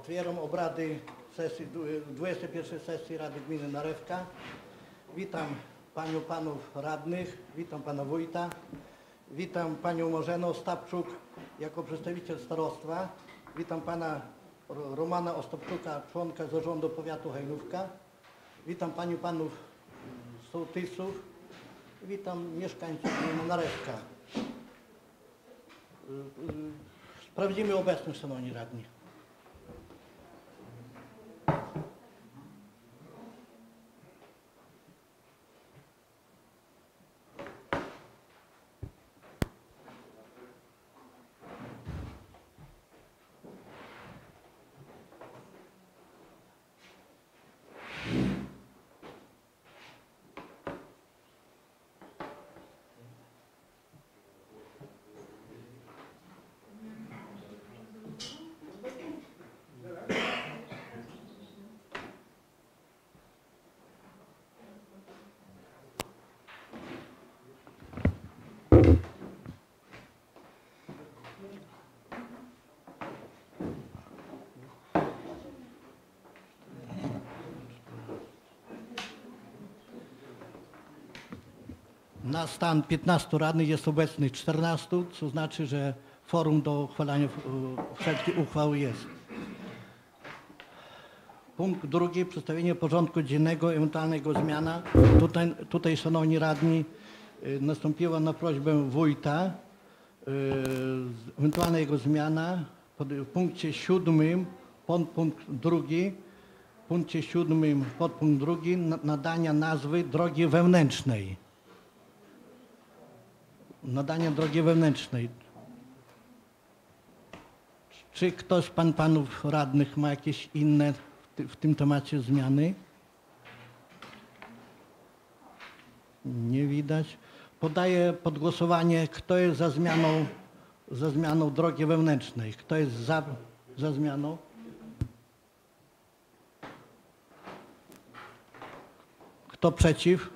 Otwieram obrady 21 sesji Rady Gminy Narewka. Witam panią, panów radnych, witam pana wójta, witam panią Marzenę Ostapczuk jako przedstawiciel starostwa, witam pana Romana Ostapczuka, członka zarządu powiatu Hajnówka, witam panią, panów sołtysów, witam mieszkańców gminy Narewka. Sprawdzimy obecność, szanowni radni. Na stan 15 radnych jest obecnych 14, co znaczy, że forum do uchwalania wszelkich uchwał jest. Punkt drugi, przedstawienie porządku dziennego, ewentualnego zmiana. Tutaj szanowni radni, nastąpiła na prośbę wójta ewentualna jego zmiana w punkcie 7, podpunkt drugi, w punkcie 7, podpunkt drugi, nadania nazwy drogi wewnętrznej. Nadania drogi wewnętrznej. Czy ktoś z panów radnych ma jakieś inne w tym temacie zmiany? Nie widać. Podaję pod głosowanie, kto jest za zmianą drogi wewnętrznej. Kto jest za zmianą? Kto przeciw?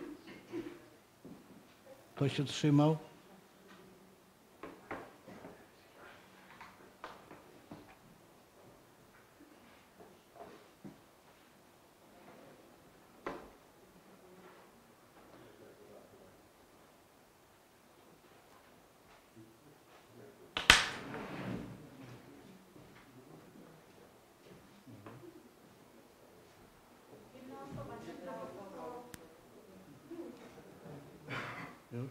Kto się wstrzymał? Już?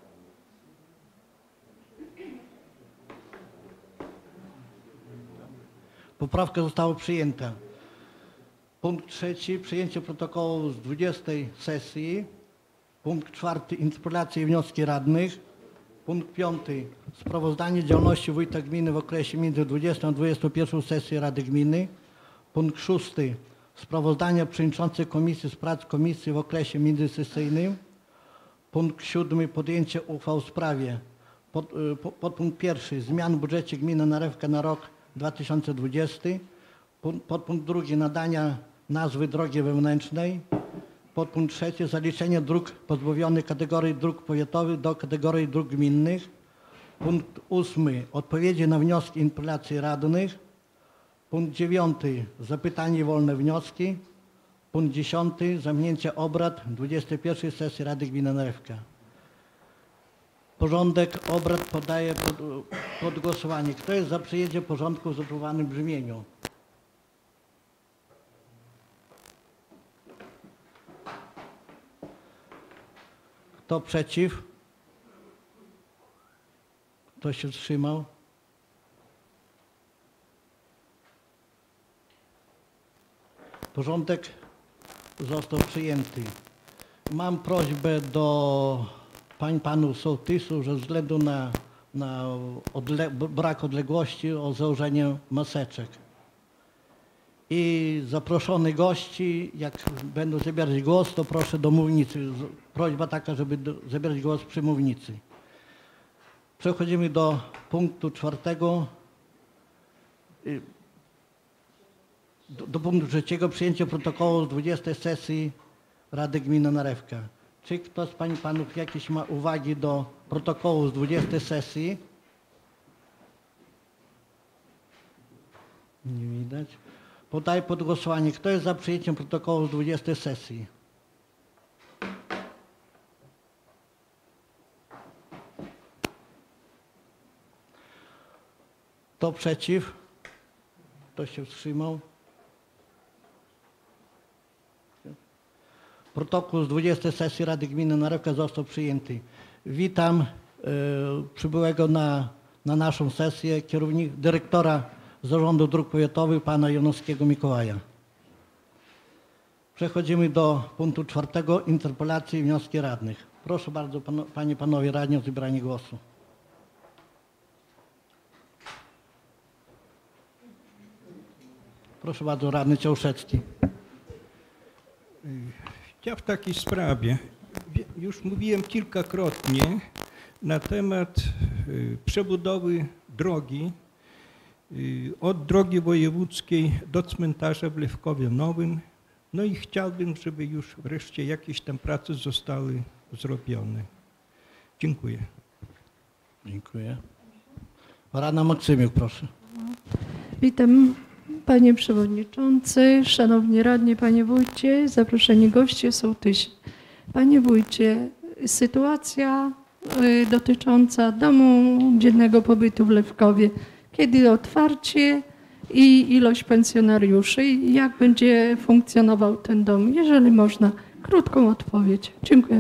Poprawka została przyjęta. Punkt trzeci, przyjęcie protokołu z 20 sesji. Punkt czwarty, interpelacje i wnioski radnych. Punkt piąty, sprawozdanie działalności wójta gminy w okresie między 20 a 21 sesji Rady Gminy. Punkt szósty, sprawozdanie przewodniczącej Komisji z prac Komisji w okresie międzysesyjnym. Punkt siódmy, podjęcie uchwał w sprawie. Podpunkt pierwszy, zmian w budżecie gminy Narewka na rok 2020. Podpunkt drugi, nadania nazwy drogi wewnętrznej. Podpunkt trzeci, zaliczenie dróg pozbawionych kategorii dróg powiatowych do kategorii dróg gminnych. Punkt ósmy, odpowiedzi na wnioski i interpelacje radnych. Punkt dziewiąty, zapytanie i wolne wnioski. Punkt 10. Zamknięcie obrad 21 sesji Rady Gminy Narewka. Porządek obrad podaję pod głosowanie. Kto jest za przyjęciem porządku w zaproponowanym brzmieniu? Kto przeciw? Kto się wstrzymał? Porządek został przyjęty. Mam prośbę do panów sołtysów, że ze względu na brak odległości o założenie maseczek. I zaproszonych gości, jak będą zabierać głos, to proszę do mównicy. Prośba taka, żeby zabierać głos przy mównicy. Przechodzimy do punktu czwartego. Do punktu trzeciego, przyjęcie protokołu z 20 sesji Rady Gminy Narewka. Czy ktoś z pań i panów jakieś ma uwagi do protokołu z 20 sesji? Nie widać. Podaję pod głosowanie. Kto jest za przyjęciem protokołu z 20 sesji? Kto przeciw? Kto się wstrzymał? Protokół z 20 sesji Rady Gminy Narewka został przyjęty. Witam przybyłego na naszą sesję dyrektora Zarządu Dróg Powiatowych pana Janowskiego Mikołaja. Przechodzimy do punktu 4. Interpelacje i wnioski radnych. Proszę bardzo panie i panowie radni o zabranie głosu. Proszę bardzo, radny Ciążecki. Ja w takiej sprawie, już mówiłem kilkakrotnie na temat przebudowy drogi od drogi wojewódzkiej do cmentarza w Lewkowie Nowym. No i chciałbym, żeby już wreszcie jakieś tam prace zostały zrobione. Dziękuję. Dziękuję. Radna Maksymiuk, proszę. Witam panie przewodniczący, szanowni radni, panie wójcie, zaproszeni goście, sołtysi. Panie wójcie, sytuacja dotycząca domu dziennego pobytu w Lewkowie. Kiedy otwarcie i ilość pensjonariuszy i jak będzie funkcjonował ten dom? Jeżeli można, krótką odpowiedź. Dziękuję.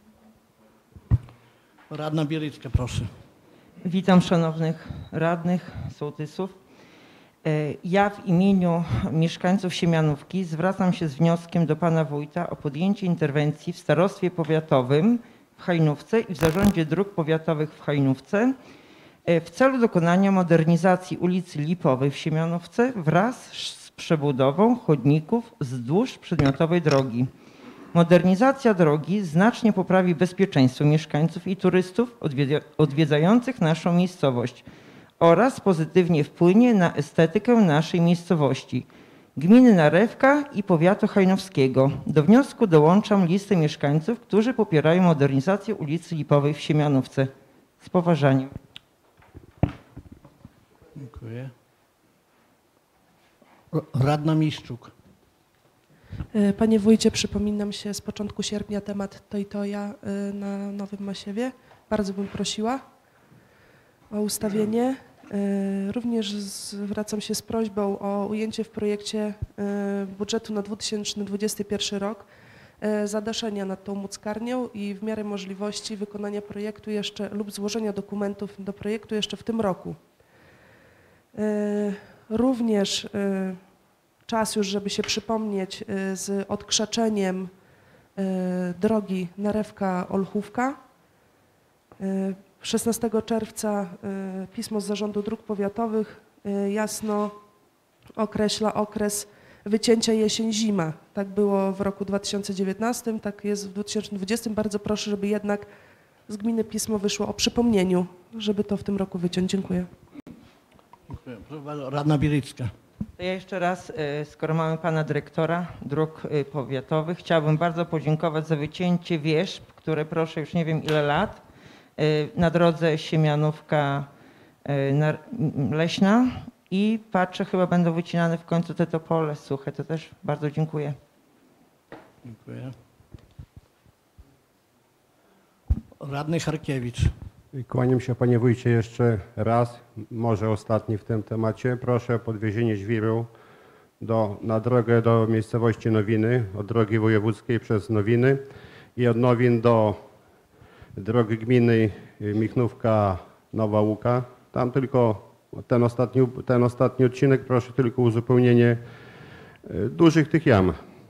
Radna Bielicka, proszę. Witam szanownych radnych, sołtysów. Ja w imieniu mieszkańców Siemianówki zwracam się z wnioskiem do pana wójta o podjęcie interwencji w starostwie powiatowym w Hajnówce i w zarządzie dróg powiatowych w Hajnówce w celu dokonania modernizacji ulicy Lipowej w Siemianówce wraz z przebudową chodników wzdłuż przedmiotowej drogi. Modernizacja drogi znacznie poprawi bezpieczeństwo mieszkańców i turystów odwiedzających naszą miejscowość oraz pozytywnie wpłynie na estetykę naszej miejscowości, gminy Narewka i powiatu hajnowskiego. Do wniosku dołączam listę mieszkańców, którzy popierają modernizację ulicy Lipowej w Siemianówce. Z poważaniem. Dziękuję. Radna Miszczuk. Panie wójcie, przypominam się z początku sierpnia temat Toj-Toja na Nowym Masiewie. Bardzo bym prosiła o ustawienie. Również zwracam się z prośbą o ujęcie w projekcie budżetu na 2021 rok zadaszenia nad tą muckarnią i w miarę możliwości wykonania projektu jeszcze lub złożenia dokumentów do projektu jeszcze w tym roku. Również czas już, żeby się przypomnieć z odkrzaczeniem drogi Narewka-Olchówka. 16 czerwca pismo z Zarządu Dróg Powiatowych jasno określa okres wycięcia jesień-zima. Tak było w roku 2019, tak jest w 2020. Bardzo proszę, żeby jednak z gminy pismo wyszło o przypomnieniu, żeby to w tym roku wyciąć. Dziękuję. Dziękuję. Proszę bardzo, radna Bielicka. To ja jeszcze raz, skoro mamy pana dyrektora dróg powiatowych, chciałbym bardzo podziękować za wycięcie wierzb, które proszę już nie wiem ile lat, na drodze Siemianówka Leśna i patrzę, chyba będą wycinane w końcu te topole suche. To też bardzo dziękuję. Dziękuję. Radny Charkiewicz. Kłaniam się panie wójcie jeszcze raz, może ostatni w tym temacie. Proszę o podwiezienie żwiru na drogę do miejscowości Nowiny, od drogi wojewódzkiej przez Nowiny i od Nowin do drogi gminy Michnówka Nowa Łuka. Tam tylko ten ostatni odcinek, proszę tylko uzupełnienie dużych tych jam.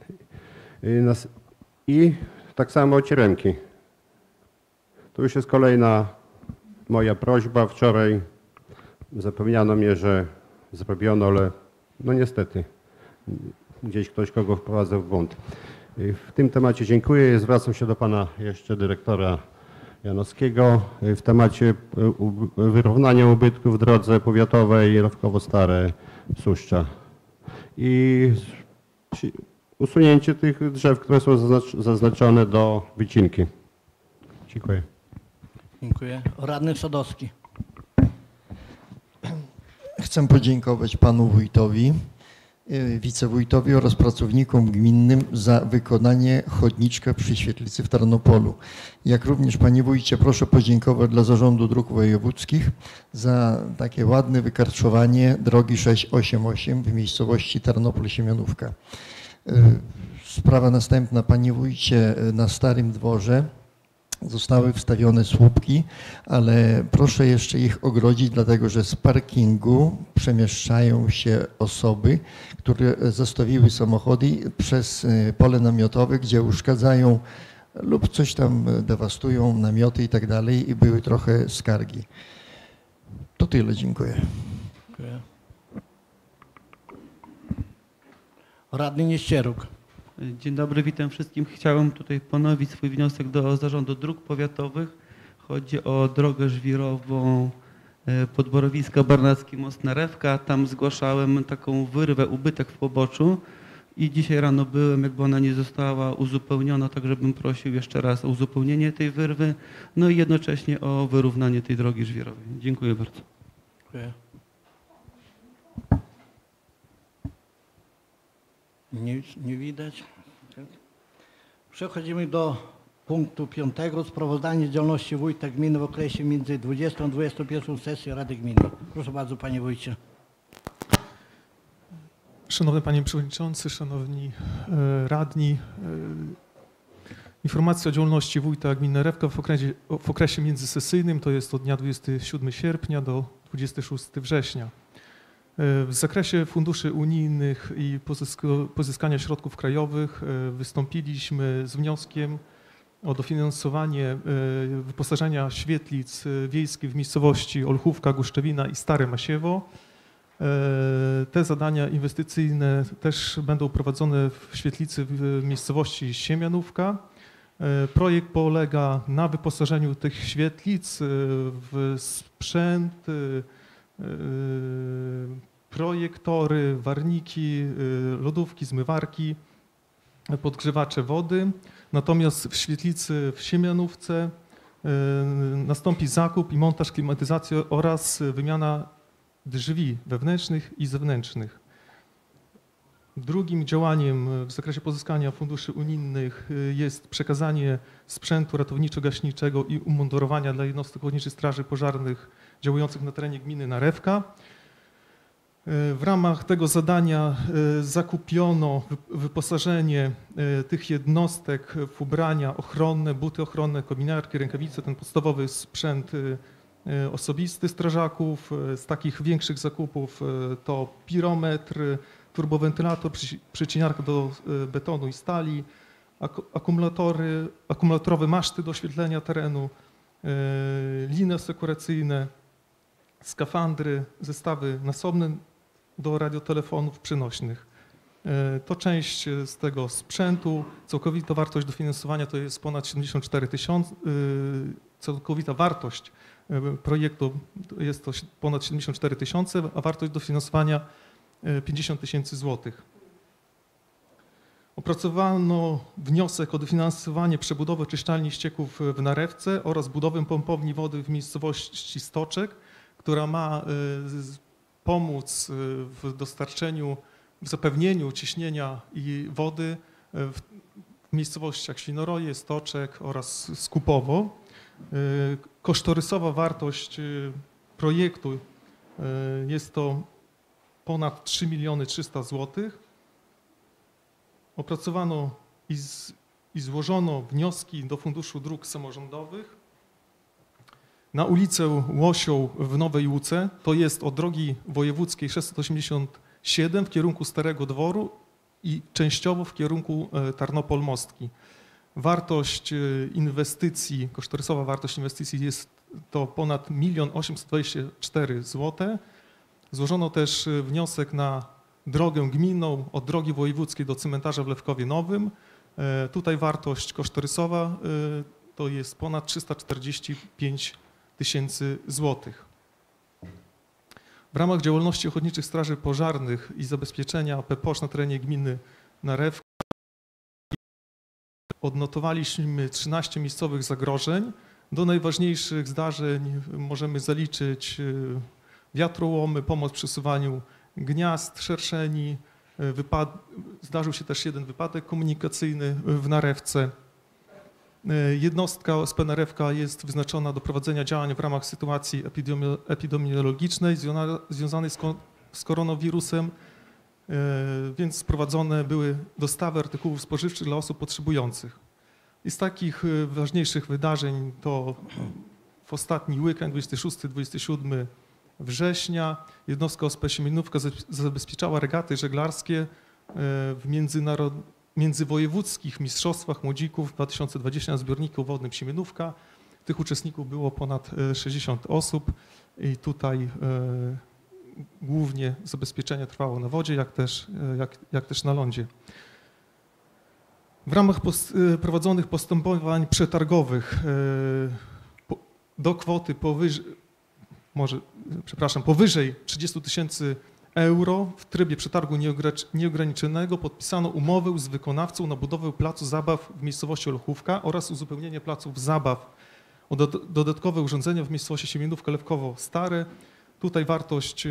I tak samo Cieremki. To już jest kolejna moja prośba. Wczoraj zapewniano mnie, że zrobiono, ale no niestety gdzieś ktoś kogo wprowadzał w błąd. W tym temacie dziękuję. Zwracam się do pana jeszcze dyrektora Janowskiego w temacie wyrównania ubytków w drodze powiatowej Lewkowo-Stare Suszcza i usunięcie tych drzew, które są zaznaczone do wycinki. Dziękuję. Dziękuję. Radny Sadowski. Chcę podziękować panu wójtowi wicewójtowi oraz pracownikom gminnym za wykonanie chodniczka przy świetlicy w Tarnopolu. Jak również, panie wójcie, proszę podziękować dla Zarządu Dróg Wojewódzkich za takie ładne wykarczowanie drogi 688 w miejscowości Tarnopol-Siemianówka. Sprawa następna, panie wójcie, na Starym Dworze zostały wstawione słupki, ale proszę jeszcze ich ogrodzić, dlatego że z parkingu przemieszczają się osoby, które zostawiły samochody przez pole namiotowe, gdzie uszkadzają lub coś tam dewastują, namioty i tak dalej, i były trochę skargi. To tyle, dziękuję. Dziękuję. Radny Nieścieruk. Dzień dobry, witam wszystkim. Chciałem tutaj ponowić swój wniosek do Zarządu Dróg Powiatowych. Chodzi o drogę żwirową Podborowiska, Barnacki Most, Narewka. Tam zgłaszałem taką wyrwę, ubytek w poboczu i dzisiaj rano byłem, jakby ona nie została uzupełniona, tak żebym prosił jeszcze raz o uzupełnienie tej wyrwy, no i jednocześnie o wyrównanie tej drogi żwirowej. Dziękuję bardzo. Dziękuję. Nie widać. Przechodzimy do punktu 5. Sprawozdanie z działalności wójta gminy w okresie między 20 a 21 sesją Rady Gminy. Proszę bardzo, panie wójcie. Szanowny panie przewodniczący, szanowni radni. Informacja o działalności wójta gminy Narewka w okresie międzysesyjnym, to jest od dnia 27 sierpnia do 26 września. W zakresie funduszy unijnych i pozyskania środków krajowych wystąpiliśmy z wnioskiem o dofinansowanie wyposażenia świetlic wiejskich w miejscowości Olchówka, Guszczewina i Stare Masiewo. Te zadania inwestycyjne też będą prowadzone w świetlicy w miejscowości Siemianówka. Projekt polega na wyposażeniu tych świetlic w sprzęt, projektory, warniki, lodówki, zmywarki, podgrzewacze wody. Natomiast w świetlicy w Siemianówce nastąpi zakup i montaż klimatyzacji oraz wymiana drzwi wewnętrznych i zewnętrznych. Drugim działaniem w zakresie pozyskania funduszy unijnych jest przekazanie sprzętu ratowniczo-gaśniczego i umundurowania dla jednostek ochotniczych straży pożarnych działających na terenie gminy Narewka. W ramach tego zadania zakupiono wyposażenie tych jednostek w ubrania ochronne, buty ochronne, kominiarki, rękawice, ten podstawowy sprzęt osobisty strażaków. Z takich większych zakupów to pirometr, turbowentylator, przycinarka do betonu i stali, akumulatorowe maszty do oświetlenia terenu, liny asekuracyjne, skafandry, zestawy nasobne do radiotelefonów przenośnych. To część z tego sprzętu. Całkowita wartość dofinansowania to jest ponad 74 000. Całkowita wartość projektu jest to ponad 74 000, a wartość dofinansowania 50 000 złotych. Opracowano wniosek o dofinansowanie przebudowy oczyszczalni ścieków w Narewce oraz budowę pompowni wody w miejscowości Stoczek, która ma pomóc w dostarczeniu, w zapewnieniu ciśnienia i wody w miejscowościach Świnoroje, Stoczek oraz Skupowo. Kosztorysowa wartość projektu jest to ponad 3 300 000 złotych. Opracowano i złożono wnioski do Funduszu Dróg Samorządowych na ulicę Łosią w Nowej Łuce, to jest od drogi wojewódzkiej 687 w kierunku Starego Dworu i częściowo w kierunku Tarnopol-Mostki. Wartość inwestycji, kosztorysowa wartość inwestycji jest to ponad 1 824 000 zł. Złożono też wniosek na drogę gminną od drogi wojewódzkiej do cmentarza w Lewkowie Nowym. Tutaj wartość kosztorysowa to jest ponad 345 000 złotych. W ramach działalności Ochotniczych Straży Pożarnych i zabezpieczenia PPOŚ na terenie gminy Narewka odnotowaliśmy 13 miejscowych zagrożeń. Do najważniejszych zdarzeń możemy zaliczyć wiatrołomy, pomoc w przesuwaniu gniazd, szerszeni, Zdarzył się też jeden wypadek komunikacyjny w Narewce. Jednostka OSP Narewka jest wyznaczona do prowadzenia działań w ramach sytuacji epidemiologicznej związanej z koronawirusem, więc prowadzone były dostawy artykułów spożywczych dla osób potrzebujących. I z takich ważniejszych wydarzeń to w ostatni weekend, 26-27 września, jednostka OSP Siemianówka zabezpieczała regaty żeglarskie w międzywojewódzkich mistrzostwach młodzików 2020 na zbiorniku wodnym Siemianówka. Tych uczestników było ponad 60 osób i tutaj głównie zabezpieczenie trwało na wodzie, jak też na lądzie. W ramach prowadzonych postępowań przetargowych do kwoty powyżej 30 000 euro w trybie przetargu nieograniczonego podpisano umowę z wykonawcą na budowę placu zabaw w miejscowości Olchówka oraz uzupełnienie placów zabaw o dodatkowe urządzenia w miejscowości Siemianówka Lewkowo Stare. Tutaj wartość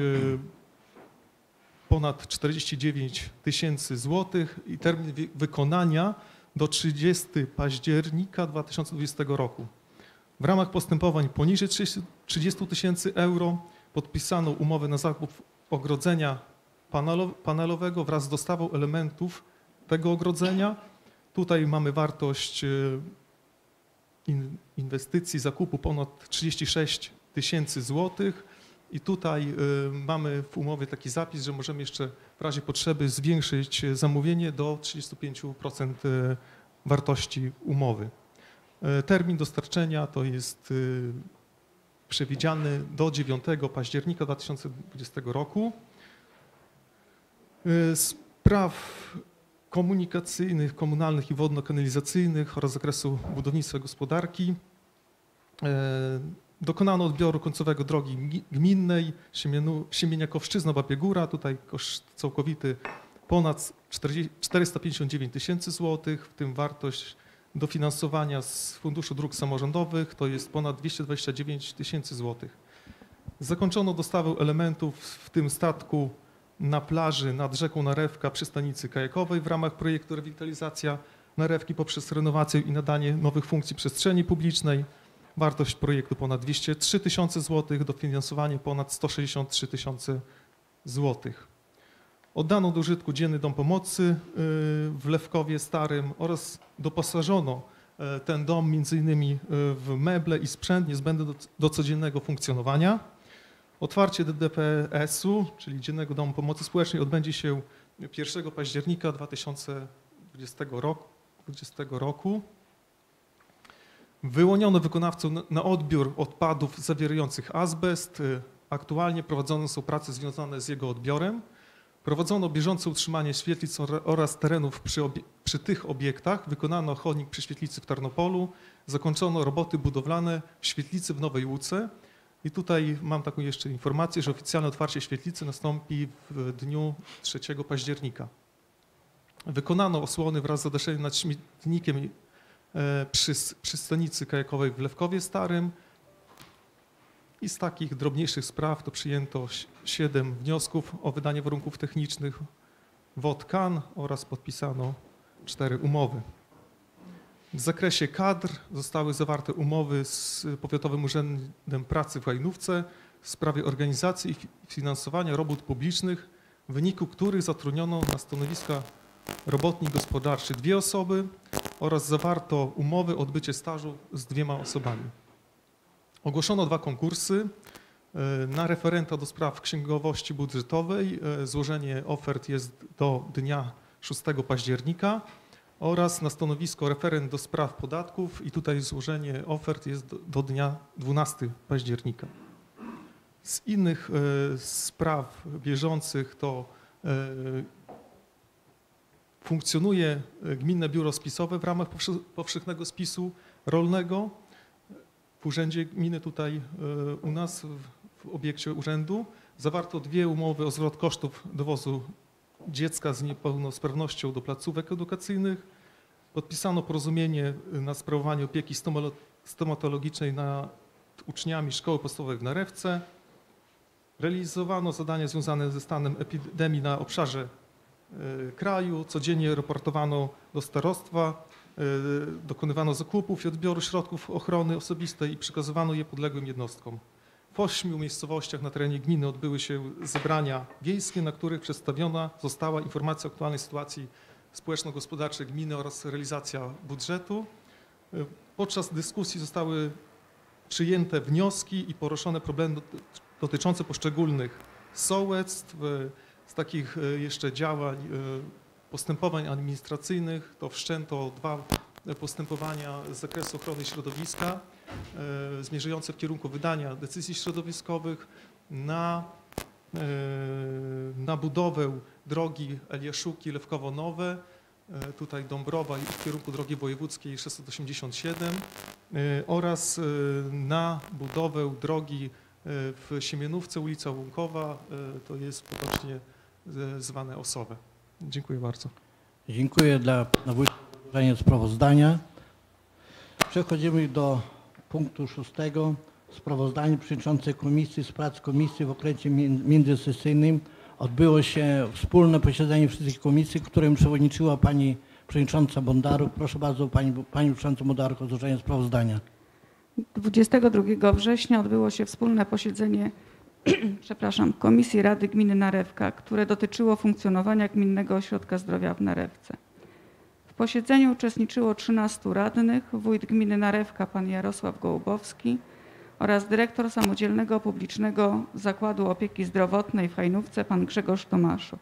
ponad 49 000 złotych i termin wykonania do 30 października 2020 roku. W ramach postępowań poniżej 30 000 euro podpisano umowę na zakup ogrodzenia panelowego wraz z dostawą elementów tego ogrodzenia. Tutaj mamy wartość inwestycji zakupu ponad 36 000 złotych i tutaj mamy w umowie taki zapis, że możemy jeszcze w razie potrzeby zwiększyć zamówienie do 35% wartości umowy. Termin dostarczenia to jest przewidziany do 9 października 2020 roku. Spraw komunikacyjnych, komunalnych i wodno-kanalizacyjnych oraz z zakresu budownictwa i gospodarki dokonano odbioru końcowego drogi gminnej Siemieniakowszczyzna-Babie Góra. Tutaj koszt całkowity ponad 459 000 złotych, w tym wartość dofinansowania z Funduszu Dróg Samorządowych to jest ponad 229 000 złotych. Zakończono dostawę elementów, w tym statku na plaży nad rzeką Narewka przy stanicy kajakowej w ramach projektu Rewitalizacja Narewki poprzez renowację i nadanie nowych funkcji przestrzeni publicznej. Wartość projektu ponad 203 000 złotych, dofinansowanie ponad 163 000 złotych. Oddano do użytku dzienny dom pomocy w Lewkowie Starym oraz doposażono ten dom m.in. w meble i sprzęt niezbędny do codziennego funkcjonowania. Otwarcie DPS-u, czyli Dziennego Domu Pomocy Społecznej, odbędzie się 1 października 2020 roku. Wyłoniono wykonawcę na odbiór odpadów zawierających azbest. Aktualnie prowadzone są prace związane z jego odbiorem. Prowadzono bieżące utrzymanie świetlic oraz terenów przy tych obiektach. Wykonano chodnik przy świetlicy w Tarnopolu. Zakończono roboty budowlane w świetlicy w Nowej Łuce. I tutaj mam taką jeszcze informację, że oficjalne otwarcie świetlicy nastąpi w dniu 3 października. Wykonano osłony wraz z zadaszeniem nad śmietnikiem przy stanicy kajakowej w Lewkowie Starym. I z takich drobniejszych spraw to przyjęto 7 wniosków o wydanie warunków technicznych WOT-KAN oraz podpisano 4 umowy. W zakresie kadr zostały zawarte umowy z Powiatowym Urzędem Pracy w Hajnówce w sprawie organizacji i finansowania robót publicznych, w wyniku których zatrudniono na stanowiska robotnik gospodarczy 2 osoby oraz zawarto umowy o odbycie stażu z 2 osobami. Ogłoszono 2 konkursy na referenta do spraw księgowości budżetowej. Złożenie ofert jest do dnia 6 października oraz na stanowisko referent do spraw podatków i tutaj złożenie ofert jest do dnia 12 października. Z innych spraw bieżących to funkcjonuje Gminne Biuro Spisowe w ramach powszechnego spisu rolnego w Urzędzie Gminy tutaj u nas w obiekcie urzędu. Zawarto 2 umowy o zwrot kosztów dowozu dziecka z niepełnosprawnością do placówek edukacyjnych. Podpisano porozumienie na sprawowanie opieki stomatologicznej nad uczniami szkoły podstawowej w Narewce. Realizowano zadania związane ze stanem epidemii na obszarze kraju. Codziennie raportowano do starostwa, dokonywano zakupów i odbioru środków ochrony osobistej i przekazywano je podległym jednostkom. W 8 miejscowościach na terenie gminy odbyły się zebrania wiejskie, na których przedstawiona została informacja o aktualnej sytuacji społeczno-gospodarczej gminy oraz realizacja budżetu. Podczas dyskusji zostały przyjęte wnioski i poruszone problemy dotyczące poszczególnych sołectw. Z takich jeszcze działań, postępowań administracyjnych to wszczęto 2 postępowania z zakresu ochrony środowiska zmierzające w kierunku wydania decyzji środowiskowych na budowę drogi Eliaszuki-Lewkowo-Nowe, tutaj Dąbrowa i w kierunku drogi wojewódzkiej 687 oraz na budowę drogi w Siemienówce, ulica Łąkowa, to jest potocznie zwane Osowe. Dziękuję bardzo. Dziękuję dla wydłużenia sprawozdania. Przechodzimy do punktu 6. Sprawozdanie przewodniczącej Komisji z prac Komisji w okresie międzysesyjnym. Odbyło się wspólne posiedzenie wszystkich komisji, którym przewodniczyła pani przewodnicząca Bondaruk. Proszę bardzo panią przewodniczącą Bondaruk o złożenie sprawozdania. 22 września odbyło się wspólne posiedzenie Komisji Rady Gminy Narewka, które dotyczyło funkcjonowania Gminnego Ośrodka Zdrowia w Narewce. W posiedzeniu uczestniczyło 13 radnych, wójt gminy Narewka pan Jarosław Gołubowski oraz dyrektor Samodzielnego Publicznego Zakładu Opieki Zdrowotnej w Hajnówce pan Grzegorz Tomaszuk.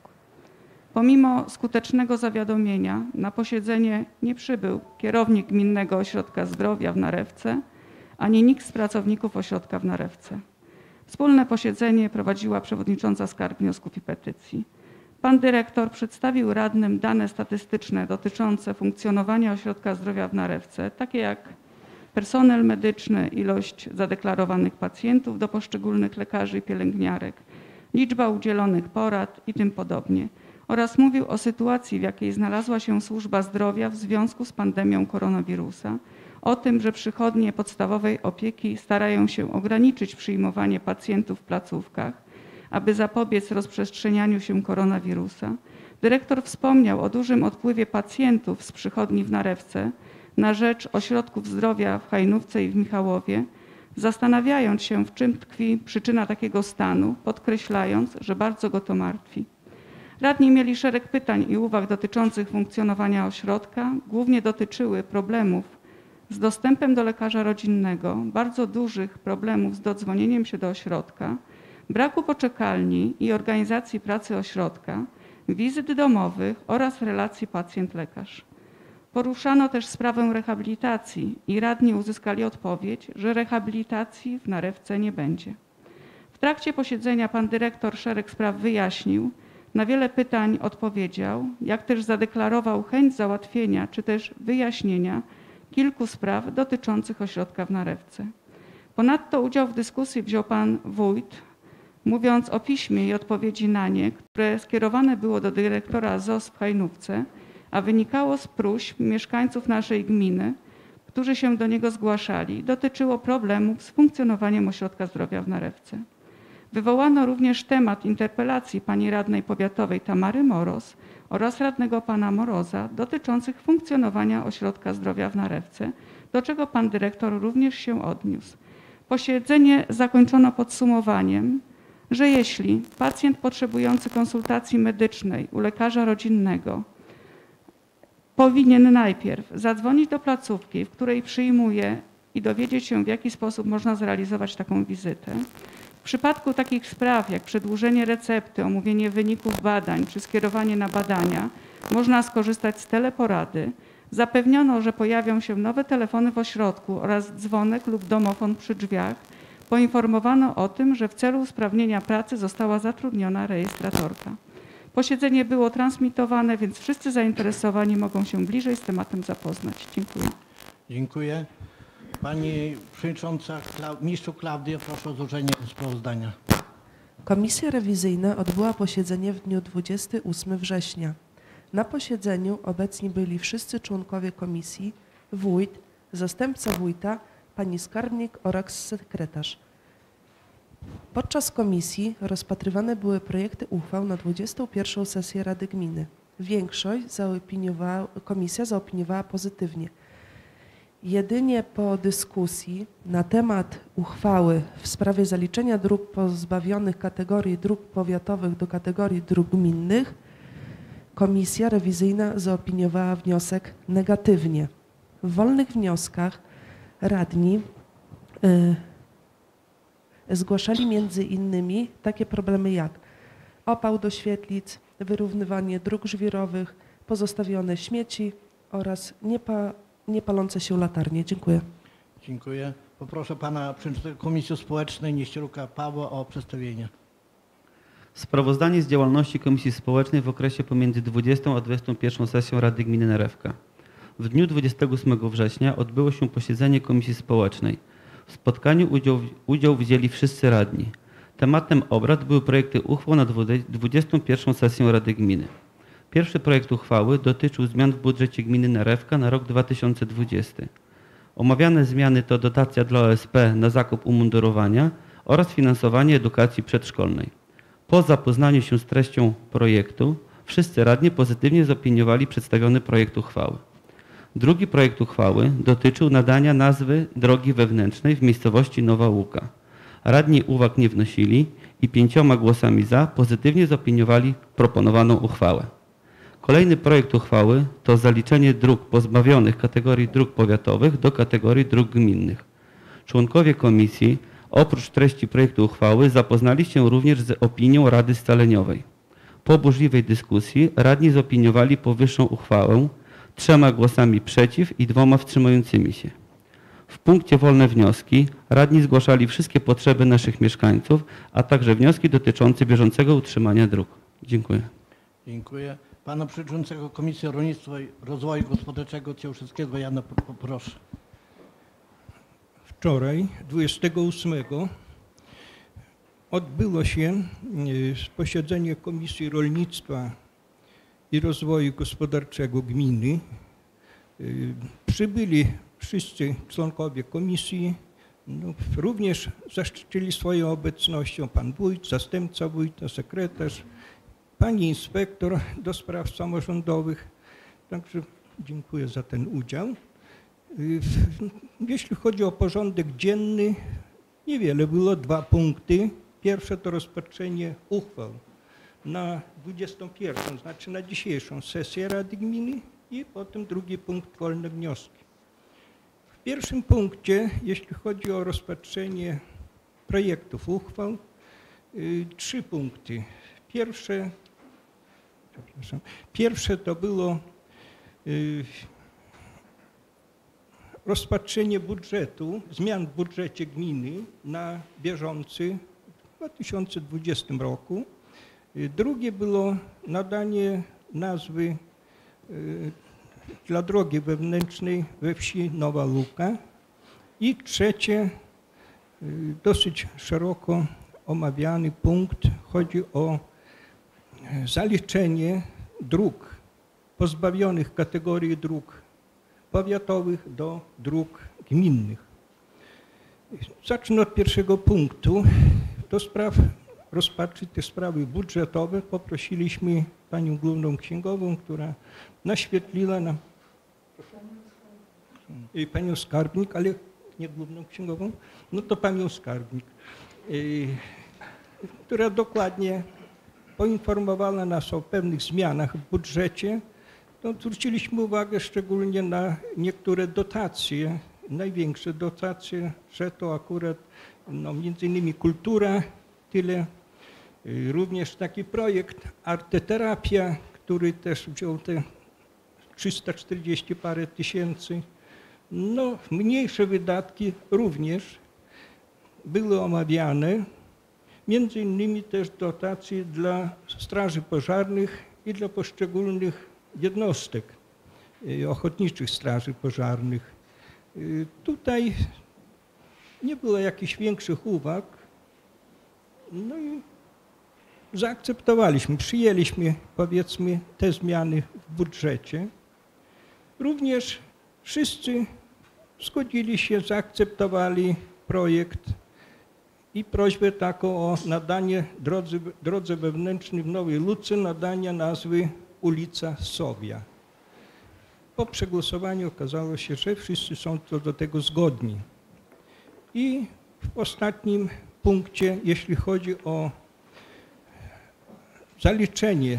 Pomimo skutecznego zawiadomienia na posiedzenie nie przybył kierownik Gminnego Ośrodka Zdrowia w Narewce ani nikt z pracowników ośrodka w Narewce. Wspólne posiedzenie prowadziła przewodnicząca Skarg Wniosków i Petycji. Pan dyrektor przedstawił radnym dane statystyczne dotyczące funkcjonowania Ośrodka Zdrowia w Narewce, takie jak personel medyczny, ilość zadeklarowanych pacjentów do poszczególnych lekarzy i pielęgniarek, liczba udzielonych porad i tym podobnie. Oraz mówił o sytuacji, w jakiej znalazła się służba zdrowia w związku z pandemią koronawirusa, o tym, że przychodnie podstawowej opieki starają się ograniczyć przyjmowanie pacjentów w placówkach, aby zapobiec rozprzestrzenianiu się koronawirusa. Dyrektor wspomniał o dużym odpływie pacjentów z przychodni w Narewce na rzecz ośrodków zdrowia w Hajnówce i w Michałowie, zastanawiając się, w czym tkwi przyczyna takiego stanu, podkreślając, że bardzo go to martwi. Radni mieli szereg pytań i uwag dotyczących funkcjonowania ośrodka, głównie dotyczyły problemów z dostępem do lekarza rodzinnego, bardzo dużych problemów z dodzwonieniem się do ośrodka, braku poczekalni i organizacji pracy ośrodka, wizyt domowych oraz relacji pacjent-lekarz. Poruszano też sprawę rehabilitacji i radni uzyskali odpowiedź, że rehabilitacji w Narewce nie będzie. W trakcie posiedzenia pan dyrektor szereg spraw wyjaśnił, na wiele pytań odpowiedział, jak też zadeklarował chęć załatwienia czy też wyjaśnienia kilku spraw dotyczących ośrodka w Narewce. Ponadto udział w dyskusji wziął pan wójt, mówiąc o piśmie i odpowiedzi na nie, które skierowane było do dyrektora ZOS w Hajnówce, a wynikało z próśb mieszkańców naszej gminy, którzy się do niego zgłaszali, dotyczyło problemów z funkcjonowaniem ośrodka zdrowia w Narewce. Wywołano również temat interpelacji pani radnej powiatowej Tamary Moroz oraz radnego pana Moroza dotyczących funkcjonowania ośrodka zdrowia w Narewce, do czego pan dyrektor również się odniósł. Posiedzenie zakończono podsumowaniem, że jeśli pacjent potrzebujący konsultacji medycznej u lekarza rodzinnego powinien najpierw zadzwonić do placówki, w której przyjmuje i dowiedzieć się, w jaki sposób można zrealizować taką wizytę. W przypadku takich spraw jak przedłużenie recepty, omówienie wyników badań czy skierowanie na badania, można skorzystać z teleporady. Zapewniono, że pojawią się nowe telefony w ośrodku oraz dzwonek lub domofon przy drzwiach. Poinformowano o tym, że w celu usprawnienia pracy została zatrudniona rejestratorka. Posiedzenie było transmitowane, więc wszyscy zainteresowani mogą się bliżej z tematem zapoznać. Dziękuję. Dziękuję. Pani przewodnicząca Mistrzu Klaudia, proszę o złożenie sprawozdania. Komisja rewizyjna odbyła posiedzenie w dniu 28 września. Na posiedzeniu obecni byli wszyscy członkowie komisji, wójt, zastępca wójta, pani skarbnik oraz sekretarz. Podczas komisji rozpatrywane były projekty uchwał na 21. sesję Rady Gminy. większość komisja zaopiniowała pozytywnie. Jedynie po dyskusji na temat uchwały w sprawie zaliczenia dróg pozbawionych kategorii dróg powiatowych do kategorii dróg gminnych komisja rewizyjna zaopiniowała wniosek negatywnie. W wolnych wnioskach radni zgłaszali między innymi takie problemy jak opał do świetlic, wyrównywanie dróg żwirowych, pozostawione śmieci oraz niepalące się latarnie. Dziękuję. Dziękuję. Poproszę pana przewodniczącego Komisji Społecznej Nieścieruka Pawła o przedstawienie. Sprawozdanie z działalności Komisji Społecznej w okresie pomiędzy 20 a 21 sesją Rady Gminy Narewka. W dniu 28 września odbyło się posiedzenie Komisji Społecznej. W spotkaniu udział wzięli wszyscy radni. Tematem obrad były projekty uchwał na 21 sesję Rady Gminy. Pierwszy projekt uchwały dotyczył zmian w budżecie gminy Narewka na rok 2020. Omawiane zmiany to dotacja dla OSP na zakup umundurowania oraz finansowanie edukacji przedszkolnej. Po zapoznaniu się z treścią projektu wszyscy radni pozytywnie zaopiniowali przedstawiony projekt uchwały. Drugi projekt uchwały dotyczył nadania nazwy drogi wewnętrznej w miejscowości Nowa Łuka. Radni uwag nie wnosili i 5 głosami za pozytywnie zaopiniowali proponowaną uchwałę. Kolejny projekt uchwały to zaliczenie dróg pozbawionych kategorii dróg powiatowych do kategorii dróg gminnych. Członkowie komisji oprócz treści projektu uchwały zapoznali się również z opinią Rady Scaleniowej. Po burzliwej dyskusji radni zaopiniowali powyższą uchwałę 3 głosami przeciw i 2 wstrzymującymi się. W punkcie wolne wnioski radni zgłaszali wszystkie potrzeby naszych mieszkańców, a także wnioski dotyczące bieżącego utrzymania dróg. Dziękuję. Dziękuję. Pana przewodniczącego Komisji Rolnictwa i Rozwoju Gospodarczego Cieszyńskiego Jana poproszę. Wczoraj, 28, odbyło się posiedzenie Komisji Rolnictwa i Rozwoju Gospodarczego Gminy. Przybyli wszyscy członkowie komisji, również zaszczycili swoją obecnością pan wójt, zastępca wójta, sekretarz, pani inspektor do spraw samorządowych. Także dziękuję za ten udział. Jeśli chodzi o porządek dzienny, niewiele było, 2 punkty. Pierwsze to rozpatrzenie uchwał na 21, znaczy na dzisiejszą sesję Rady Gminy i potem drugi punkt wolne wnioski. W pierwszym punkcie, jeśli chodzi o rozpatrzenie projektów uchwał, 3 punkty. Pierwsze to było rozpatrzenie budżetu, zmian w budżecie gminy na bieżący w 2020 roku. Drugie było nadanie nazwy dla drogi wewnętrznej we wsi Nowa Łuka. I trzecie, dosyć szeroko omawiany punkt, chodzi o zaliczenie dróg pozbawionych kategorii dróg powiatowych do dróg gminnych. Zacznę od pierwszego punktu. Do spraw rozpatrzyć te sprawy budżetowe poprosiliśmy panią główną księgową, która naświetliła nam panią skarbnik, ale nie główną księgową, no to panią skarbnik, która dokładnie poinformowała nas o pewnych zmianach w budżecie. No, zwróciliśmy uwagę szczególnie na niektóre dotacje, największe dotacje, że to akurat między innymi kultura, tyle. Również taki projekt Arteterapia, który też wziął te 340 parę tysięcy. No, mniejsze wydatki również były omawiane, między innymi też dotacje dla straży pożarnych i dla poszczególnych jednostek ochotniczych straży pożarnych. Tutaj nie było jakichś większych uwag, no i zaakceptowaliśmy, przyjęliśmy, powiedzmy, te zmiany w budżecie. Również wszyscy zgodzili się, zaakceptowali projekt i prośbę taką o nadanie drodze wewnętrznej w Nowej Luce, nadania nazwy ulica Sowia. Po przegłosowaniu okazało się, że wszyscy są do tego zgodni. I w ostatnim punkcie, jeśli chodzi o zaliczenie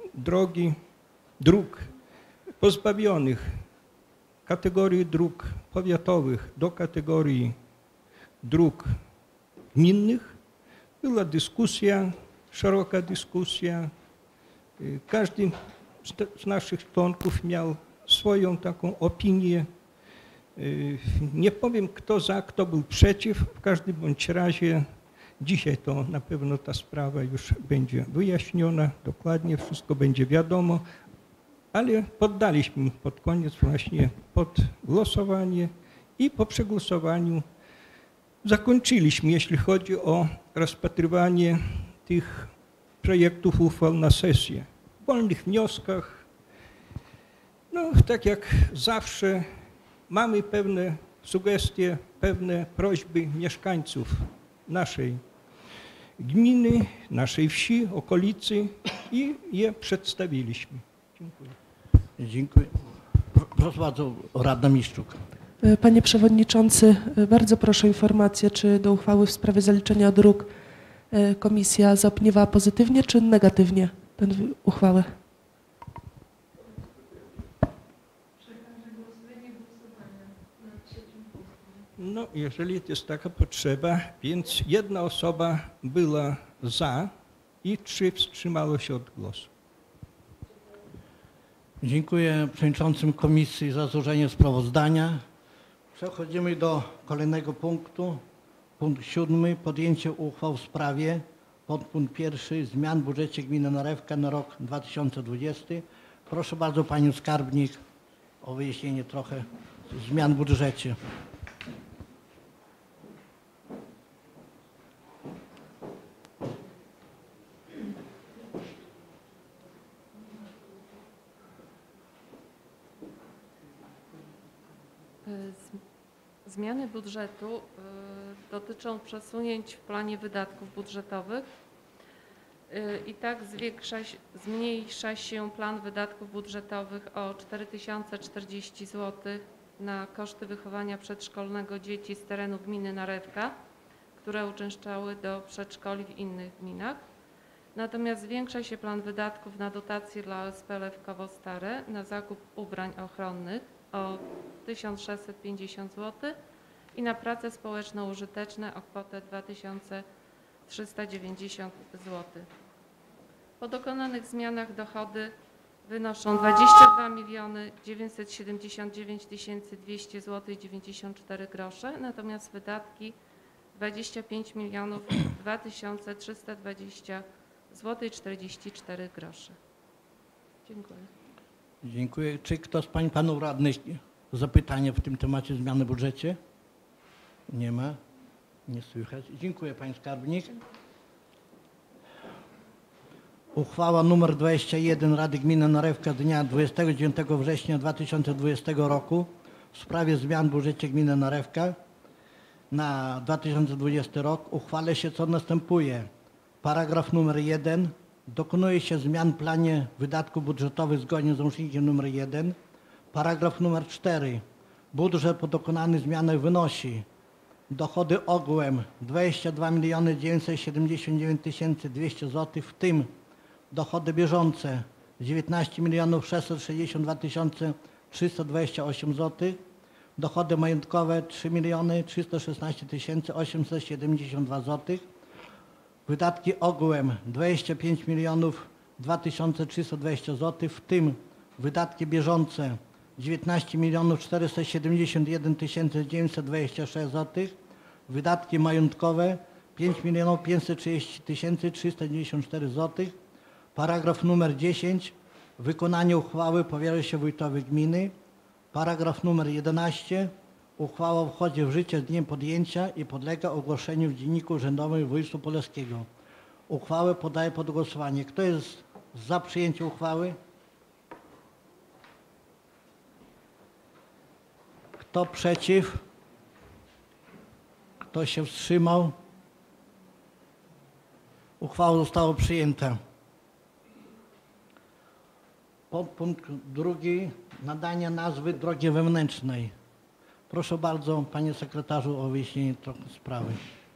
dróg pozbawionych kategorii dróg powiatowych do kategorii dróg gminnych, była dyskusja, szeroka dyskusja. Każdy z naszych członków miał swoją taką opinię. Nie powiem, kto za, kto był przeciw. W każdym bądź razie dzisiaj to na pewno ta sprawa już będzie wyjaśniona, dokładnie wszystko będzie wiadomo, ale poddaliśmy pod koniec właśnie pod głosowanie i po przegłosowaniu zakończyliśmy, jeśli chodzi o rozpatrywanie tych projektów uchwał na sesję. W wolnych wnioskach, no tak jak zawsze, mamy pewne sugestie, pewne prośby mieszkańców naszej gminy, naszej wsi, okolicy i je przedstawiliśmy. Dziękuję. Dziękuję. Proszę bardzo, radna Miszczuk. Panie Przewodniczący, bardzo proszę o informację, czy do uchwały w sprawie zaliczenia dróg komisja zaopiniowała pozytywnie czy negatywnie tę uchwałę? No, jeżeli jest taka potrzeba, więc jedna osoba była za i 3 wstrzymało się od głosu. Dziękuję przewodniczącym komisji za złożenie sprawozdania. Przechodzimy do kolejnego punktu. Punkt 7. Podjęcie uchwał w sprawie. Podpunkt 1. Zmian w budżecie gminy Narewka na rok 2020. Proszę bardzo panią skarbnik o wyjaśnienie trochę zmian w budżecie. Zmiany budżetu dotyczą przesunięć w planie wydatków budżetowych. I tak zmniejsza się plan wydatków budżetowych o 4040 zł na koszty wychowania przedszkolnego dzieci z terenu gminy Narewka, które uczęszczały do przedszkoli w innych gminach. Natomiast zwiększa się plan wydatków na dotacje dla OSP Lewkowo Stare na zakup ubrań ochronnych o 1650 zł i na prace społeczno-użyteczne o kwotę 2390 zł. Po dokonanych zmianach dochody wynoszą 22 979 200 zł i 94 grosze, natomiast wydatki 25 2320 zł i 44 grosze. Dziękuję. Dziękuję. Czy ktoś z pań i panów radnych zapytania w tym temacie zmiany w budżecie? Nie ma. Nie słychać. Dziękuję pani skarbnik. Uchwała nr 21 Rady Gminy Narewka z dnia 29 września 2020 roku w sprawie zmian w budżecie gminy Narewka na 2020 rok uchwala się co następuje. Paragraf numer 1. Dokonuje się zmian w planie wydatków budżetowych zgodnie z załącznikiem nr 1. Paragraf numer 4. Budżet po dokonanych zmianach wynosi dochody ogółem 22 979 200 zł, w tym dochody bieżące 19 662 328 zł, dochody majątkowe 3 316 872 zł, wydatki ogółem 25 2320 zł, w tym wydatki bieżące 19 471 926 zł, wydatki majątkowe 5 530 394 zł. Paragraf numer 10. Wykonanie uchwały powierza się wójtowi gminy. Paragraf numer 11. Uchwała wchodzi w życie z dniem podjęcia i podlega ogłoszeniu w Dzienniku Urzędowym Województwa Podlaskiego. Uchwałę podaję pod głosowanie. Kto jest za przyjęciem uchwały? Kto przeciw? Kto się wstrzymał? Uchwała została przyjęta. Podpunkt drugi, nadanie nazwy drogi wewnętrznej. Proszę bardzo, panie sekretarzu, o wyjaśnienie trochę sprawy.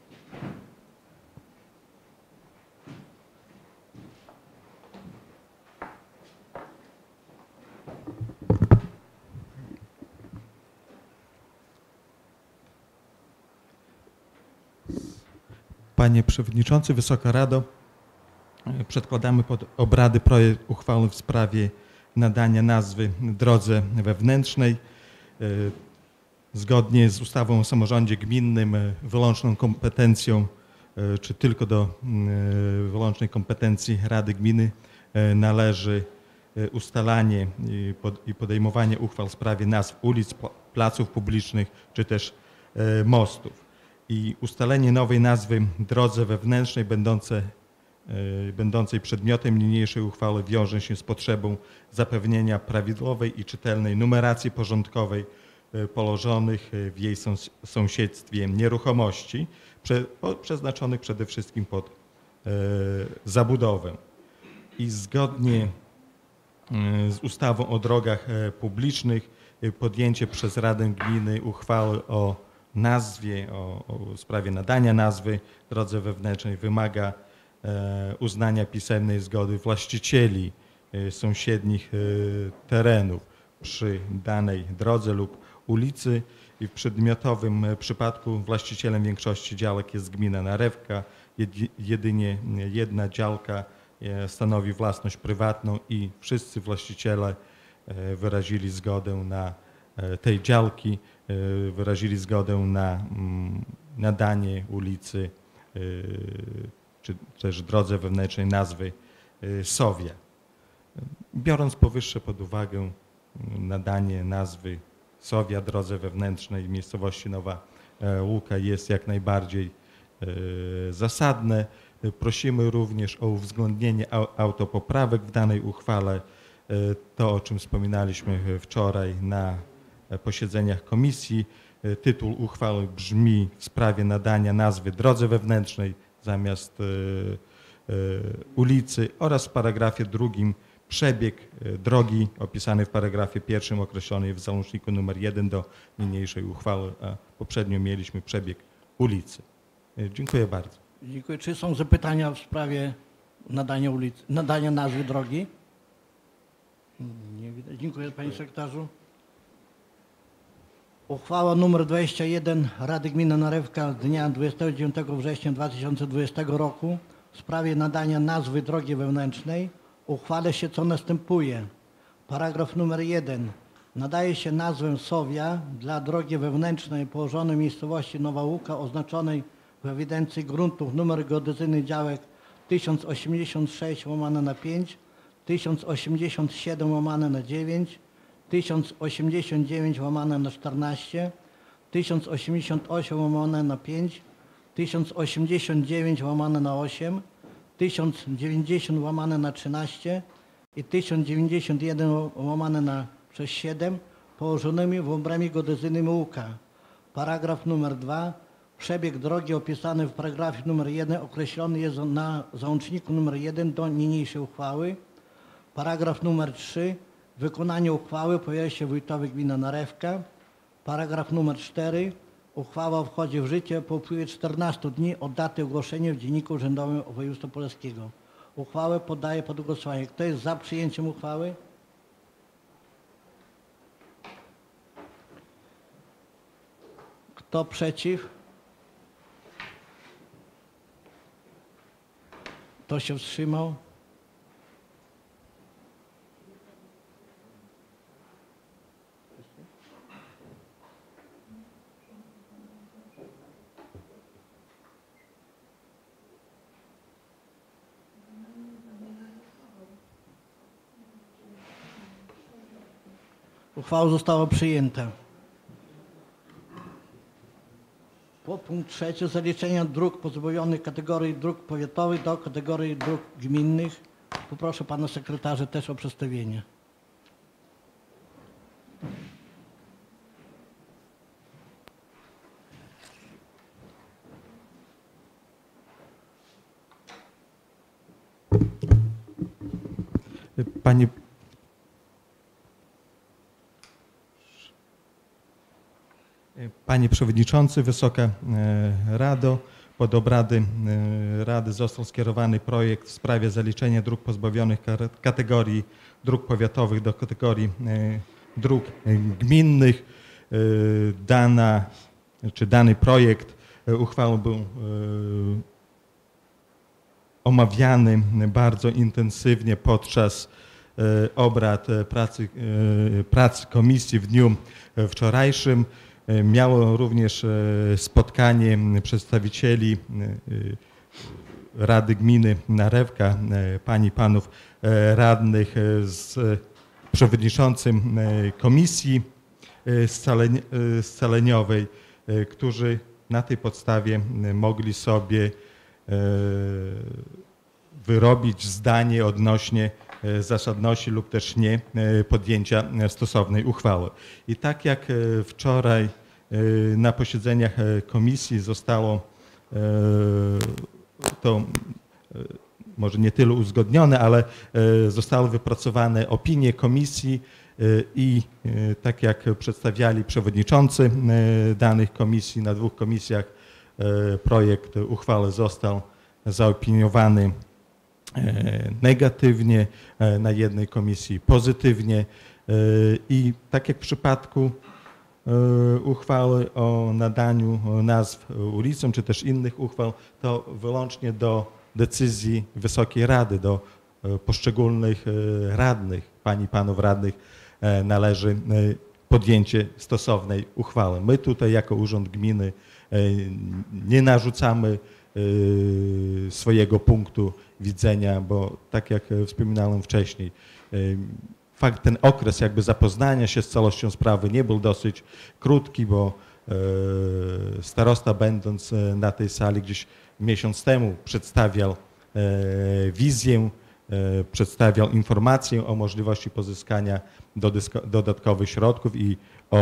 Panie Przewodniczący, Wysoka Rado, przedkładamy pod obrady projekt uchwały w sprawie nadania nazwy drodze wewnętrznej. Zgodnie z ustawą o samorządzie gminnym wyłączną kompetencją, czy tylko do wyłącznej kompetencji Rady Gminy należy ustalanie i podejmowanie uchwał w sprawie nazw ulic, placów publicznych, czy też mostów. I ustalenie nowej nazwy drodze wewnętrznej będącej przedmiotem niniejszej uchwały wiąże się z potrzebą zapewnienia prawidłowej i czytelnej numeracji porządkowej położonych w jej sąsiedztwie nieruchomości przeznaczonych przede wszystkim pod zabudowę. I zgodnie z ustawą o drogach publicznych podjęcie przez Radę Gminy uchwały o nazwie, o sprawie nadania nazwy drodze wewnętrznej wymaga uznania pisemnej zgody właścicieli sąsiednich terenów przy danej drodze lub ulicy i w przedmiotowym przypadku właścicielem większości działek jest gmina Narewka. Jedynie jedna działka stanowi własność prywatną i wszyscy właściciele wyrazili zgodę na tej działki, wyrazili zgodę na nadanie ulicy czy też drodze wewnętrznej nazwy Sowia. Biorąc powyższe pod uwagę, nadanie nazwy Sowia drodze wewnętrznej w miejscowości Nowa Łuka jest jak najbardziej zasadne. Prosimy również o uwzględnienie autopoprawek w danej uchwale. To, o czym wspominaliśmy wczoraj na posiedzeniach komisji. Tytuł uchwały brzmi: w sprawie nadania nazwy drodze wewnętrznej zamiast ulicy, oraz w paragrafie drugim przebieg drogi opisany w paragrafie pierwszym określony w załączniku nr 1 do niniejszej uchwały, a poprzednio mieliśmy przebieg ulicy. Dziękuję bardzo. Dziękuję. Czy są zapytania w sprawie nadania nazwy drogi? Nie widać. Dziękuję, panie sekretarzu. Uchwała nr 21 Rady Gminy Narewka z dnia 29 września 2020 roku w sprawie nadania nazwy drogi wewnętrznej uchwala się co następuje. Paragraf numer 1. Nadaje się nazwę Sowia dla drogi wewnętrznej położonej w miejscowości Nowa Łuka oznaczonej w ewidencji gruntów numer geodezyjny działek 1086/5, 1087/9, 1089/14, 1088/5, 1089/8, 1090/13 i 1091/7 położonymi w obrębie geodezyjnym Łuka. Paragraf numer 2. Przebieg drogi opisany w paragrafie numer 1 określony jest na załączniku numer 1 do niniejszej uchwały. Paragraf numer 3. Wykonanie uchwały powierza się wójtowi gminy Narewka. Paragraf numer 4. Uchwała wchodzi w życie po upływie 14 dni od daty ogłoszenia w Dzienniku Urzędowym Województwa Podlaskiego. Uchwałę poddaję pod głosowanie. Kto jest za przyjęciem uchwały? Kto przeciw? Kto się wstrzymał? Uchwała została przyjęta. Podpunkt 3. Zaliczenia dróg pozbawionych kategorii dróg powiatowych do kategorii dróg gminnych. Poproszę pana sekretarza też o przedstawienie. Panie Przewodniczący, Wysoka Rado, pod obrady Rady został skierowany projekt w sprawie zaliczenia dróg pozbawionych kategorii dróg powiatowych do kategorii dróg gminnych. Dany projekt uchwały był omawiany bardzo intensywnie podczas obrad pracy komisji w dniu wczorajszym. Miało również spotkanie przedstawicieli Rady Gminy Narewka, pań i panów radnych z przewodniczącym komisji scaleniowej, którzy na tej podstawie mogli sobie wyrobić zdanie odnośnie zasadności lub też nie podjęcia stosownej uchwały. I tak jak wczoraj na posiedzeniach komisji zostało to może nie tyle uzgodnione, ale zostały wypracowane opinie komisji i tak jak przedstawiali przewodniczący danych komisji, na 2 komisjach projekt uchwały został zaopiniowany negatywnie, na jednej komisji pozytywnie i tak jak w przypadku uchwały o nadaniu nazw ulicom, czy też innych uchwał, to wyłącznie do decyzji Wysokiej Rady, do poszczególnych radnych, pań i panów radnych należy podjęcie stosownej uchwały. My tutaj jako Urząd Gminy nie narzucamy swojego punktu widzenia, bo tak jak wspominałem wcześniej, ten okres jakby zapoznania się z całością sprawy nie był dosyć krótki, bo starosta, będąc na tej sali gdzieś miesiąc temu, przedstawiał wizję, przedstawiał informację o możliwości pozyskania dodatkowych środków i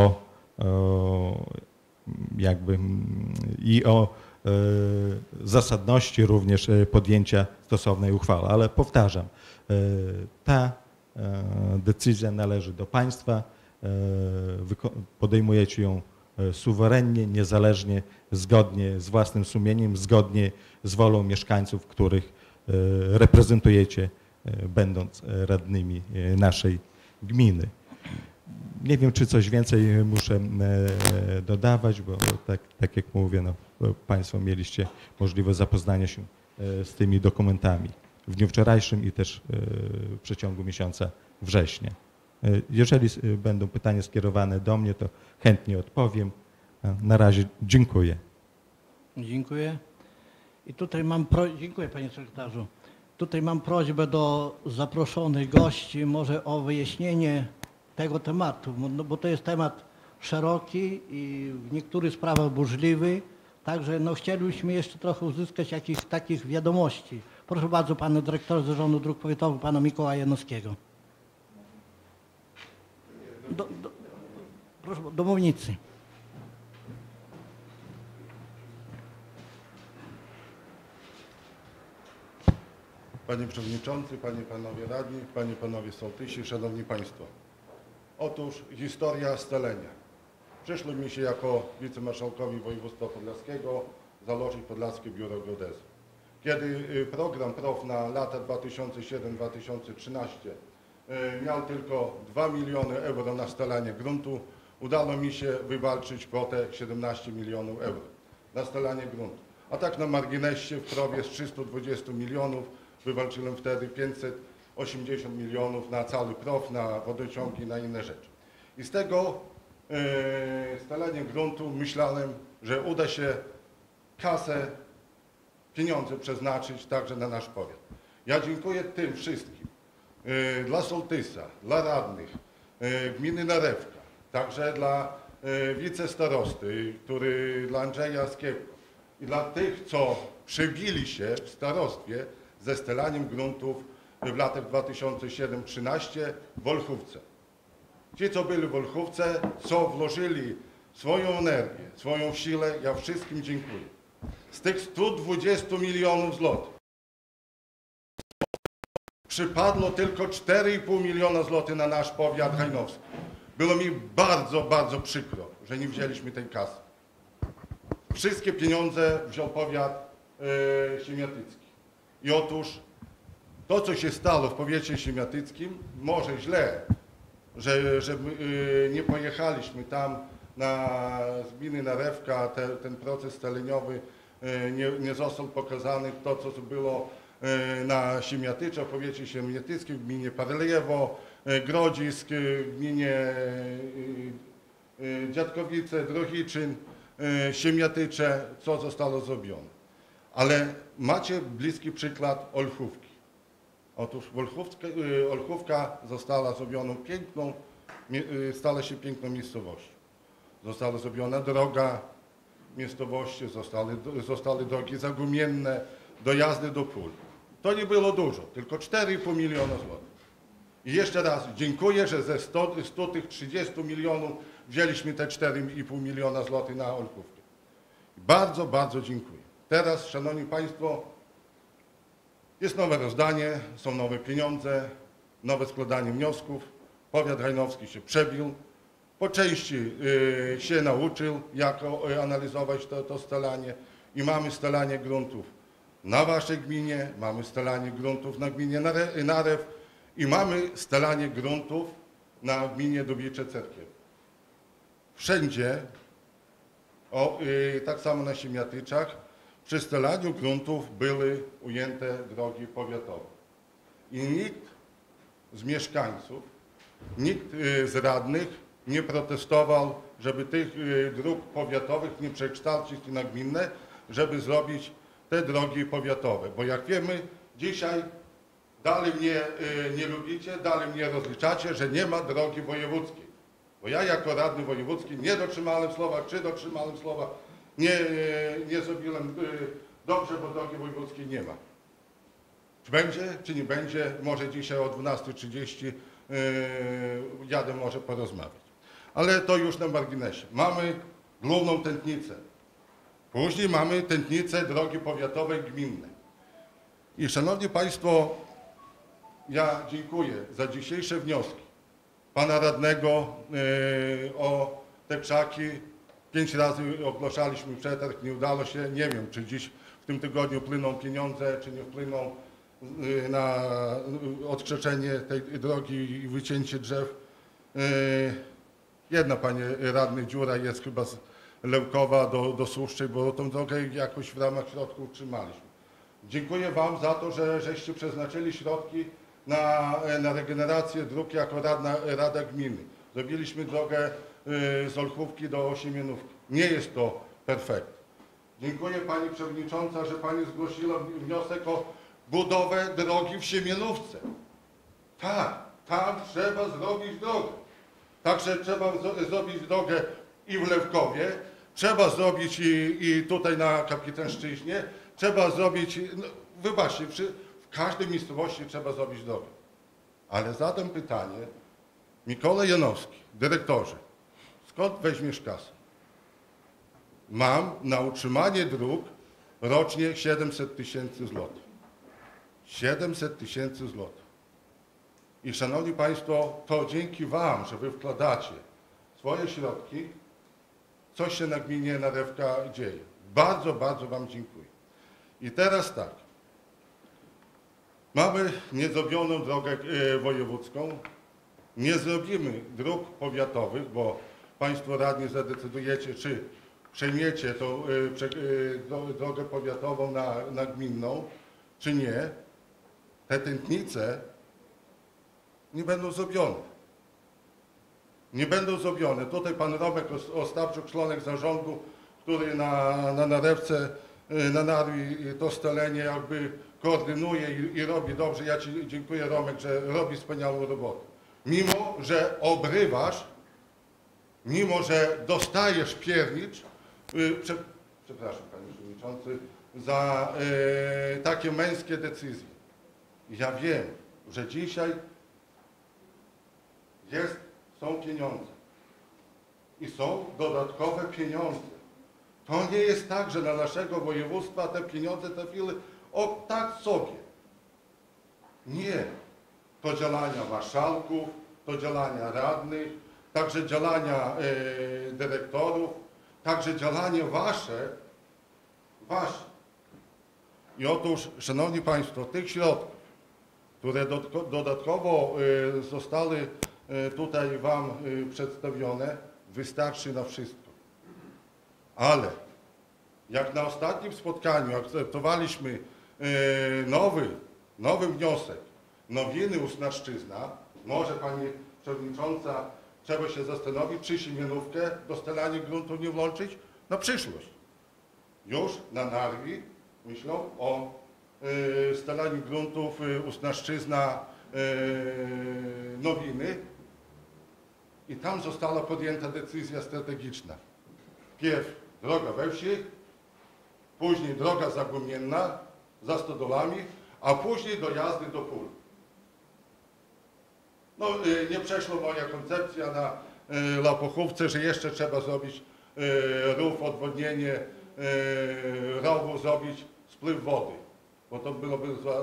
o zasadności również podjęcia stosownej uchwały. Ale powtarzam, ta decyzja należy do państwa, podejmujecie ją suwerennie, niezależnie, zgodnie z własnym sumieniem, zgodnie z wolą mieszkańców, których reprezentujecie, będąc radnymi naszej gminy. Nie wiem, czy coś więcej muszę dodawać, bo tak jak mówię, no, państwo mieliście możliwość zapoznania się z tymi dokumentami w dniu wczorajszym i też w przeciągu miesiąca września. Jeżeli będą pytania skierowane do mnie, to chętnie odpowiem. Na razie dziękuję. Dziękuję. I tutaj dziękuję panie sekretarzu. Tutaj mam prośbę do zaproszonych gości może o wyjaśnienie tego tematu, no bo to jest temat szeroki i w niektórych sprawach burzliwy. Także no, chcielibyśmy jeszcze trochę uzyskać jakichś takich wiadomości. Proszę bardzo, pana dyrektora Zarządu Dróg Powiatowych, pana Mikołaja Janowskiego. Proszę, do mównicy. Panie Przewodniczący, Panie i Panowie Radni, Panie i Panowie Sołtysi, Szanowni Państwo. Otóż historia scalenia. Przyszło mi się jako wicemarszałkowi województwa podlaskiego założyć Podlaskie Biuro Geodezji. Kiedy program PROW na lata 2007-2013 miał tylko 2 miliony euro na scalanie gruntu, udało mi się wywalczyć kwotę 17 milionów euro na scalanie gruntu. A tak na marginesie w PROW-ie z 320 milionów wywalczyłem wtedy 580 milionów na cały PROW, na wodociągi i na inne rzeczy. I z tego scalania gruntu myślałem, że uda się pieniądze przeznaczyć także na nasz powiat. Ja dziękuję tym wszystkim, dla sołtysa, dla radnych, gminy Narewka, także dla wicestarosty, dla Andrzeja Skiepko i dla tych, co przebili się w starostwie ze scalaniem gruntów w latach 2007-2013 w Olchówce. Ci, co byli w Olchówce, co włożyli swoją energię, swoją siłę, ja wszystkim dziękuję. Z tych 120 milionów złotych przypadło tylko 4,5 miliona złotych na nasz powiat hajnowski. Było mi bardzo, bardzo przykro, że nie wzięliśmy tej kasy. wszystkie pieniądze wziął powiat siemiatycki. I otóż to, co się stało w powiecie siemiatyckim, może źle, że nie pojechaliśmy tam z gminy Narewka, ten proces scaleniowy nie został pokazany, to co było na Siemiatyczach, w powiecie siemiatyckim, w gminie Parlejewo, Grodzisk, w gminie Dziadkowice, Drohiczyn, Siemiatycze, co zostało zrobione. Ale macie bliski przykład Olchówki. Otóż Olchówka została zrobiona piękną, stała się piękną miejscowością. Została zrobiona droga miejscowości, zostały drogi zagumienne, dojazdy do pól. To nie było dużo, tylko 4,5 miliona złotych. I jeszcze raz dziękuję, że ze 100 tych 30 milionów wzięliśmy te 4,5 miliona złotych na Olchówkę. Bardzo, bardzo dziękuję. Teraz, szanowni państwo, jest nowe rozdanie, są nowe pieniądze, nowe składanie wniosków. Powiat hajnowski się przebił. Po części się nauczył, jak analizować to scalanie i mamy scalanie gruntów na waszej gminie, mamy scalanie gruntów na gminie Narew i mamy scalanie gruntów na gminie Dubicze Cerkiew. Wszędzie, tak samo na Siemiatyczach, przy scalaniu gruntów były ujęte drogi powiatowe. I nikt z mieszkańców, nikt z radnych nie protestował, żeby tych dróg powiatowych nie przekształcić na gminne, żeby zrobić te drogi powiatowe. Bo jak wiemy, dzisiaj dalej mnie nie lubicie, dalej mnie rozliczacie, że nie ma drogi wojewódzkiej. Bo ja jako radny wojewódzki nie dotrzymałem słowa, czy dotrzymałem słowa, nie zrobiłem dobrze, bo drogi wojewódzkiej nie ma. Czy będzie, czy nie będzie, może dzisiaj o 12:30 jadę może porozmawiać. Ale to już na marginesie. Mamy główną tętnicę. Później mamy tętnicę drogi powiatowej gminne. I szanowni państwo, ja dziękuję za dzisiejsze wnioski pana radnego o te krzaki. 5 razy ogłaszaliśmy przetarg, nie udało się. Nie wiem, czy dziś w tym tygodniu płyną pieniądze, czy nie wpłyną na odkrzeczenie tej drogi i wycięcie drzew. Jedna, panie radny, dziura jest chyba z Lełkowa do Słuszczej, bo tą drogę jakoś w ramach środków utrzymaliśmy. Dziękuję wam za to, żeście przeznaczyli środki na regenerację dróg jako Rada Gminy. Zrobiliśmy drogę z Olchówki do Siemianówki. Nie jest to perfekt. Dziękuję pani przewodnicząca, że pani zgłosiła wniosek o budowę drogi w Siemianówce. Tak, tam trzeba zrobić drogę. Także trzeba zrobić drogę i w Lewkowie, trzeba zrobić i tutaj na Kapitanszczyźnie, trzeba zrobić, no, wybaczcie, w każdej miejscowości trzeba zrobić drogę. Ale zadam pytanie, Mikołaj Janowski, dyrektorze, skąd weźmiesz kasę? Mam na utrzymanie dróg rocznie 700 tysięcy złotych. 700 tysięcy złotych. I szanowni państwo, to dzięki wam, że wy wkładacie swoje środki, coś się na gminie Narewka dzieje. Bardzo, bardzo wam dziękuję. I teraz tak. Mamy niezrobioną drogę wojewódzką. Nie zrobimy dróg powiatowych, bo państwo radni zadecydujecie, czy przejmiecie tą drogę powiatową na gminną, czy nie. Te tętnice nie będą zrobione. Nie będą zrobione. Tutaj pan Romek Ostapczuk, zarządu, który na Narewce, na Narwi to scalenie jakby koordynuje i robi dobrze. Ja ci dziękuję, Romek, że robi wspaniałą robotę. Mimo że obrywasz, mimo że dostajesz piernicz, przepraszam panie przewodniczący, za takie męskie decyzje. Ja wiem, że dzisiaj są pieniądze i są dodatkowe pieniądze. To nie jest tak, że na naszego województwa te pieniądze trafiły tak sobie. Nie. To działania marszałków, to działania radnych, także działania dyrektorów, także działanie wasze Właśnie. I otóż, Szanowni Państwo, tych środków, które dodatkowo zostały tutaj Wam przedstawione, wystarczy na wszystko. Ale jak na ostatnim spotkaniu akceptowaliśmy nowy wniosek Nowiny Usnarszczyzna, może Pani Przewodnicząca trzeba się zastanowić, czy Siemianówkę do stelania gruntu nie włączyć na przyszłość. Już na Narwi myślą o stelaniu gruntów Usnarszczyzna Nowiny i tam została podjęta decyzja strategiczna. Pierw droga we wsi, później droga zagłumienna za stodolami, a później dojazdy do pól. No, nie przeszła moja koncepcja na Lapochówce, że jeszcze trzeba zrobić rów, odwodnienie rowu, zrobić spływ wody, bo to byłoby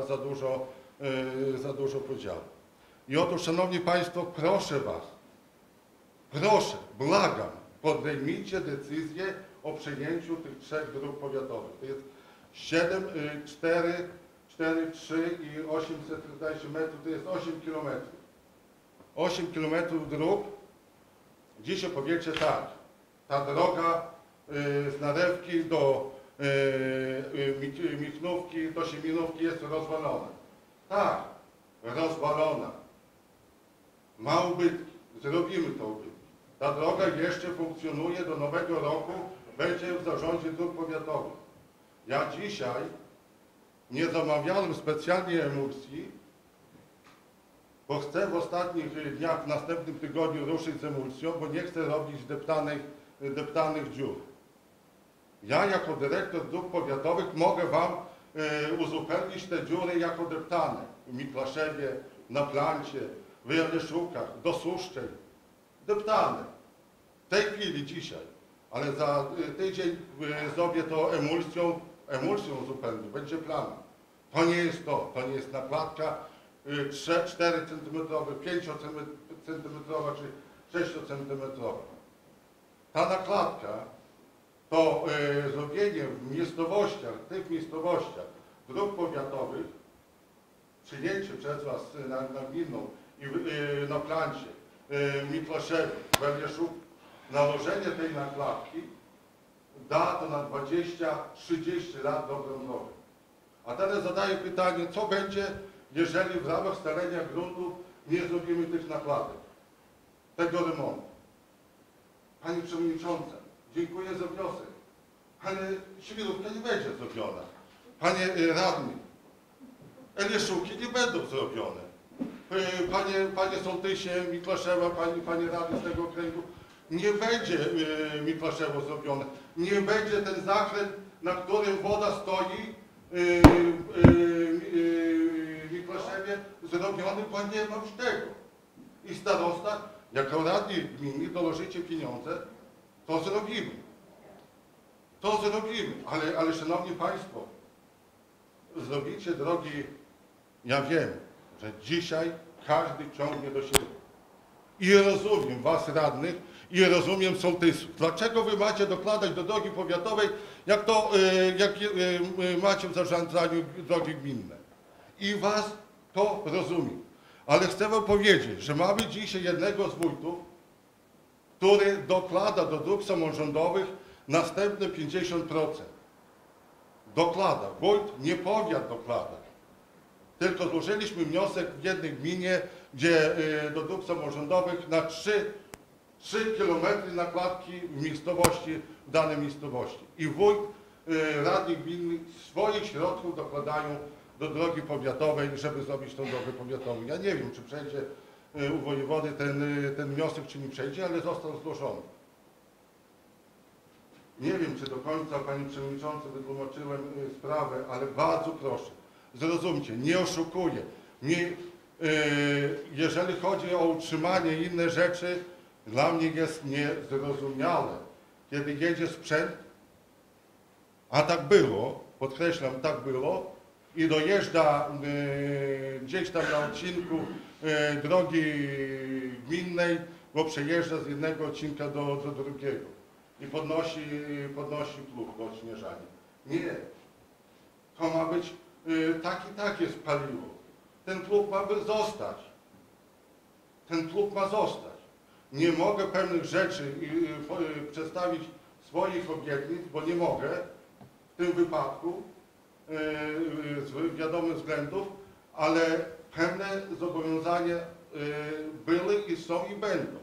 za dużo podziału. I otóż, Szanowni Państwo, proszę Was, proszę, błagam, podejmijcie decyzję o przejęciu tych 3 dróg powiatowych. To jest 7, 4, 3 i 814 metrów, to jest 8 kilometrów. 8 kilometrów dróg. Dzisiaj powiecie tak, ta droga z Narewki do Michnówki, do Siemianówki jest rozwalona. Tak, rozwalona. Ma ubytki, zrobimy to ubytki. Ta droga jeszcze funkcjonuje do nowego roku, będzie w zarządzie dróg powiatowych. Ja dzisiaj nie zamawiałem specjalnie emulsji, bo chcę w ostatnich dniach, w następnym tygodniu ruszyć z emulsją, bo nie chcę robić deptanych dziur. Ja jako dyrektor dróg powiatowych mogę Wam uzupełnić te dziury jako deptane. W Miklaszewie, na Plancie, w Janieszukach, do Suszczej. Deptane. W tej chwili, dzisiaj. Ale za tydzień zrobię to emulsją uzupełnię. Będzie plan. To nie jest to. To nie jest nakładka 4 cm, 5 cm czy 6 cm. Ta nakładka to zrobienie w miejscowościach, tych miejscowościach dróg powiatowych, przyjęcie przez Was na gminną i na Plancie, Miklaszewie, Welieszów, nałożenie tej nakładki da to na 20-30 lat dobrą drogę. A teraz zadaję pytanie, co będzie, jeżeli w ramach scalenia gruntów nie zrobimy tych nakładek, tego remontu. Pani Przewodnicząca, dziękuję za wniosek, ale Siemianówka nie będzie zrobiona. Panie Radny, Elieszuki nie będą zrobione. Panie Sołtysie Miklaszewa, Panie Radny z tego okręgu, nie będzie Miklaszewo zrobione. Nie będzie ten zakręt, na którym woda stoi w Miklaszewie zrobiony, bo nie ma już tego. I starosta, jako radni gminy dołożycie pieniądze, to zrobimy. To zrobimy. Ale Szanowni Państwo, zrobicie drogi, ja wiem, że dzisiaj każdy ciągnie do siebie. I rozumiem Was radnych, i rozumiem sołtysów. Dlaczego Wy macie dokładać do drogi powiatowej, jak macie w zarządzaniu drogi gminne? I Was to rozumiem. Ale chcę Wam powiedzieć, że mamy dzisiaj jednego z wójtów, który dokłada do dróg samorządowych następne 50%. Dokłada. Wójt, nie powiat dokłada. Tylko złożyliśmy wniosek w jednej gminie, gdzie do dróg samorządowych na 3 kilometry nakładki w miejscowości, w danej miejscowości. I wójt, radni gminy swoich środków dokładają do drogi powiatowej, żeby zrobić tą drogę powiatową. Ja nie wiem, czy przejdzie u wojewody ten wniosek, czy nie przejdzie, ale został zgłoszony. Nie wiem, czy do końca, Panie Przewodniczący, wytłumaczyłem sprawę, ale bardzo proszę, zrozumcie, nie oszukuję. Jeżeli chodzi o utrzymanie i inne rzeczy, dla mnie jest niezrozumiałe, kiedy jedzie sprzęt, a tak było, podkreślam, tak było, i dojeżdża gdzieś tam na odcinku drogi gminnej, bo przejeżdża z jednego odcinka do drugiego i podnosi plug do odśnieżania. Nie. To ma być takie paliwo. Ten klub ma zostać. Ten klub ma zostać. Nie mogę pewnych rzeczy przedstawić swoich obietnic, bo nie mogę w tym wypadku z wiadomych względów, ale pewne zobowiązania były i są i będą.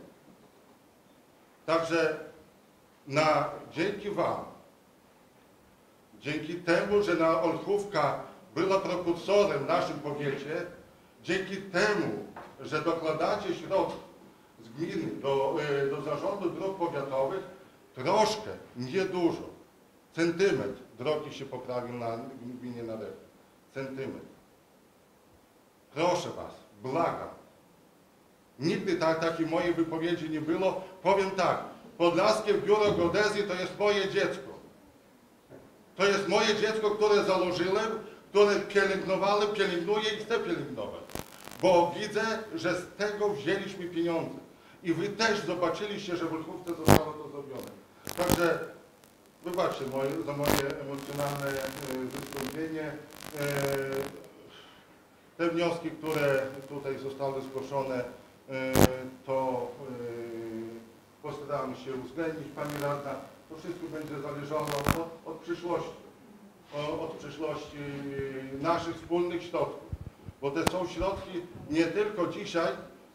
Także dzięki Wam, dzięki temu, że Olchówka była prekursorem w naszym powiecie, dzięki temu, że dokładacie środków z gminy do zarządu dróg powiatowych, troszkę, niedużo, centymetr drogi się poprawił na gminie Narewka. Centymetr. Proszę Was, błagam. Nigdy takiej mojej wypowiedzi nie było. Powiem tak, Podlaskie Biuro Geodezji to jest moje dziecko. To jest moje dziecko, które założyłem, które pielęgnowałem, pielęgnuję i chcę pielęgnować. Bo widzę, że z tego wzięliśmy pieniądze. I Wy też zobaczyliście, że w Olchówce zostało to zrobione. Także wybaczcie za moje emocjonalne wystąpienie. Te wnioski, które tutaj zostały zgłoszone, to postaramy się uwzględnić. Pani Radna, to wszystko będzie zależało od przyszłości. Od przyszłości naszych wspólnych środków. Bo te są środki nie tylko dzisiaj.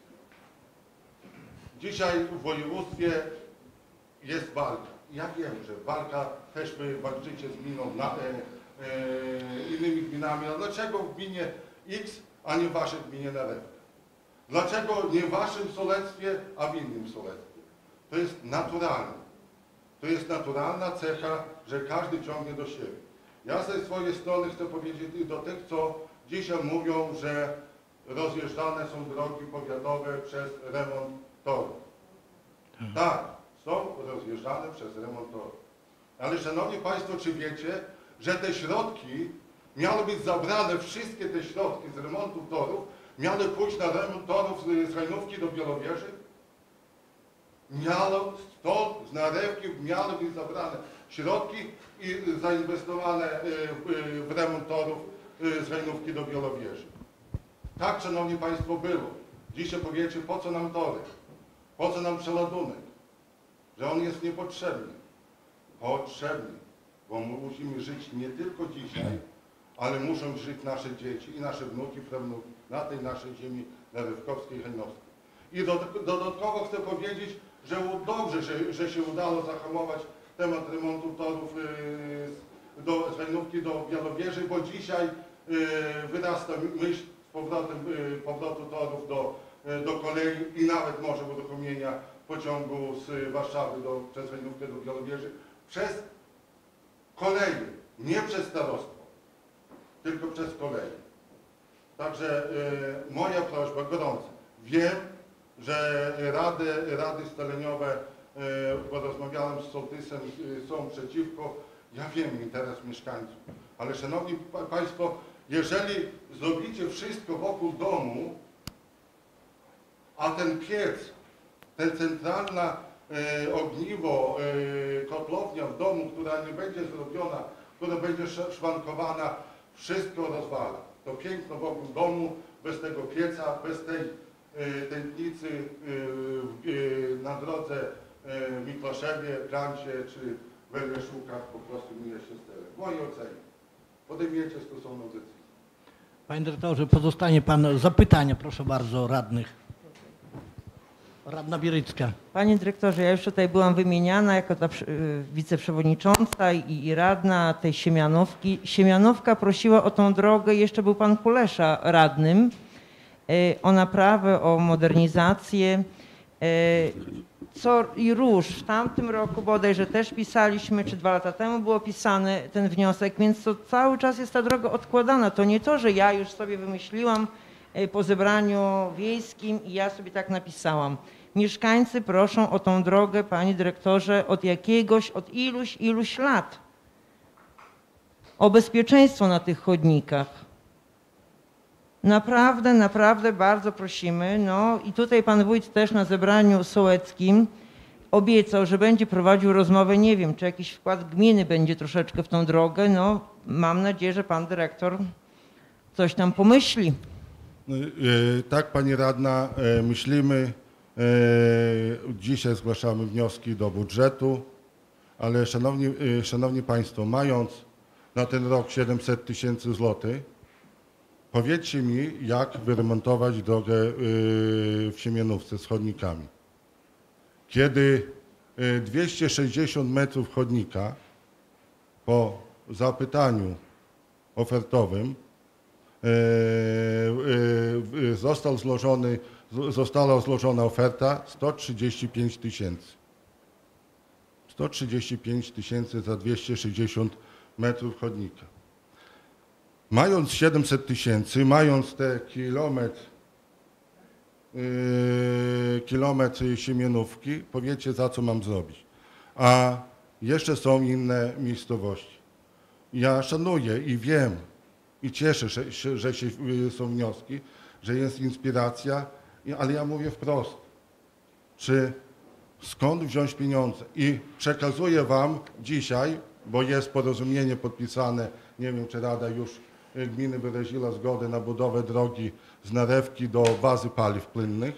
Dzisiaj w województwie jest walka. Ja wiem, że walka też Wy walczycie z gminą, innymi gminami. A dlaczego w gminie X, a nie w Waszej gminie Narewka? Dlaczego nie w Waszym sołectwie, a w innym sołectwie? To jest naturalne. To jest naturalna cecha, że każdy ciągnie do siebie. Ja ze swojej strony chcę powiedzieć do tych, co dzisiaj mówią, że rozjeżdżane są drogi powiatowe przez remont torów. Tak, są rozjeżdżane przez remont torów. Ale Szanowni Państwo, czy wiecie, że te środki miały być zabrane, wszystkie te środki z remontu torów miały pójść na remont torów z Hajnówki do Białowieży? Stąd z Narewki miały być zabrane środki i zainwestowane w remont torów z Hajnówki do Białowieży. Tak, Szanowni Państwo, było. Dzisiaj powiecie, po co nam tory? Po co nam przeładunek? Że on jest niepotrzebny. Potrzebny, bo my musimy żyć nie tylko dzisiaj, ale muszą żyć nasze dzieci i nasze wnuki, prawnuki na tej naszej ziemi narewkowskiej i hajnowskiej. I dodatkowo chcę powiedzieć, że dobrze, że się udało zahamować temat remontu torów z Hajnówki do Białowieży, bo dzisiaj wyrasta myśl powrotu torów do kolei i nawet może uruchomienia pociągu z Warszawy przez Hajnówkę do Białowieży przez koleje, nie przez starostwo, tylko przez koleje. Także moja prośba gorąca. Wiem, że rady scaleniowe, bo rozmawiałem z sołtysem, są przeciwko. Ja wiem interes mieszkańców, ale Szanowni Państwo, jeżeli zrobicie wszystko wokół domu, a ten piec, ten centralna ogniwo, kotlownia w domu, która nie będzie zrobiona, która będzie szwankowana, wszystko rozwala. To piękno wokół domu, bez tego pieca, bez tej tętnicy na drodze w Miklaszewie, Krancie czy w Eleszukach po prostu mija się z celem. W mojej ocenie podejmiecie stosowną decyzję. Panie dyrektorze, pozostanie Pan zapytania, proszę bardzo, radnych. Radna Bierycka. Panie dyrektorze, ja już tutaj byłam wymieniana jako ta wiceprzewodnicząca i radna tej Siemianówki. Siemianówka prosiła o tą drogę, jeszcze był pan Kulesza radnym, o naprawę, o modernizację. I róż w tamtym roku bodajże też pisaliśmy, czy 2 lata temu było pisany ten wniosek, więc to cały czas jest ta droga odkładana. To nie to, że ja już sobie wymyśliłam po zebraniu wiejskim i ja sobie tak napisałam. Mieszkańcy proszą o tą drogę, panie dyrektorze, od iluś lat. O bezpieczeństwo na tych chodnikach. Naprawdę, naprawdę bardzo prosimy. No i tutaj pan wójt też na zebraniu sołeckim obiecał, że będzie prowadził rozmowę, nie wiem, czy jakiś wkład gminy będzie troszeczkę w tą drogę. No, mam nadzieję, że pan dyrektor coś tam pomyśli. Tak, pani radna, myślimy. Dzisiaj zgłaszamy wnioski do budżetu, ale szanowni państwo, mając na ten rok 700 000 złotych, powiedzcie mi, jak wyremontować drogę w Siemianówce z chodnikami. Kiedy 260 metrów chodnika po zapytaniu ofertowym została złożona oferta 135 000. 135 000 za 260 metrów chodnika. Mając 700 000, mając te kilometr Siemianówki, powiecie, za co mam zrobić. A jeszcze są inne miejscowości. Ja szanuję i wiem i cieszę się, że są wnioski, że jest inspiracja, ale ja mówię wprost, skąd wziąć pieniądze? I przekazuję wam dzisiaj, bo jest porozumienie podpisane, nie wiem, czy Rada już gminy wyraziła zgodę na budowę drogi z Narewki do bazy paliw płynnych.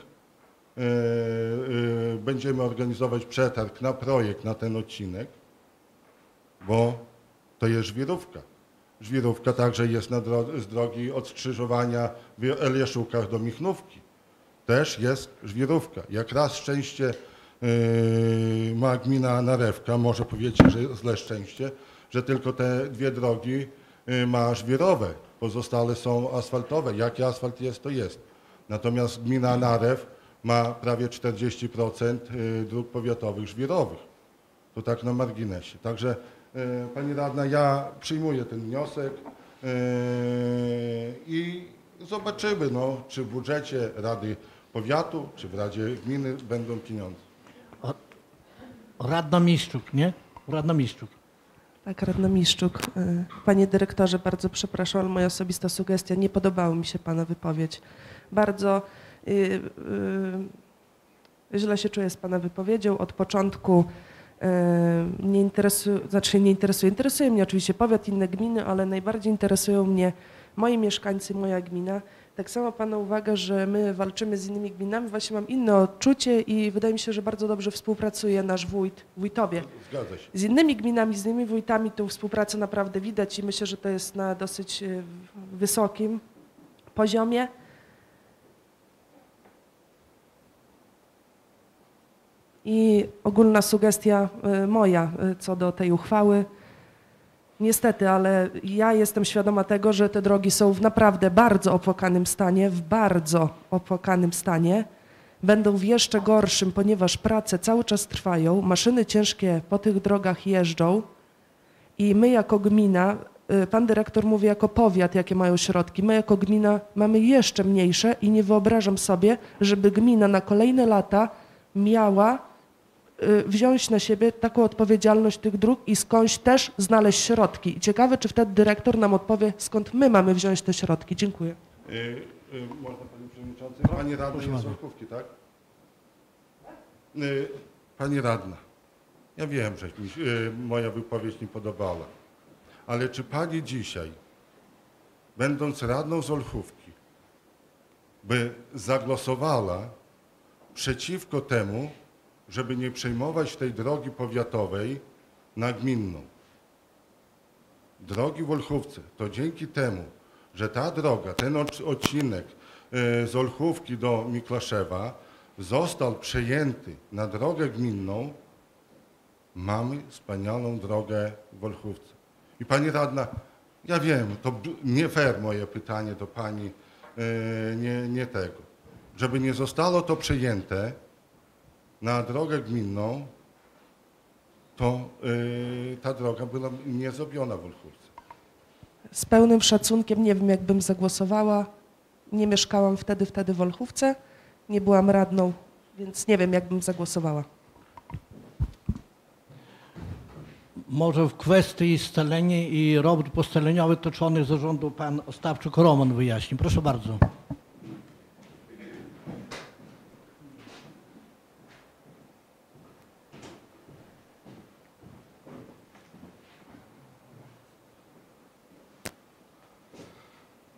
Będziemy organizować przetarg na projekt na ten odcinek, bo to jest żwirówka. Żwirówka także jest z drogi od skrzyżowania w Eliaszukach do Michnówki. Też jest żwirówka. Jak raz szczęście ma gmina Narewka, może powiecie, że złe szczęście, że tylko te dwie drogi ma żwirowe, pozostałe są asfaltowe. Jaki asfalt jest, to jest. Natomiast gmina Narew ma prawie 40% dróg powiatowych żwirowych. To tak na marginesie. Także pani radna, ja przyjmuję ten wniosek i zobaczymy, czy w budżecie Rady Powiatu, czy w Radzie Gminy będą pieniądze. Radna Miszczuk, nie? Radna Miszczuk. Tak, radna Miszczuk. Panie dyrektorze, bardzo przepraszam, ale moja osobista sugestia, nie podobała mi się pana wypowiedź. Bardzo źle się czuję z pana wypowiedzią. Od początku interesuje mnie oczywiście powiat, inne gminy, ale najbardziej interesują mnie moi mieszkańcy, moja gmina. Tak samo pana uwaga, że my walczymy z innymi gminami, właśnie mam inne odczucie i wydaje mi się, że bardzo dobrze współpracuje nasz wójtowie. Zgadza się. Z innymi gminami, z innymi wójtami tę współpracę naprawdę widać i myślę, że to jest na dosyć wysokim poziomie. I ogólna sugestia moja co do tej uchwały. Niestety, ale ja jestem świadoma tego, że te drogi są w naprawdę bardzo opłakanym stanie, będą w jeszcze gorszym, ponieważ prace cały czas trwają, maszyny ciężkie po tych drogach jeżdżą i my jako gmina, pan dyrektor mówi jako powiat, jakie mają środki, my jako gmina mamy jeszcze mniejsze i nie wyobrażam sobie, żeby gmina na kolejne lata miała wziąć na siebie taką odpowiedzialność tych dróg i skądś też znaleźć środki. I ciekawe, czy wtedy dyrektor nam odpowie, skąd my mamy wziąć te środki. Dziękuję. Można, panie przewodniczący? Pani radna jest z Olchówki, tak? Pani radna, ja wiem, że mi moja wypowiedź nie podobała, ale czy pani dzisiaj, będąc radną z Olchówki, by zagłosowała przeciwko temu, żeby nie przejmować tej drogi powiatowej na gminną? Drogi w Olchówce, to dzięki temu, że ta droga, ten odcinek z Olchówki do Miklaszewa został przejęty na drogę gminną, mamy wspaniałą drogę w Olchówce. I pani radna, ja wiem, to nie fair moje pytanie do pani, nie tego. Żeby nie zostało to przejęte na drogę gminną, to ta droga była nie zrobiona w Olchówce. Z pełnym szacunkiem nie wiem, jak bym zagłosowała. Nie mieszkałam wtedy w Olchówce, nie byłam radną, więc nie wiem, jak bym zagłosowała. Może w kwestii scalenia i robót posteleniowych toczonych z zarządu pan Ostapczuk-Roman wyjaśni. Proszę bardzo.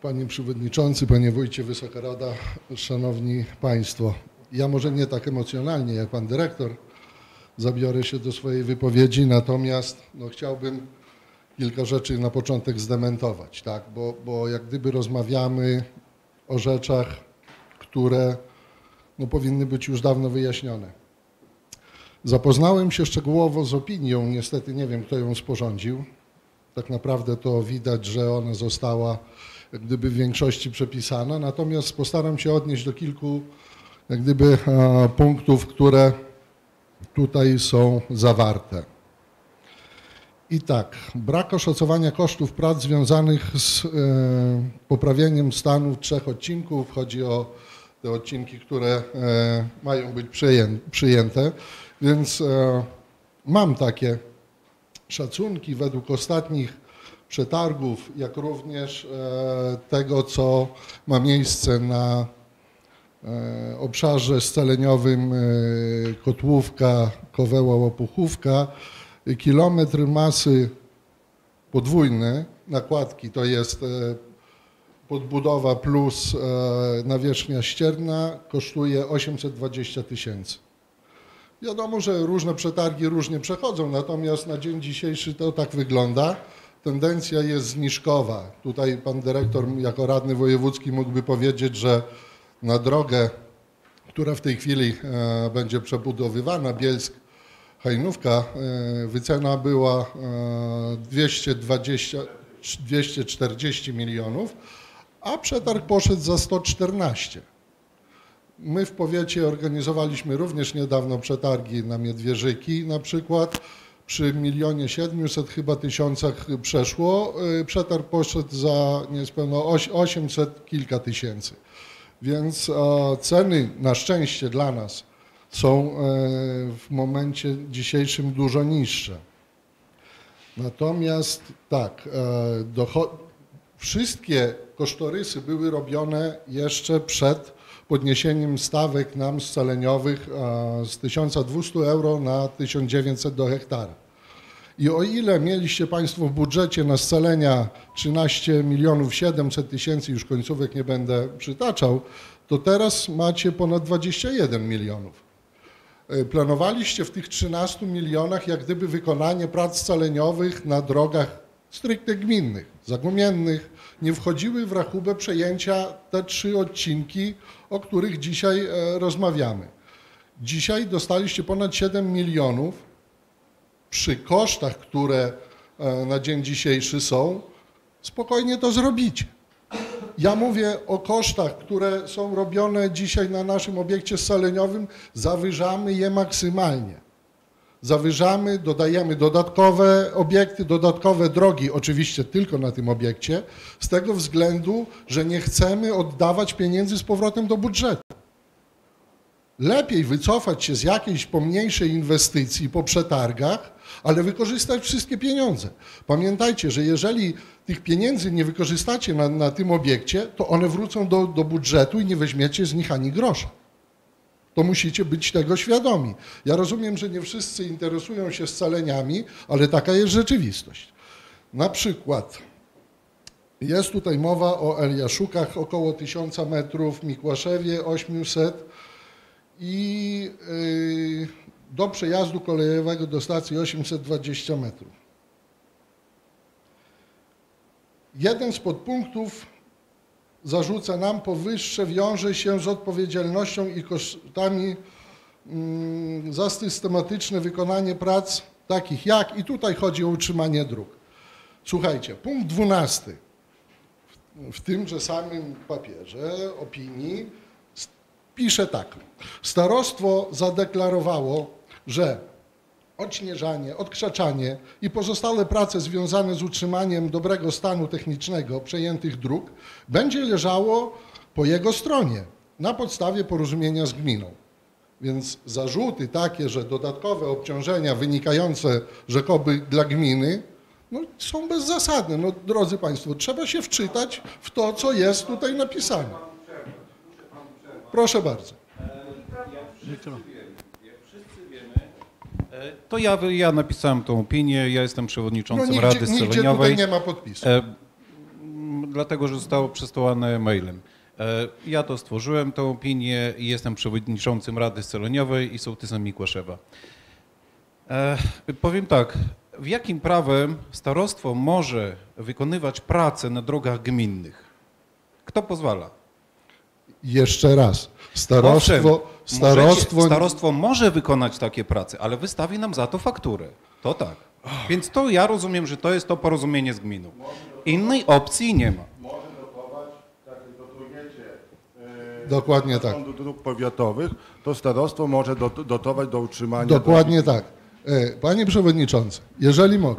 Panie Przewodniczący, Panie Wójcie, Wysoka Rada, Szanowni Państwo. Ja może nie tak emocjonalnie jak Pan Dyrektor zabiorę się do swojej wypowiedzi, natomiast no, chciałbym kilka rzeczy na początek zdementować, tak? Bo jak gdyby rozmawiamy o rzeczach, które no, powinny być już dawno wyjaśnione. Zapoznałem się szczegółowo z opinią, niestety nie wiem, kto ją sporządził. Tak naprawdę to widać, że ona została jak gdyby w większości przepisana, natomiast postaram się odnieść do kilku jak gdyby punktów, które tutaj są zawarte. I tak, brak oszacowania kosztów prac związanych z poprawieniem stanu 3 odcinków. Chodzi o te odcinki, które mają być przyjęte, więc mam takie szacunki według ostatnich przetargów, jak również tego, co ma miejsce na obszarze scaleniowym Kotłówka, Koweła, Łopuchówka. Kilometr masy podwójny nakładki to jest podbudowa plus nawierzchnia ścierna kosztuje 820 000. Wiadomo, że różne przetargi różnie przechodzą, natomiast na dzień dzisiejszy to tak wygląda. Tendencja jest zniżkowa. Tutaj pan dyrektor jako radny wojewódzki mógłby powiedzieć, że na drogę, która w tej chwili będzie przebudowywana, Bielsk-Hajnówka, wycena była 240 milionów, a przetarg poszedł za 114. My w powiecie organizowaliśmy również niedawno przetargi na Miedwierzyki na przykład. Przy 1 700 000 chyba tysiącach przeszło. Przetarg poszedł za niespełna 800 kilka tysięcy. Więc ceny na szczęście dla nas są w momencie dzisiejszym dużo niższe. Natomiast tak, wszystkie kosztorysy były robione jeszcze przed podniesieniem stawek nam scaleniowych z 1200 euro na 1900 do hektara. I o ile mieliście Państwo w budżecie na scalenia 13 700 000, już końcówek nie będę przytaczał, to teraz macie ponad 21 milionów. Planowaliście w tych 13 milionach jak gdyby wykonanie prac scaleniowych na drogach stricte gminnych, zagumiennych. Nie wchodziły w rachubę przejęcia te 3 odcinki, o których dzisiaj rozmawiamy. Dzisiaj dostaliście ponad 7 milionów. Przy kosztach, które na dzień dzisiejszy są, spokojnie to zrobicie. Ja mówię o kosztach, które są robione dzisiaj na naszym obiekcie scaleniowym, zawyżamy je maksymalnie. Zawyżamy, dodajemy dodatkowe obiekty, dodatkowe drogi, oczywiście tylko na tym obiekcie, z tego względu, że nie chcemy oddawać pieniędzy z powrotem do budżetu. Lepiej wycofać się z jakiejś pomniejszej inwestycji po przetargach, ale wykorzystać wszystkie pieniądze. Pamiętajcie, że jeżeli tych pieniędzy nie wykorzystacie na tym obiekcie, to one wrócą do budżetu i nie weźmiecie z nich ani grosza. To musicie być tego świadomi. Ja rozumiem, że nie wszyscy interesują się scaleniami, ale taka jest rzeczywistość. Na przykład jest tutaj mowa o Eliaszukach, około 1000 metrów, Mikłaszewie 800 i do przejazdu kolejowego do stacji 820 metrów. Jeden z podpunktów zarzuca nam powyższe wiąże się z odpowiedzialnością i kosztami za systematyczne wykonanie prac takich jak, i tutaj chodzi o utrzymanie dróg. Słuchajcie, punkt 12 w tymże samym papierze opinii pisze tak. Starostwo zadeklarowało, że odśnieżanie, odkrzaczanie i pozostałe prace związane z utrzymaniem dobrego stanu technicznego przejętych dróg będzie leżało po jego stronie na podstawie porozumienia z gminą. Więc zarzuty takie, że dodatkowe obciążenia wynikające rzekomo dla gminy no, są bezzasadne. No, drodzy Państwo, trzeba się wczytać w to, co jest tutaj napisane. Proszę bardzo. To ja napisałem tą opinię, ja jestem przewodniczącym no, Rady Scaleniowej. Tutaj nie ma podpisu. dlatego, że zostało przesłane mailem. Ja to stworzyłem, tę opinię i jestem przewodniczącym Rady Sceleniowej i sołtysem Mikłaszewa. Powiem tak, w jakim prawem starostwo może wykonywać pracę na drogach gminnych? Kto pozwala? Jeszcze raz. Starostwo może wykonać takie prace, ale wystawi nam za to fakturę. To tak. Więc to ja rozumiem, że to jest to porozumienie z gminą. Innej opcji nie ma. Dokładnie tak. Zarządu Dróg Powiatowych, to starostwo może dotować do utrzymania. Dokładnie tak. Panie Przewodniczący, jeżeli mogę,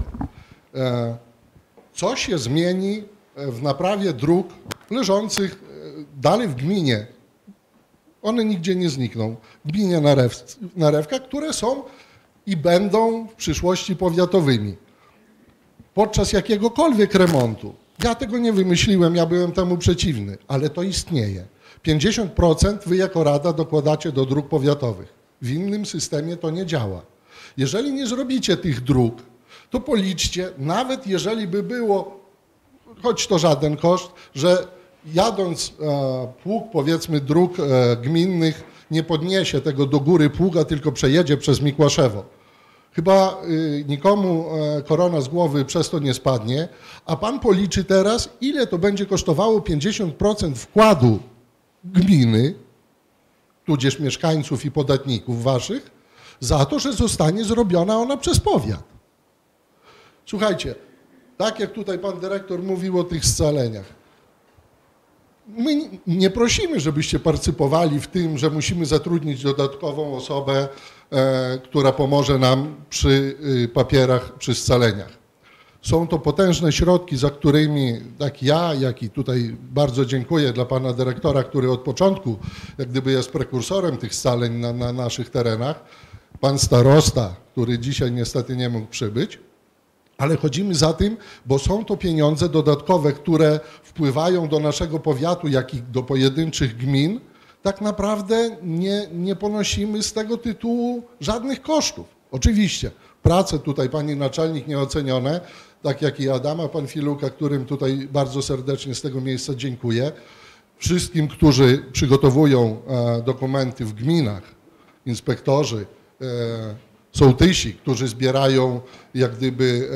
co się zmieni w naprawie dróg leżących dalej w gminie? One nigdzie nie znikną. W gminie Narewka, które są i będą w przyszłości powiatowymi. Podczas jakiegokolwiek remontu, ja tego nie wymyśliłem, ja byłem temu przeciwny, ale to istnieje. 50% wy jako rada dokładacie do dróg powiatowych. W innym systemie to nie działa. Jeżeli nie zrobicie tych dróg, to policzcie, nawet jeżeli by było, choć to żaden koszt, że jadąc pług, powiedzmy, dróg gminnych, nie podniesie tego do góry pługa, tylko przejedzie przez Mikłaszewo. Chyba nikomu korona z głowy przez to nie spadnie, a pan policzy teraz, ile to będzie kosztowało 50% wkładu gminy, tudzież mieszkańców i podatników waszych, za to, że zostanie zrobiona ona przez powiat. Słuchajcie, tak jak tutaj pan dyrektor mówił o tych scaleniach, my nie prosimy, żebyście partycypowali w tym, że musimy zatrudnić dodatkową osobę, która pomoże nam przy papierach, przy scaleniach. Są to potężne środki, za którymi tak ja, jak i tutaj bardzo dziękuję dla pana dyrektora, który od początku jak gdyby jest prekursorem tych scaleń na naszych terenach, pan starosta, który dzisiaj niestety nie mógł przybyć, ale chodzimy za tym, bo są to pieniądze dodatkowe, które wpływają do naszego powiatu, jak i do pojedynczych gmin. Tak naprawdę nie ponosimy z tego tytułu żadnych kosztów. Oczywiście prace tutaj pani naczelnik nieocenione, tak jak i Adama, pan Filuka, którym tutaj bardzo serdecznie z tego miejsca dziękuję. Wszystkim, którzy przygotowują dokumenty w gminach, inspektorzy, sołtysi, którzy zbierają jak gdyby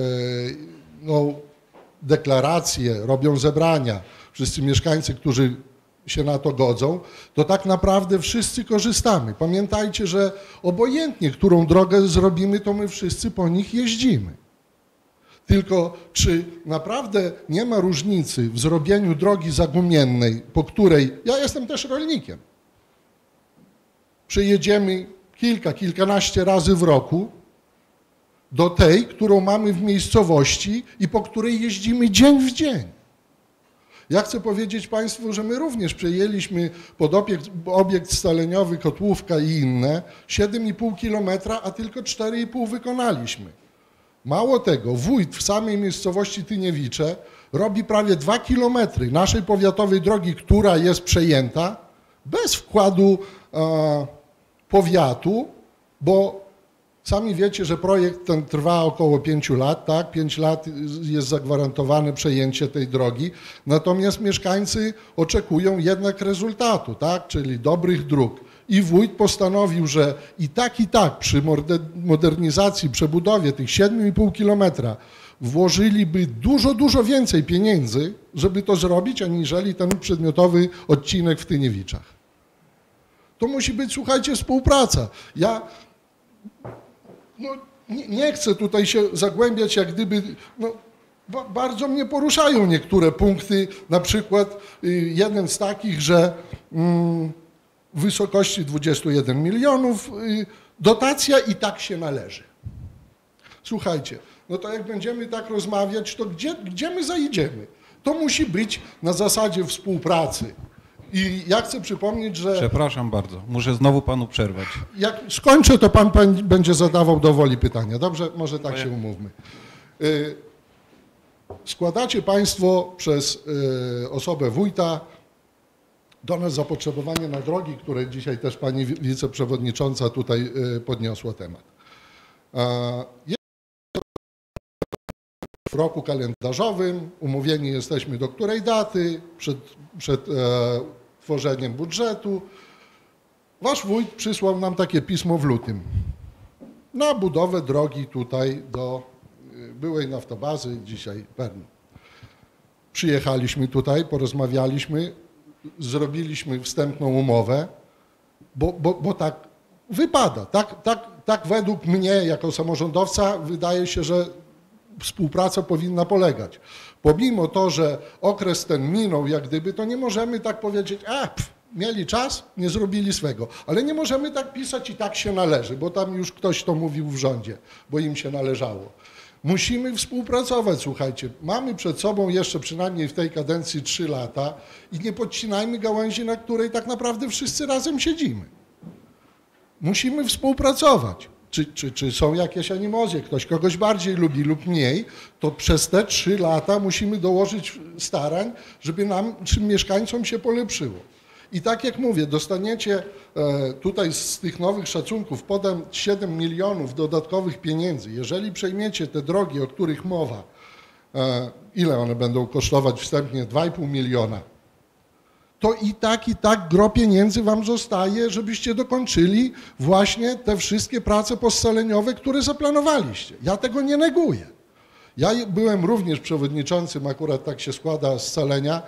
deklaracje, robią zebrania, wszyscy mieszkańcy, którzy się na to godzą, to tak naprawdę wszyscy korzystamy. Pamiętajcie, że obojętnie, którą drogę zrobimy, to my wszyscy po nich jeździmy. Tylko czy naprawdę nie ma różnicy w zrobieniu drogi zagumiennej, po której, ja jestem też rolnikiem, przejedziemy kilkanaście razy w roku do tej, którą mamy w miejscowości i po której jeździmy dzień w dzień. Ja chcę powiedzieć państwu, że my również przejęliśmy pod obiekt scaleniowy Kotłówka i inne 7,5 kilometra, a tylko 4,5 wykonaliśmy. Mało tego, wójt w samej miejscowości Tyniewicze robi prawie 2 kilometry naszej powiatowej drogi, która jest przejęta, bez wkładu powiatu, bo sami wiecie, że projekt ten trwa około 5 lat, tak? 5 lat jest zagwarantowane przejęcie tej drogi, natomiast mieszkańcy oczekują jednak rezultatu, tak? Czyli dobrych dróg. I wójt postanowił, że i tak przy modernizacji, przebudowie tych 7,5 kilometra włożyliby dużo więcej pieniędzy, żeby to zrobić, aniżeli ten przedmiotowy odcinek w Tyniewiczach. To musi być, słuchajcie, współpraca. Ja nie chcę tutaj się zagłębiać, jak gdyby, bardzo mnie poruszają niektóre punkty, na przykład jeden z takich, że w wysokości 21 milionów dotacja i tak się należy. Słuchajcie, no to jak będziemy tak rozmawiać, to gdzie my zajdziemy? To musi być na zasadzie współpracy. I ja chcę przypomnieć, że... Przepraszam bardzo, muszę znowu panu przerwać. Jak skończę, to pan będzie zadawał dowoli pytania. Dobrze? Może tak się umówmy. Składacie państwo przez osobę wójta do nas zapotrzebowanie na drogi, które dzisiaj też pani wiceprzewodnicząca tutaj podniosła temat. roku kalendarzowym, umówieni jesteśmy do której daty, przed tworzeniem budżetu. Wasz wójt przysłał nam takie pismo w lutym na budowę drogi tutaj do byłej naftobazy, dzisiaj Pernu. Przyjechaliśmy tutaj, porozmawialiśmy, zrobiliśmy wstępną umowę, bo tak wypada. Tak według mnie jako samorządowca wydaje się, że współpraca powinna polegać. Pomimo to, że okres ten minął jak gdyby, to nie możemy tak powiedzieć, mieli czas, nie zrobili swego. Ale nie możemy tak pisać i tak się należy, bo tam już ktoś to mówił w rządzie, bo im się należało. Musimy współpracować, słuchajcie. Mamy przed sobą jeszcze przynajmniej w tej kadencji 3 lata i nie podcinajmy gałęzi, na której tak naprawdę wszyscy razem siedzimy. Musimy współpracować. Czy są jakieś animozje, ktoś kogoś bardziej lubi lub mniej, to przez te 3 lata musimy dołożyć starań, żeby naszym mieszkańcom się polepszyło. I tak jak mówię, dostaniecie tutaj z tych nowych szacunków podam 7 milionów dodatkowych pieniędzy. Jeżeli przejmiecie te drogi, o których mowa, ile one będą kosztować wstępnie? 2,5 miliona. To i tak gro pieniędzy wam zostaje, żebyście dokończyli właśnie te wszystkie prace poscaleniowe, które zaplanowaliście. Ja tego nie neguję. Ja byłem również przewodniczącym, akurat tak się składa, scalenia.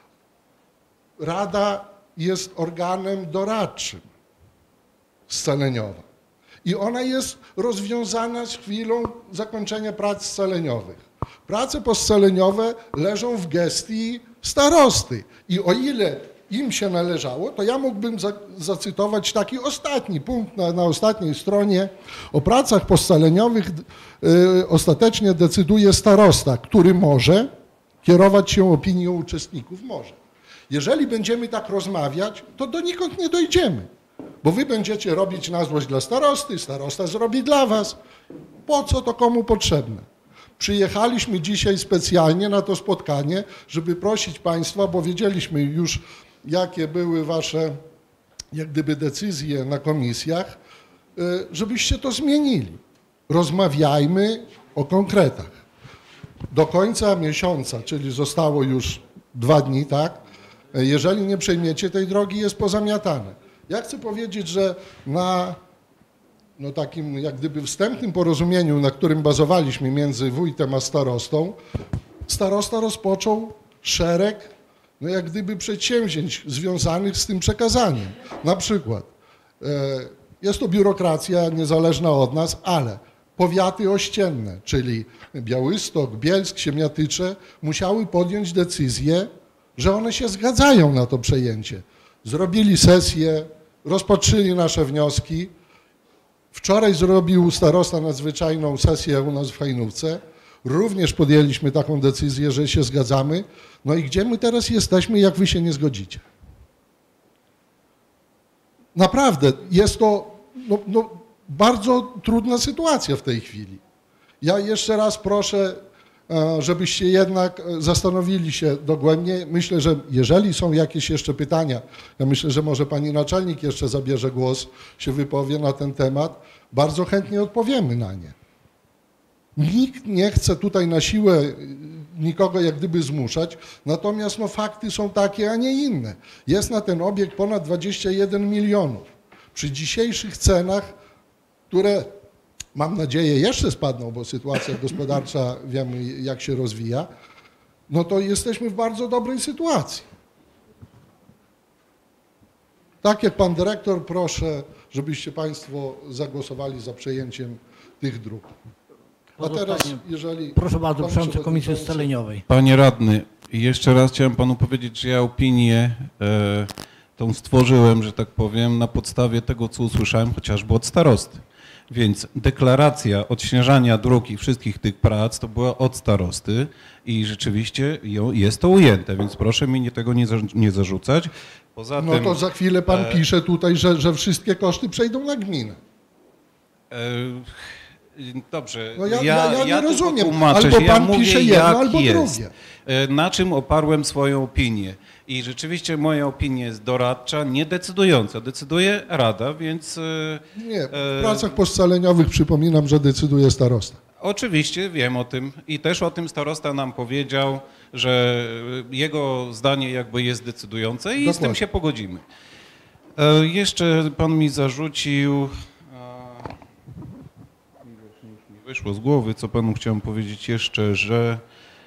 Rada jest organem doradczym scaleniowa i ona jest rozwiązana z chwilą zakończenia prac scaleniowych. Prace poscaleniowe leżą w gestii starosty i o ile im się należało, to ja mógłbym zacytować taki ostatni punkt na ostatniej stronie. O pracach poscaleniowych ostatecznie decyduje starosta, który może kierować się opinią uczestników. Może. Jeżeli będziemy tak rozmawiać, to donikąd nie dojdziemy, bo wy będziecie robić na złość dla starosty, starosta zrobi dla was. Po co to komu potrzebne? Przyjechaliśmy dzisiaj specjalnie na to spotkanie, żeby prosić państwa, bo wiedzieliśmy już, jakie były wasze jak gdyby decyzje na komisjach, żebyście to zmienili. Rozmawiajmy o konkretach. Do końca miesiąca, czyli zostało już 2 dni, tak? Jeżeli nie przejmiecie tej drogi, jest pozamiatane. Ja chcę powiedzieć, że na takim jak gdyby wstępnym porozumieniu, na którym bazowaliśmy między wójtem a starostą, starosta rozpoczął szereg jak gdyby przedsięwzięć związanych z tym przekazaniem. Na przykład jest to biurokracja niezależna od nas, ale powiaty ościenne, czyli Białystok, Bielsk, Siemiatycze, musiały podjąć decyzję, że one się zgadzają na to przejęcie. Zrobili sesję, rozpatrzyli nasze wnioski. Wczoraj zrobił starosta nadzwyczajną sesję u nas w Hajnówce. Również podjęliśmy taką decyzję, że się zgadzamy. No i gdzie my teraz jesteśmy, jak wy się nie zgodzicie? Naprawdę, jest to bardzo trudna sytuacja w tej chwili. Ja jeszcze raz proszę, żebyście jednak zastanowili się dogłębnie. Myślę, że jeżeli są jakieś jeszcze pytania, ja myślę, że może pani naczelnik jeszcze zabierze głos, się wypowie na ten temat, bardzo chętnie odpowiemy na nie. Nikt nie chce tutaj na siłę nikogo jak gdyby zmuszać, natomiast fakty są takie, a nie inne. Jest na ten obiekt ponad 21 milionów. Przy dzisiejszych cenach, które mam nadzieję jeszcze spadną, bo sytuacja gospodarcza wiemy jak się rozwija, no to jesteśmy w bardzo dobrej sytuacji. Tak jak pan dyrektor, proszę, żebyście państwo zagłosowali za przejęciem tych dróg. A teraz, jeżeli... Proszę bardzo, przewodniczący Komisji Scaleniowej. Panie radny, jeszcze raz chciałem panu powiedzieć, że ja opinię tą stworzyłem, że tak powiem, na podstawie tego, co usłyszałem chociażby od starosty. Więc deklaracja odśnieżania dróg i wszystkich tych prac to była od starosty i rzeczywiście jest to ujęte, więc proszę mi tego nie zarzucać. Poza tym, to za chwilę pan pisze tutaj, że wszystkie koszty przejdą na gminę. Dobrze, no ja nie rozumiem, tłumaczę, albo pan ja pisze jedno, albo drugie. Na czym oparłem swoją opinię. I rzeczywiście moja opinia jest doradcza, nie decydująca. Decyduje Rada, więc... Nie, w pracach poscaleniowych przypominam, że decyduje starosta. Oczywiście wiem o tym i też o tym starosta nam powiedział, że jego zdanie jakby jest decydujące i z tym się pogodzimy. Jeszcze pan mi zarzucił, mi wyszło z głowy, co panu chciałem powiedzieć jeszcze, że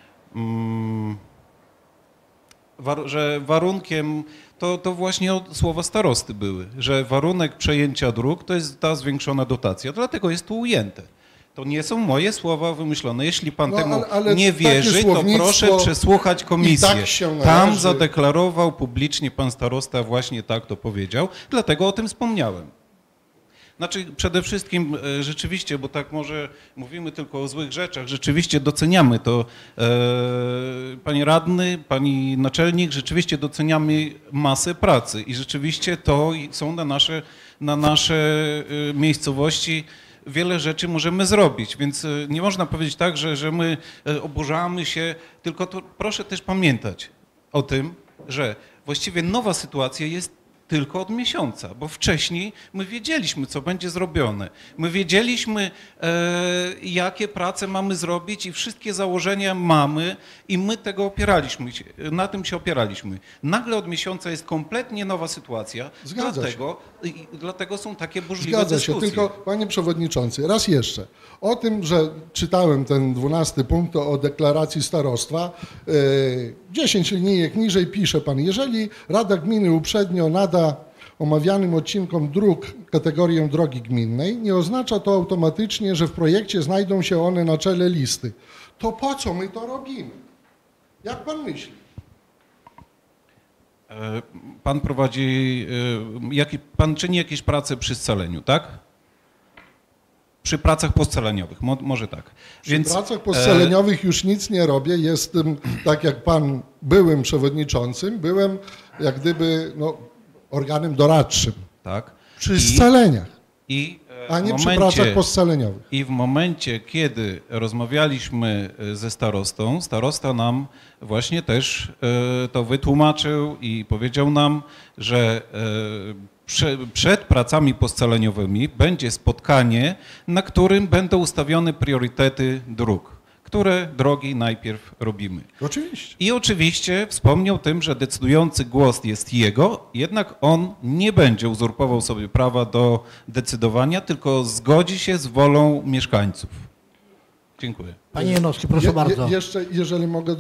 warunkiem, to właśnie słowa starosty były, że warunek przejęcia dróg to jest ta zwiększona dotacja, dlatego jest tu ujęte. To nie są moje słowa wymyślone. Jeśli pan temu nie wierzy, to proszę przesłuchać komisję. Tam zadeklarował publicznie pan starosta, właśnie tak to powiedział, dlatego o tym wspomniałem. Znaczy przede wszystkim rzeczywiście, bo tak może mówimy tylko o złych rzeczach, rzeczywiście doceniamy to, panie radny, pani naczelnik, rzeczywiście doceniamy masę pracy i rzeczywiście to są na nasze miejscowości wiele rzeczy możemy zrobić, więc nie można powiedzieć tak, że my oburzamy się, tylko to proszę też pamiętać o tym, że właściwie nowa sytuacja jest tylko od miesiąca, bo wcześniej my wiedzieliśmy, co będzie zrobione. My wiedzieliśmy, jakie prace mamy zrobić i wszystkie założenia mamy i my tego opieraliśmy się, na tym się opieraliśmy. Nagle od miesiąca jest kompletnie nowa sytuacja, dlatego są takie burzliwe dyskusje. Zgadza się, tylko panie przewodniczący, raz jeszcze. O tym, że czytałem ten 12 punkt o deklaracji starostwa, 10 linijek niżej pisze pan, jeżeli Rada Gminy uprzednio nada omawianym odcinkom dróg kategorię drogi gminnej, nie oznacza to automatycznie, że w projekcie znajdą się one na czele listy. To po co my to robimy? Jak pan myśli? Pan prowadzi, pan czyni jakieś prace przy scaleniu, tak? Przy pracach poscaleniowych, może tak. Przy pracach poscaleniowych już nic nie robię, jestem, tak jak pan, byłym przewodniczącym, byłem jak gdyby organem doradczym. Tak. Przy scaleniach, a nie przy pracach poscaleniowych. I w momencie, kiedy rozmawialiśmy ze starostą, starosta nam właśnie też to wytłumaczył i powiedział nam, że przed pracami poscaleniowymi będzie spotkanie, na którym będą ustawione priorytety dróg. Które drogi najpierw robimy. Oczywiście. I oczywiście wspomniał tym, że decydujący głos jest jego, jednak on nie będzie uzurpował sobie prawa do decydowania, tylko zgodzi się z wolą mieszkańców. Dziękuję. Panie Janowski, proszę bardzo. Jeszcze, jeżeli mogę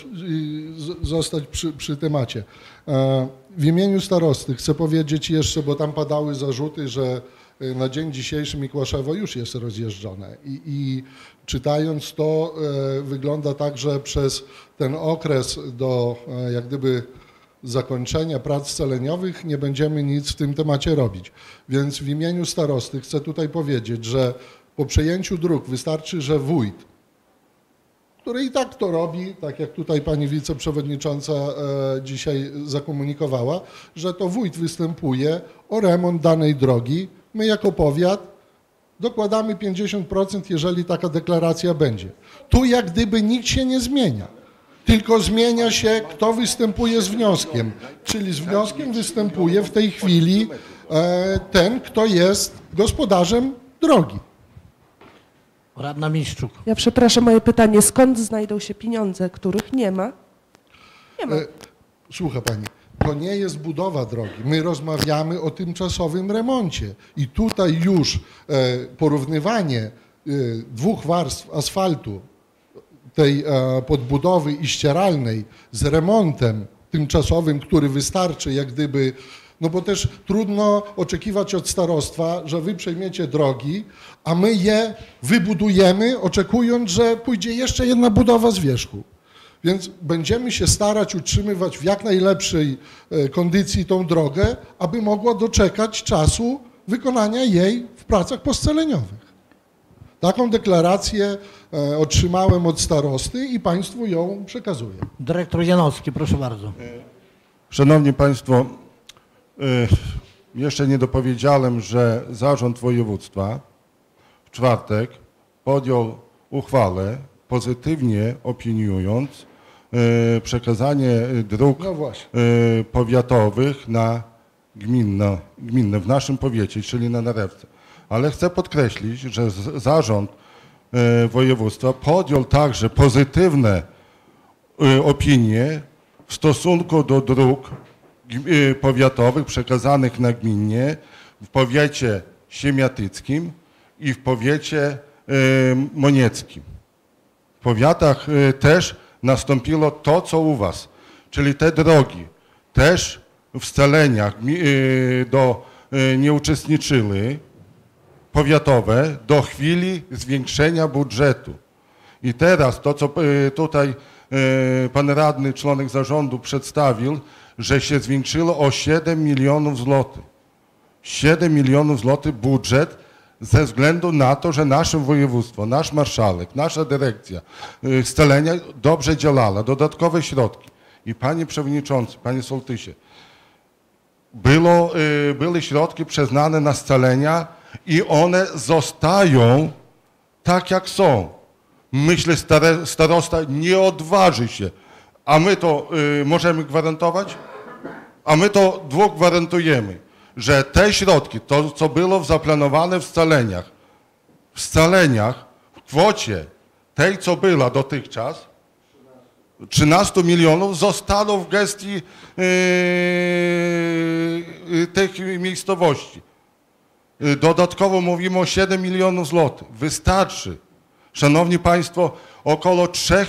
zostać przy temacie. W imieniu starosty chcę powiedzieć jeszcze, bo tam padały zarzuty, że na dzień dzisiejszy Mikłaszewo już jest rozjeżdżone i czytając to wygląda tak, że przez ten okres do jak gdyby zakończenia prac scaleniowych nie będziemy nic w tym temacie robić. Więc w imieniu starosty chcę tutaj powiedzieć, że po przejęciu dróg wystarczy, że wójt, który i tak to robi, tak jak tutaj pani wiceprzewodnicząca dzisiaj zakomunikowała, że to wójt występuje o remont danej drogi. My jako powiat dokładamy 50%, jeżeli taka deklaracja będzie. Tu jak gdyby nikt się nie zmienia, tylko zmienia się, kto występuje z wnioskiem. Czyli z wnioskiem występuje w tej chwili ten, kto jest gospodarzem drogi. Radna Miszczuk. Ja przepraszam, moje pytanie, skąd znajdą się pieniądze, których nie ma? Nie ma. Słucha pani, to nie jest budowa drogi. My rozmawiamy o tymczasowym remoncie i tutaj już porównywanie dwóch warstw asfaltu, tej podbudowy i ścieralnej z remontem tymczasowym, który wystarczy jak gdyby, no bo też trudno oczekiwać od starostwa, że wy przejmiecie drogi, a my je wybudujemy, oczekując, że pójdzie jeszcze jedna budowa z wierzchu. Więc będziemy się starać utrzymywać w jak najlepszej kondycji tą drogę, aby mogła doczekać czasu wykonania jej w pracach poscaleniowych. Taką deklarację otrzymałem od starosty i państwu ją przekazuję. Dyrektor Janowski, proszę bardzo. Szanowni Państwo, jeszcze nie dopowiedziałem, że Zarząd Województwa w czwartek podjął uchwałę pozytywnie opiniując przekazanie dróg powiatowych na gminne w naszym powiecie, czyli na Narewce. Ale chcę podkreślić, że zarząd województwa podjął także pozytywne opinie w stosunku do dróg powiatowych przekazanych nagminnie w powiecie siemiatyckim i w powiecie monieckim. W powiatach też nastąpiło to, co u was, czyli te drogi też w scaleniach nie uczestniczyły powiatowe do chwili zwiększenia budżetu. I teraz to, co tutaj pan radny, członek zarządu przedstawił, że się zwiększyło o 7 milionów złotych. 7 milionów złotych budżet ze względu na to, że nasze województwo, nasz marszałek, nasza dyrekcja scalenia dobrze działała, dodatkowe środki. I panie przewodniczący, panie sołtysie, były środki przyznane na scalenia i one zostają tak, jak są. Myślę, starosta nie odważy się, a my to możemy gwarantować, a my to gwarantujemy, że te środki, to co było zaplanowane w scaleniach w kwocie tej, co była dotychczas, 13 milionów zostało w gestii tych miejscowości. Dodatkowo mówimy o 7 milionów złotych. Wystarczy, szanowni państwo, około 3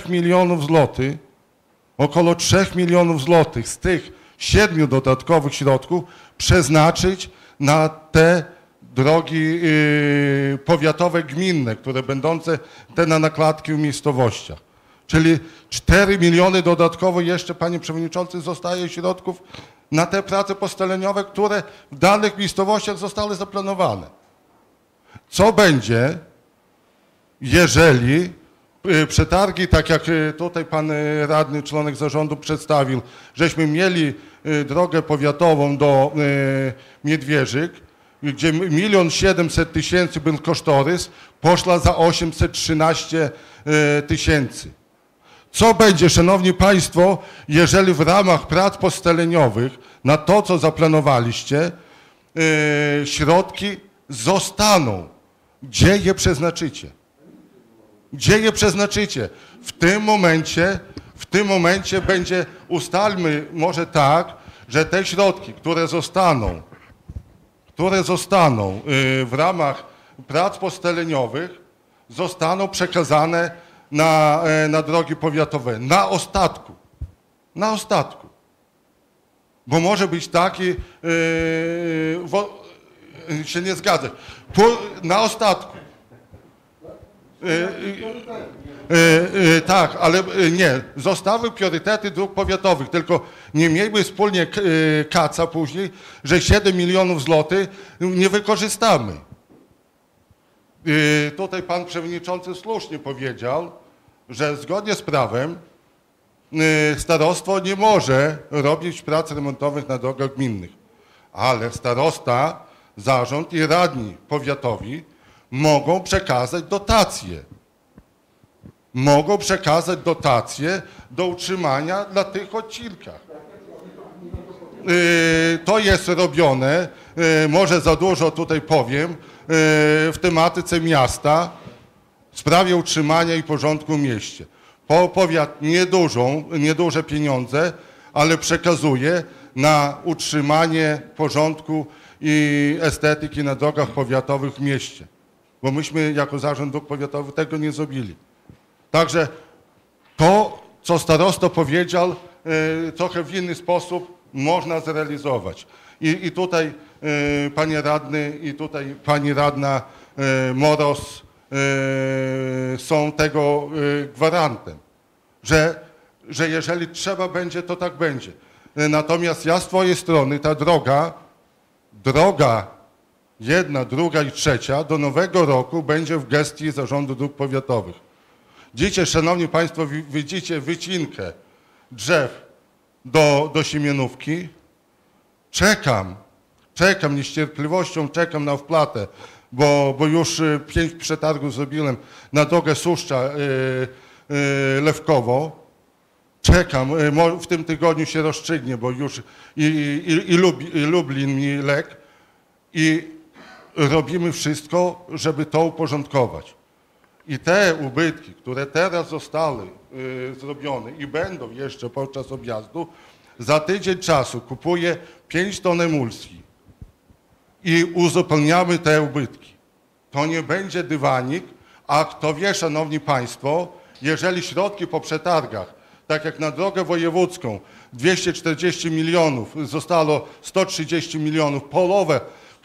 milionów złotych z tych 7 dodatkowych środków przeznaczyć na te drogi powiatowe, gminne, które będące na nakładki w miejscowościach. Czyli 4 miliony dodatkowo jeszcze, panie przewodniczący, zostaje środków na te prace posteleniowe, które w danych miejscowościach zostały zaplanowane. Co będzie, jeżeli przetargi, tak jak tutaj pan radny, członek zarządu przedstawił, żeśmy mieli drogę powiatową do Miedwierzyk, gdzie 1 700 000 był kosztorys, poszła za 813 000. Co będzie, szanowni państwo, jeżeli w ramach prac posteleniowych na to, co zaplanowaliście, środki zostaną? Gdzie je przeznaczycie? Gdzie je przeznaczycie? W tym momencie będzie, ustalmy może tak, że te środki, które zostaną w ramach prac posteleniowych, zostaną przekazane na drogi powiatowe. Na ostatku. Bo może być taki, się nie zgadzać, na ostatku. Tak, ale nie, zostały priorytety dróg powiatowych, tylko nie miejmy wspólnie kaca później, że 7 milionów złotych nie wykorzystamy. Tutaj pan przewodniczący słusznie powiedział, że zgodnie z prawem starostwo nie może robić prac remontowych na drogach gminnych, ale starosta, zarząd i radni powiatowi mogą przekazać dotacje. Mogą przekazać dotacje do utrzymania na tych odcinkach. To jest robione, może za dużo tutaj powiem, w tematyce miasta, w sprawie utrzymania i porządku w mieście. Powiat nieduże pieniądze, ale przekazuje na utrzymanie porządku i estetyki na drogach powiatowych w mieście. Bo myśmy jako Zarząd Dróg Powiatowych tego nie zrobili. Także to, co starosta powiedział, trochę w inny sposób można zrealizować. I tutaj panie radny i tutaj pani radna Moros są tego gwarantem, że jeżeli trzeba będzie, to tak będzie. Natomiast ja z twojej strony, ta droga jedna, druga i trzecia do nowego roku będzie w gestii Zarządu Dróg Powiatowych. Dzisiaj, szanowni państwo, widzicie wycinkę drzew do Siemianówki. Czekam niecierpliwością, czekam na wpłatę, bo już 5 przetargów zrobiłem na drogę Suszcza Lewkowo. Czekam, w tym tygodniu się rozstrzygnie, bo już i Lublin mi legł i robimy wszystko, żeby to uporządkować. I te ubytki, które teraz zostały zrobione i będą jeszcze podczas objazdu, za tydzień czasu kupuję 5 ton emulsji i uzupełniamy te ubytki. To nie będzie dywanik, a kto wie, szanowni państwo, jeżeli środki po przetargach, tak jak na drogę wojewódzką 240 milionów, zostało 130 milionów, połowę,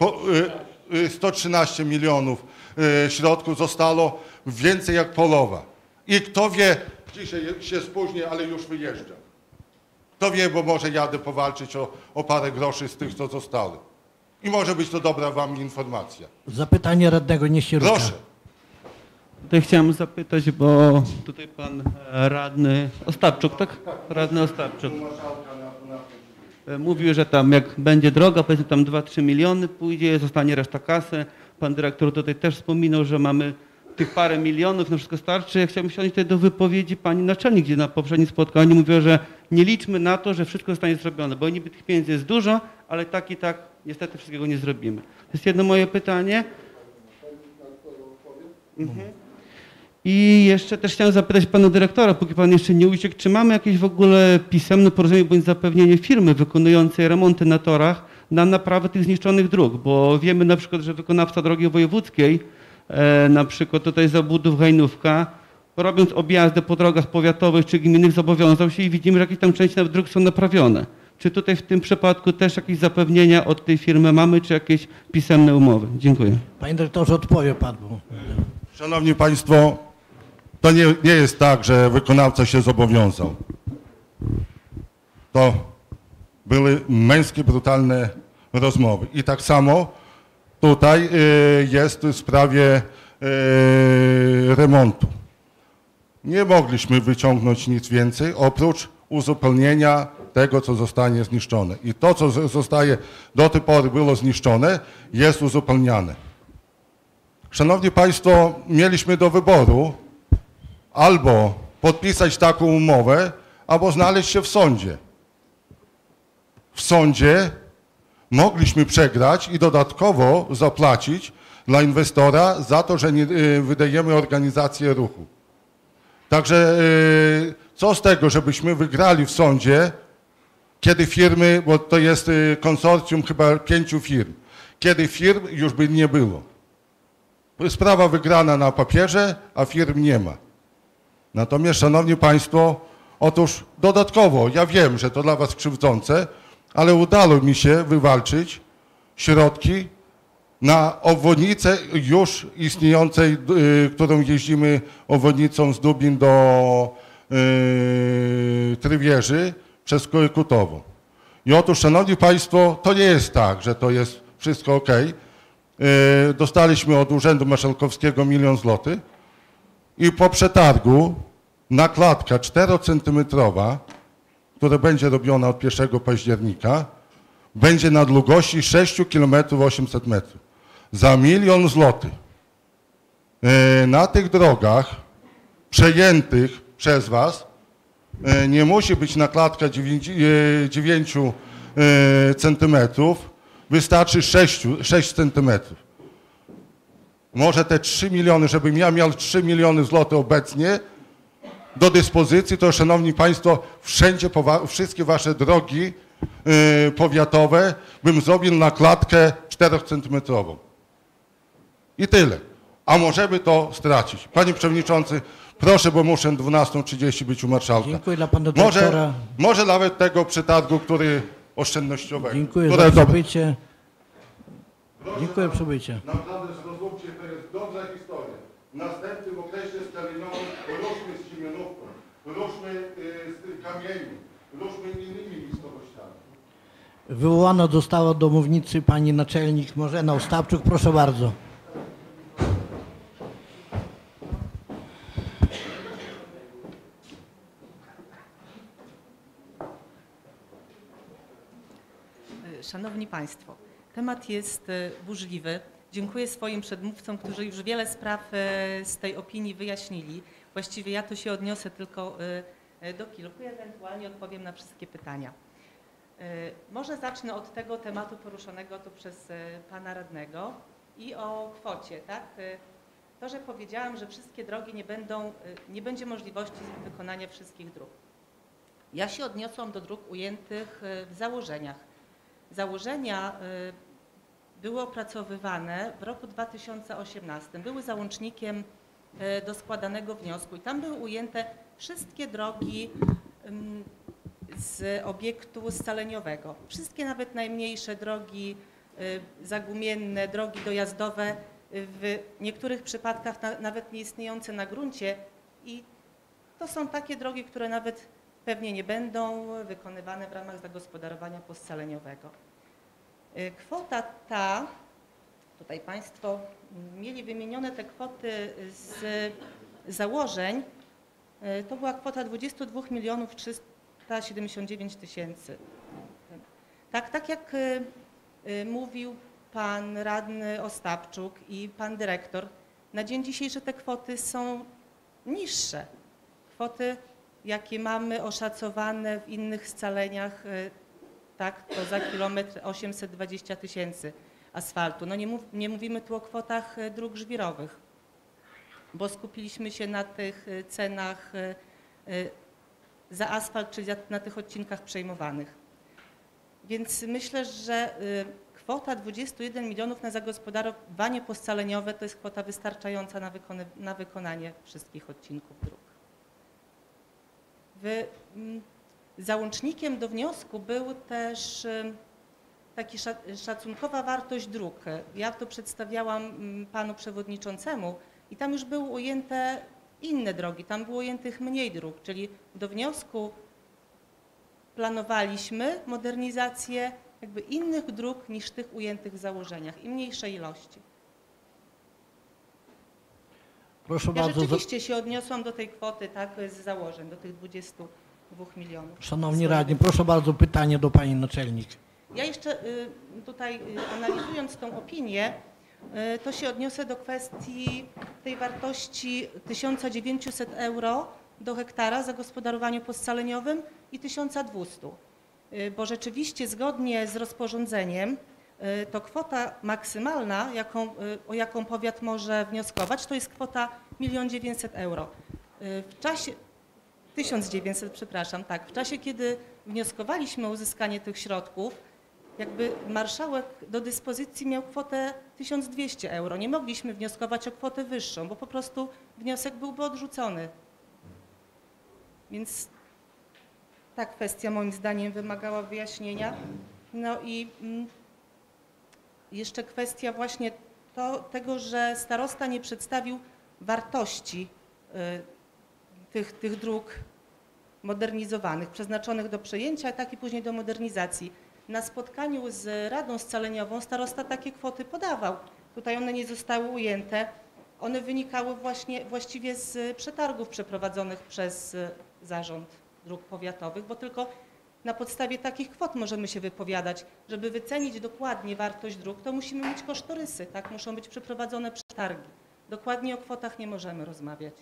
113 milionów środków zostało, więcej jak połowa. I kto wie, dzisiaj się spóźnię, ale już wyjeżdżam. Kto wie, bo może jadę powalczyć o parę groszy z tych, co zostały. I może być to dobra wam informacja. Zapytanie radnego Niesieruka. Proszę. Tutaj chciałem zapytać, bo tutaj pan radny Ostapczuk, tak? Radny Ostapczuk. Mówił, że tam jak będzie droga, powiedzmy tam 2-3 miliony pójdzie, zostanie reszta kasy. Pan dyrektor tutaj też wspominał, że mamy tych parę milionów, na wszystko starczy. Ja chciałbym siąść tutaj do wypowiedzi pani naczelnik, gdzie na poprzednim spotkaniu mówiła, że nie liczmy na to, że wszystko zostanie zrobione, bo niby tych pieniędzy jest dużo, ale tak i tak niestety wszystkiego nie zrobimy. To jest jedno moje pytanie. I jeszcze też chciałem zapytać pana dyrektora, póki pan jeszcze nie uciekł, czy mamy jakieś w ogóle pisemne porozumienie bądź zapewnienie firmy wykonującej remonty na torach na naprawę tych zniszczonych dróg, bo wiemy na przykład, że wykonawca drogi wojewódzkiej, na przykład tutaj Zabudów Hajnówka, robiąc objazdy po drogach powiatowych czy gminnych zobowiązał się i widzimy, że jakieś tam części nawet dróg są naprawione. Czy tutaj w tym przypadku też jakieś zapewnienia od tej firmy mamy, czy jakieś pisemne umowy? Dziękuję. Panie dyrektorze, odpowie pan. Szanowni państwo, to nie jest tak, że wykonawca się zobowiązał. To były męskie, brutalne rozmowy. I tak samo tutaj jest w sprawie remontu. Nie mogliśmy wyciągnąć nic więcej, oprócz uzupełnienia tego, co zostanie zniszczone. I to, co zostaje do tej pory było zniszczone, jest uzupełniane. Szanowni państwo, mieliśmy do wyboru albo podpisać taką umowę, albo znaleźć się w sądzie. W sądzie mogliśmy przegrać i dodatkowo zapłacić dla inwestora za to, że nie wydajemy organizację ruchu. Także co z tego, żebyśmy wygrali w sądzie, kiedy firmy, bo to jest konsorcjum chyba 5 firm, kiedy firm już by nie było. Sprawa wygrana na papierze, a firm nie ma. Natomiast, szanowni państwo, otóż dodatkowo, ja wiem, że to dla was krzywdzące, ale udało mi się wywalczyć środki na obwodnicę już istniejącej, którą jeździmy obwodnicą z Dubin do Trywieży przez Kutową. I otóż, szanowni państwo, to nie jest tak, że to jest wszystko ok. Dostaliśmy od Urzędu Marszałkowskiego 1 000 000 złotych i po przetargu nakładka 4-centymetrowa, która będzie robiona od 1 października, będzie na długości 6 km 800 metrów. Za 1 000 000 złotych. Na tych drogach przejętych przez was nie musi być nakładka 9 centymetrów, wystarczy 6 centymetrów. Może te 3 miliony, żebym ja miał 3 miliony złotych obecnie do dyspozycji, to szanowni państwo, wszędzie, wszystkie wasze drogi powiatowe bym zrobił nakładkę 4-centymetrową. I tyle. A możemy to stracić. Panie przewodniczący, proszę, bo muszę 12:30 być u marszałka. Dziękuję dla pana dyrektora. Może nawet tego przetargu, który oszczędnościowego. Dziękuję za przybycie. Dziękuję za przybycie. Naprawdę zrozumcie, to jest dobra historia. W następnym okresie scaleniowym ruszmy z Siemianówką, ruszmy z Kamieniem, ruszmy innymi miejscowościami. Wywołana została do mównicy pani naczelnik Marzena Ostapczuk. Proszę bardzo. Szanowni Państwo, temat jest burzliwy. Dziękuję swoim przedmówcom, którzy już wiele spraw z tej opinii wyjaśnili. Właściwie ja tu się odniosę tylko do kilku, ewentualnie odpowiem na wszystkie pytania. Może zacznę od tego tematu poruszonego tu przez pana radnego i o kwocie, tak? To, że powiedziałam, że wszystkie drogi nie będzie możliwości wykonania wszystkich dróg. Ja się odniosłam do dróg ujętych w założeniach. Założenia były opracowywane w roku 2018, były załącznikiem do składanego wniosku i tam były ujęte wszystkie drogi z obiektu scaleniowego. Wszystkie, nawet najmniejsze drogi zagumienne, drogi dojazdowe, w niektórych przypadkach nawet nie istniejące na gruncie i to są takie drogi, które nawet pewnie nie będą wykonywane w ramach zagospodarowania poscaleniowego. Kwota ta, tutaj Państwo mieli wymienione te kwoty z założeń, to była kwota 22 379 000. Tak jak mówił pan radny Ostapczuk i pan dyrektor, na dzień dzisiejszy te kwoty są niższe. Kwoty, jakie mamy oszacowane w innych scaleniach, tak, to za kilometr 820 000 asfaltu. No nie mówimy tu o kwotach dróg żwirowych, bo skupiliśmy się na tych cenach za asfalt, czyli na tych odcinkach przejmowanych. Więc myślę, że kwota 21 milionów na zagospodarowanie poscaleniowe to jest kwota wystarczająca na wykonanie wszystkich odcinków dróg. Załącznikiem do wniosku był też taki szacunkowa wartość dróg. Ja to przedstawiałam panu przewodniczącemu i tam już były ujęte inne drogi, tam było ujętych mniej dróg, czyli do wniosku planowaliśmy modernizację jakby innych dróg niż tych ujętych w założeniach i mniejszej ilości. Proszę Ja bardzo. rzeczywiście się odniosłam do tej kwoty, tak, z założeń, do tych 22 milionów. Szanowni radni, proszę bardzo, pytanie do pani naczelnik. Ja jeszcze tutaj analizując tą opinię, to się odniosę do kwestii tej wartości 1900 euro do hektara zagospodarowaniu poscaleniowym i 1200. Bo rzeczywiście zgodnie z rozporządzeniem to kwota maksymalna, o jaką powiat może wnioskować, to jest kwota 1 900 000 euro. W czasie 1900, przepraszam, tak. W czasie, kiedy wnioskowaliśmy o uzyskanie tych środków, jakby marszałek do dyspozycji miał kwotę 1200 euro. Nie mogliśmy wnioskować o kwotę wyższą, bo po prostu wniosek byłby odrzucony. Więc ta kwestia moim zdaniem wymagała wyjaśnienia. No i jeszcze kwestia właśnie tego, że starosta nie przedstawił wartości tych dróg modernizowanych, przeznaczonych do przejęcia, tak i później do modernizacji. Na spotkaniu z Radą Scaleniową starosta takie kwoty podawał. Tutaj one nie zostały ujęte. One wynikały właściwie z przetargów przeprowadzonych przez Zarząd Dróg Powiatowych, bo tylko na podstawie takich kwot możemy się wypowiadać. Żeby wycenić dokładnie wartość dróg, to musimy mieć kosztorysy, tak? Muszą być przeprowadzone przetargi. Dokładnie o kwotach nie możemy rozmawiać.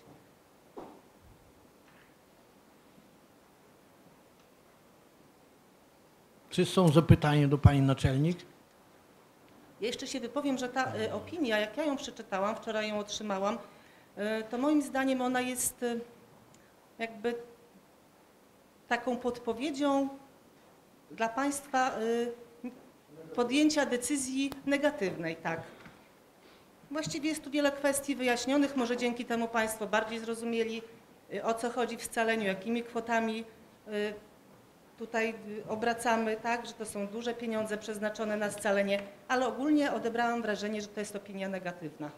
Czy są zapytania do pani naczelnik? Ja jeszcze się wypowiem, że ta opinia, jak ja ją przeczytałam, wczoraj ją otrzymałam, to moim zdaniem ona jest jakby taką podpowiedzią dla państwa podjęcia decyzji negatywnej, tak. Właściwie jest tu wiele kwestii wyjaśnionych, może dzięki temu państwo bardziej zrozumieli, o co chodzi w scaleniu, jakimi kwotami tutaj obracamy, tak, że to są duże pieniądze przeznaczone na scalenie, ale ogólnie odebrałam wrażenie, że to jest opinia negatywna.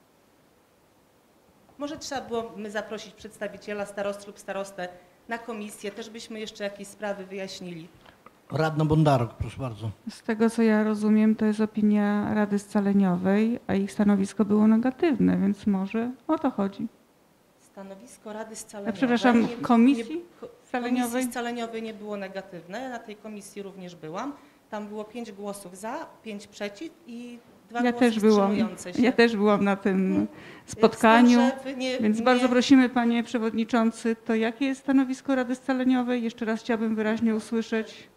Może trzeba było zaprosić przedstawiciela starosty lub starostę na komisję, też byśmy jeszcze jakieś sprawy wyjaśnili. Radna Bondarok, proszę bardzo. Z tego co ja rozumiem, to jest opinia Rady Scaleniowej, a ich stanowisko było negatywne, więc może o to chodzi. Stanowisko Rady Scaleniowej. Przepraszam, komisji scaleniowej? Komisji scaleniowej nie było negatywne, na tej komisji również byłam. Tam było 5 głosów za, 5 przeciw i 2 głosy wstrzymujące się. Ja też byłam na tym spotkaniu, więc bardzo prosimy, panie przewodniczący, to jakie jest stanowisko Rady Scaleniowej? Jeszcze raz chciałabym wyraźnie usłyszeć.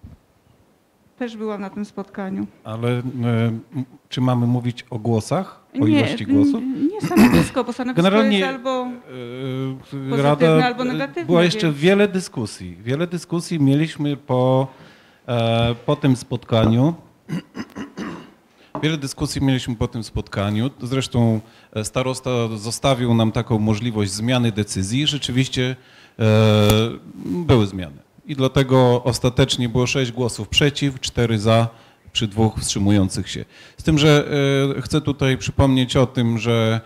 Też byłam na tym spotkaniu. Ale czy mamy mówić o głosach? o ilości głosów? Nie stanowisko, bo stanowisko Generalnie jest albo pozytywne, Rada albo negatywne. była jeszcze więc... wiele dyskusji. Wiele dyskusji mieliśmy po tym spotkaniu. Wiele dyskusji mieliśmy po tym spotkaniu. Zresztą starosta zostawił nam taką możliwość zmiany decyzji. Rzeczywiście były zmiany. I dlatego ostatecznie było 6 głosów przeciw, 4 za, przy 2 wstrzymujących się. Z tym, że chcę tutaj przypomnieć o tym, że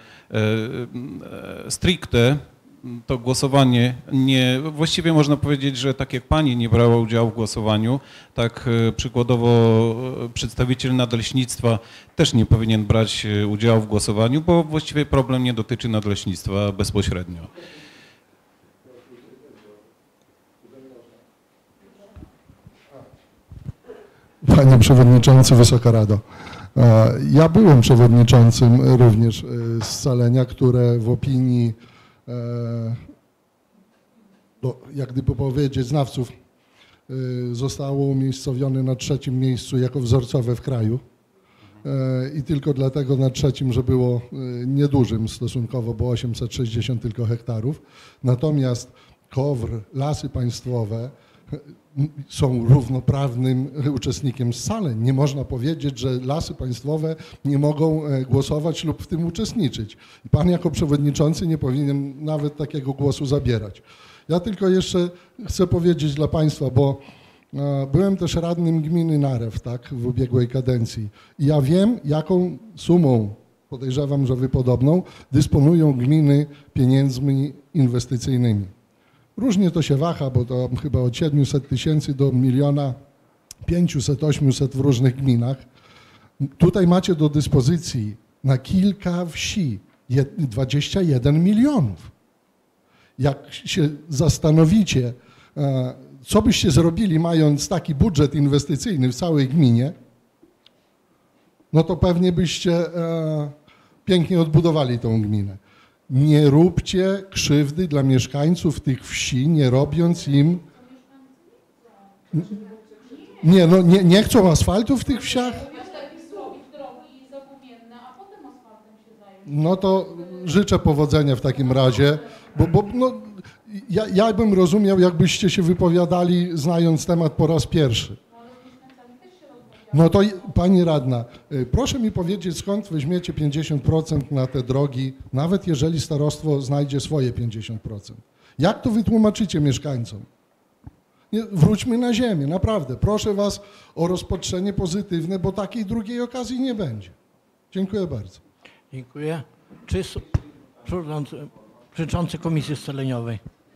stricte to głosowanie właściwie można powiedzieć, że tak jak pani nie brała udziału w głosowaniu, tak przykładowo przedstawiciel nadleśnictwa też nie powinien brać udziału w głosowaniu, bo właściwie problem nie dotyczy nadleśnictwa bezpośrednio. Panie Przewodniczący, Wysoka Rado. Ja byłem przewodniczącym również scalenia, które w opinii, jak gdyby powiedzieć, znawców zostało umiejscowione na 3. miejscu jako wzorcowe w kraju. I tylko dlatego na 3., że było niedużym stosunkowo, bo 860 tylko hektarów. Natomiast KOWR, Lasy Państwowe są równoprawnym uczestnikiem scaleń. Nie można powiedzieć, że Lasy Państwowe nie mogą głosować lub w tym uczestniczyć. I pan jako przewodniczący nie powinien nawet takiego głosu zabierać. Ja tylko jeszcze chcę powiedzieć dla państwa, bo byłem też radnym gminy Narew, tak, w ubiegłej kadencji. I ja wiem, jaką sumą, podejrzewam, że wy podobną, dysponują gminy pieniędzmi inwestycyjnymi. Różnie to się waha, bo to chyba od 700 000 do 1 500 800 w różnych gminach. Tutaj macie do dyspozycji na kilka wsi 21 milionów. Jak się zastanowicie, co byście zrobili, mając taki budżet inwestycyjny w całej gminie, no to pewnie byście pięknie odbudowali tą gminę. Nie róbcie krzywdy dla mieszkańców tych wsi, nie robiąc im... Nie, no nie chcą asfaltu w tych wsiach? No to życzę powodzenia w takim razie, bo no, ja bym rozumiał, jakbyście się wypowiadali, znając temat po raz pierwszy. No to pani radna, proszę mi powiedzieć, skąd weźmiecie 50% na te drogi, nawet jeżeli starostwo znajdzie swoje 50%. Jak to wytłumaczycie mieszkańcom? Nie, wróćmy na ziemię, naprawdę. Proszę was o rozpatrzenie pozytywne, bo takiej drugiej okazji nie będzie. Dziękuję bardzo. Dziękuję. Czy przewodniczący Komisji Scaleniowej?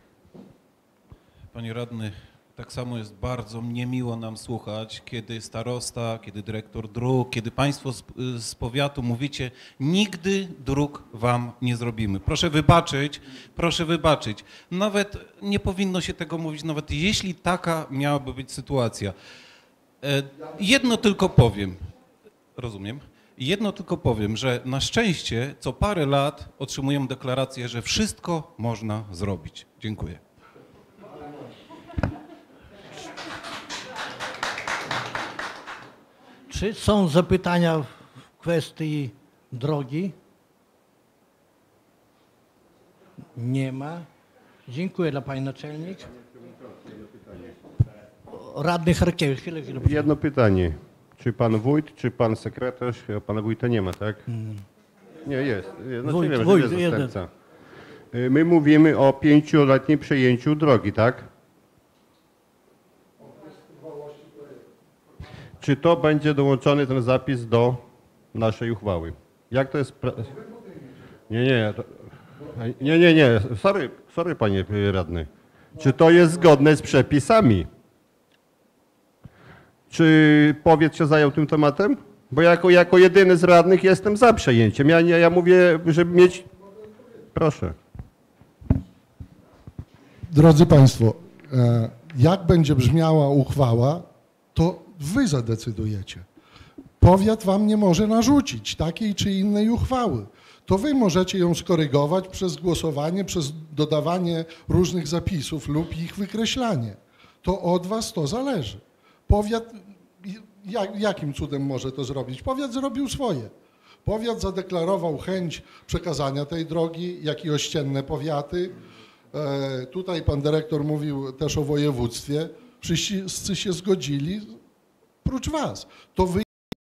Panie radny, tak samo jest bardzo niemiło nam słuchać, kiedy starosta, kiedy dyrektor dróg, kiedy państwo z powiatu mówicie, nigdy dróg wam nie zrobimy. Proszę wybaczyć. Nawet nie powinno się tego mówić, nawet jeśli taka miałaby być sytuacja. Jedno tylko powiem, rozumiem, że na szczęście co parę lat otrzymujemy deklarację, że wszystko można zrobić. Dziękuję. Czy są zapytania w kwestii drogi? Nie ma. Dziękuję dla pani naczelnik. Radny Harkiewicz, chwilę. Jedno pytanie. Czy pan wójt, czy pan sekretarz? Pana wójta nie ma, tak? Nie, jest. Znaczy wójt, jest zastępca. My mówimy o 5-letnim przejęciu drogi, tak? Czy to będzie dołączony ten zapis do naszej uchwały? Jak to jest? Nie. Sorry, panie radny. Czy to jest zgodne z przepisami? Czy powiat się zajął tym tematem? Bo jako jedyny z radnych jestem za przejęciem. Ja mówię, żeby mieć... Proszę. Drodzy państwo, jak będzie brzmiała uchwała, to wy zadecydujecie. Powiat wam nie może narzucić takiej czy innej uchwały. To wy możecie ją skorygować przez głosowanie, przez dodawanie różnych zapisów lub ich wykreślanie. To od was to zależy. Powiat, jakim cudem może to zrobić? Powiat zrobił swoje. Powiat zadeklarował chęć przekazania tej drogi, jak i ościenne powiaty. Tutaj pan dyrektor mówił też o województwie. Wszyscy się zgodzili, prócz was. To wy,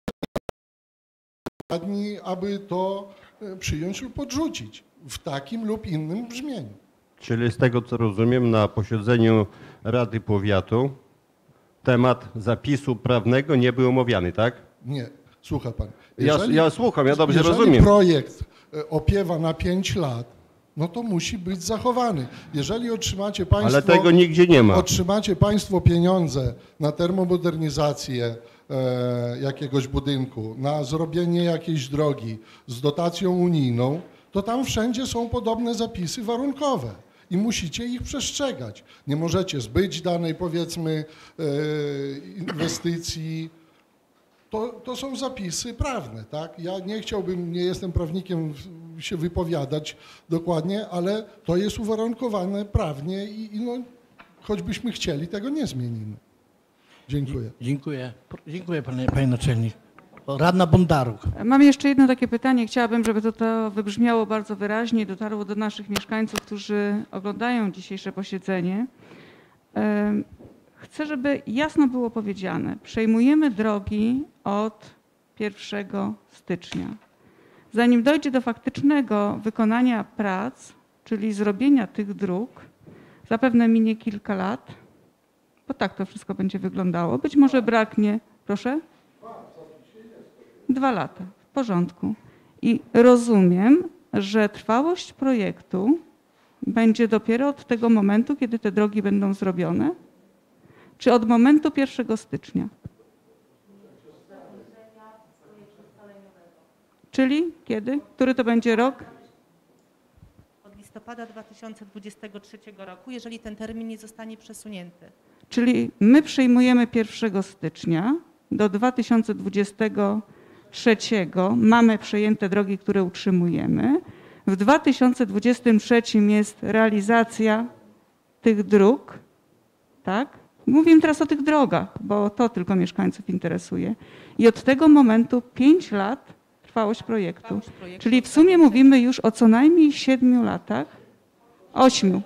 aby to przyjąć lub odrzucić w takim lub innym brzmieniu. Czyli z tego co rozumiem, na posiedzeniu Rady Powiatu temat zapisu prawnego nie był omawiany, tak? Nie, słucha pan. Ja słucham, ja dobrze jeżeli rozumiem. projekt opiewa na 5 lat, no to musi być zachowany. Jeżeli otrzymacie państwo... Ale tego nigdzie nie ma. Otrzymacie państwo pieniądze na termomodernizację jakiegoś budynku, na zrobienie jakiejś drogi z dotacją unijną, to tam wszędzie są podobne zapisy warunkowe i musicie ich przestrzegać. Nie możecie zbyć danej, powiedzmy, inwestycji. To są zapisy prawne, tak? Ja nie chciałbym, nie jestem prawnikiem, się wypowiadać dokładnie, ale to jest uwarunkowane prawnie i no, choćbyśmy chcieli, tego nie zmienimy. Dziękuję. Dziękuję panie naczelnik. Radna Bondaruk. Mam jeszcze jedno takie pytanie. Chciałabym, żeby to wybrzmiało bardzo wyraźnie i dotarło do naszych mieszkańców, którzy oglądają dzisiejsze posiedzenie. Chcę, żeby jasno było powiedziane, przejmujemy drogi od 1 stycznia. Zanim dojdzie do faktycznego wykonania prac, czyli zrobienia tych dróg, zapewne minie kilka lat, bo tak to wszystko będzie wyglądało. Być może braknie, proszę? 2 lata, w porządku. I rozumiem, że trwałość projektu będzie dopiero od tego momentu, kiedy te drogi będą zrobione? Czy od momentu 1 stycznia? Czyli kiedy? Który to będzie rok? Od listopada 2023 roku, jeżeli ten termin nie zostanie przesunięty. Czyli my przyjmujemy 1 stycznia do 2023 mamy przejęte drogi, które utrzymujemy. W 2023 jest realizacja tych dróg, tak? Mówimy teraz o tych drogach, bo to tylko mieszkańców interesuje. I od tego momentu 5 lat trwałość projektu. Czyli w sumie mówimy już o co najmniej 7 latach, 8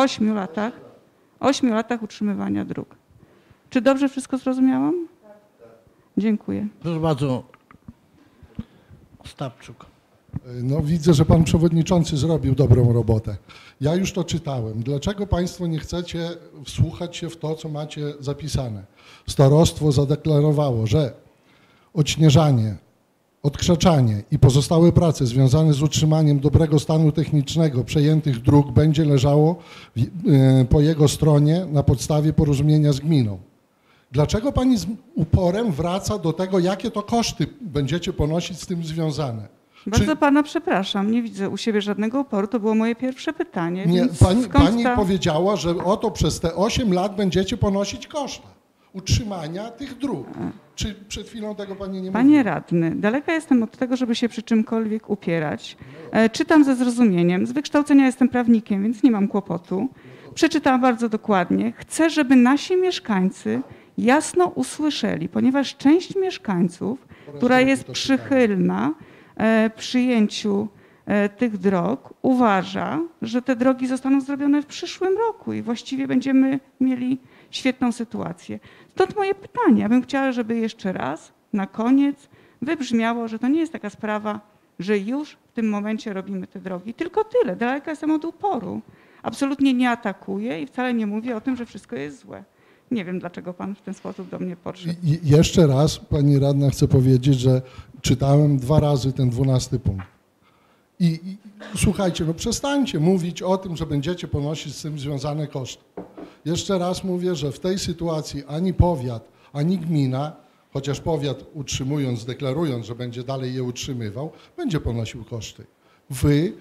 latach utrzymywania dróg. Czy dobrze wszystko zrozumiałam? Dziękuję. Proszę bardzo. Stawczuk. No widzę, że pan przewodniczący zrobił dobrą robotę. Ja już to czytałem. Dlaczego państwo nie chcecie wsłuchać się w to, co macie zapisane? Starostwo zadeklarowało, że odśnieżanie, odkrzaczanie i pozostałe prace związane z utrzymaniem dobrego stanu technicznego przejętych dróg będzie leżało po jego stronie na podstawie porozumienia z gminą. Dlaczego pani z uporem wraca do tego, jakie to koszty będziecie ponosić z tym związane? Bardzo pana przepraszam, nie widzę u siebie żadnego oporu. To było moje pierwsze pytanie. Nie, więc pani powiedziała, że oto przez te 8 lat będziecie ponosić koszta utrzymania tych dróg. Czy przed chwilą tego pani nie mówiła? Panie radny, daleka jestem od tego, żeby się przy czymkolwiek upierać. Czytam ze zrozumieniem. Z wykształcenia jestem prawnikiem, więc nie mam kłopotu. Przeczytałam bardzo dokładnie. Chcę, żeby nasi mieszkańcy jasno usłyszeli, ponieważ część mieszkańców, która jest przychylna przyjęciu tych dróg, uważa, że te drogi zostaną zrobione w przyszłym roku i właściwie będziemy mieli świetną sytuację. Stąd moje pytanie. Ja bym chciała, żeby jeszcze raz na koniec wybrzmiało, że to nie jest taka sprawa, że już w tym momencie robimy te drogi. Tylko tyle. Daleka jestem od uporu. Absolutnie nie atakuję i wcale nie mówię o tym, że wszystko jest złe. Nie wiem, dlaczego pan w ten sposób do mnie podszedł. Jeszcze raz, pani radna, chcę powiedzieć, że czytałem 2 razy ten 12 punkt. I słuchajcie, no przestańcie mówić o tym, że będziecie ponosić z tym związane koszty. Jeszcze raz mówię, że w tej sytuacji ani powiat, ani gmina, chociaż powiat utrzymując, deklarując, że będzie dalej je utrzymywał, będzie ponosił koszty. Wy,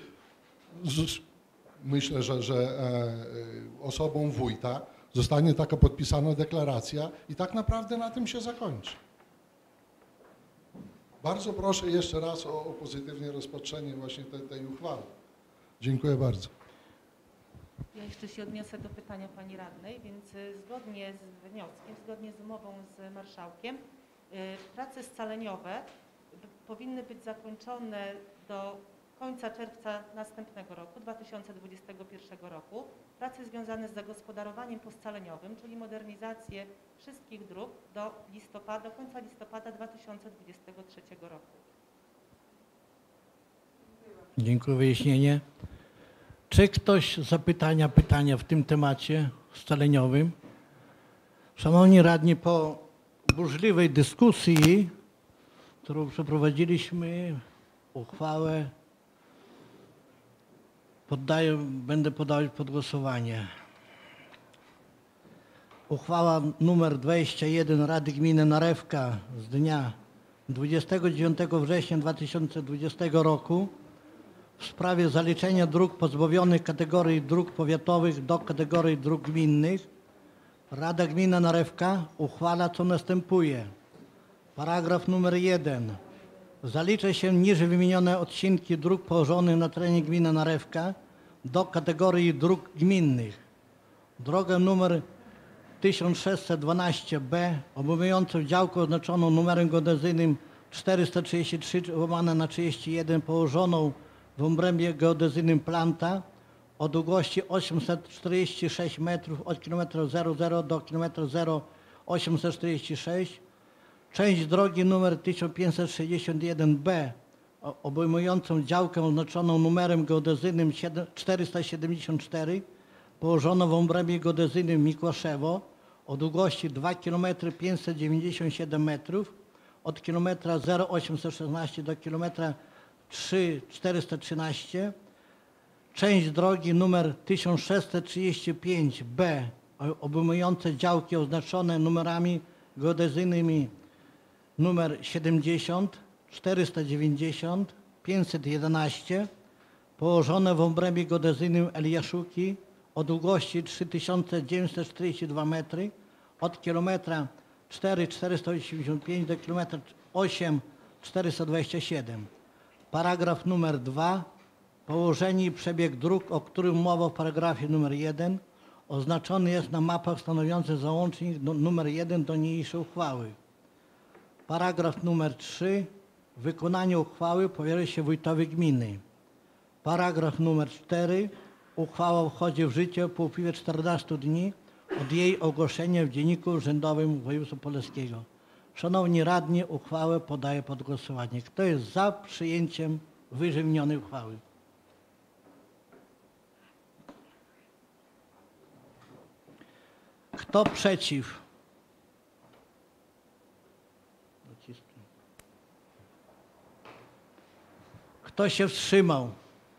myślę, że osobą wójta zostanie taka podpisana deklaracja i tak naprawdę na tym się zakończy. Bardzo proszę jeszcze raz o pozytywne rozpatrzenie właśnie tej uchwały. Dziękuję bardzo. Ja jeszcze się odniosę do pytania pani radnej, więc zgodnie z wnioskiem, zgodnie z umową z marszałkiem, prace scaleniowe powinny być zakończone do końca czerwca następnego roku, 2021 roku. Prace związane z zagospodarowaniem poscaleniowym, czyli modernizację wszystkich dróg do końca listopada 2023 roku. Dziękuję za wyjaśnienie. Czy ktoś zapytania w tym temacie scaleniowym? Szanowni radni, po burzliwej dyskusji, którą przeprowadziliśmy, uchwałę będę podawać pod głosowanie. Uchwała nr 21 Rady Gminy Narewka z dnia 29 września 2020 roku w sprawie zaliczenia dróg pozbawionych kategorii dróg powiatowych do kategorii dróg gminnych. Rada Gminy Narewka uchwala, co następuje. Paragraf numer 1. Zalicza się niżej wymienione odcinki dróg położonych na terenie gminy Narewka do kategorii dróg gminnych. Drogę numer 1612B obejmującą działkę oznaczoną numerem geodezyjnym 433/31 położoną w obrębie geodezyjnym Planta o długości 846 metrów od km 00 do km 0846. Część drogi nr 1561B obejmującą działkę oznaczoną numerem geodezyjnym 474 położoną w obrębie geodezyjnym Mikłaszewo o długości 2 km 597 metrów od km 0816 do km 3413. Część drogi nr 1635B obejmujące działki oznaczone numerami geodezyjnymi numer 70, 490, 511 położone w obrębie geodezyjnym Eliaszuki o długości 3942 metry od kilometra 4,485 do kilometra 8,427. Paragraf numer 2. Położenie i przebieg dróg, o którym mowa w paragrafie numer 1, oznaczony jest na mapach stanowiących załącznik numer 1 do niniejszej uchwały. Paragraf numer 3. Wykonanie uchwały powierza się wójtowi gminy. Paragraf numer 4. Uchwała wchodzi w życie po upływie 14 dni od jej ogłoszenia w Dzienniku Urzędowym Województwa Podlaskiego. Szanowni radni, uchwałę podaję pod głosowanie. Kto jest za przyjęciem wyżej wymienionej uchwały? Kto przeciw? Kto się wstrzymał?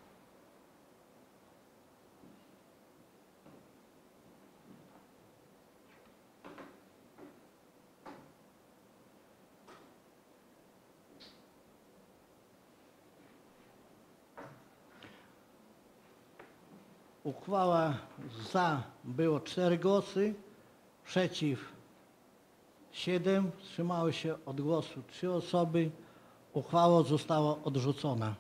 Uchwała za było 4 głosy, przeciw 7, wstrzymały się od głosu 3 osoby. Uchwała została odrzucona.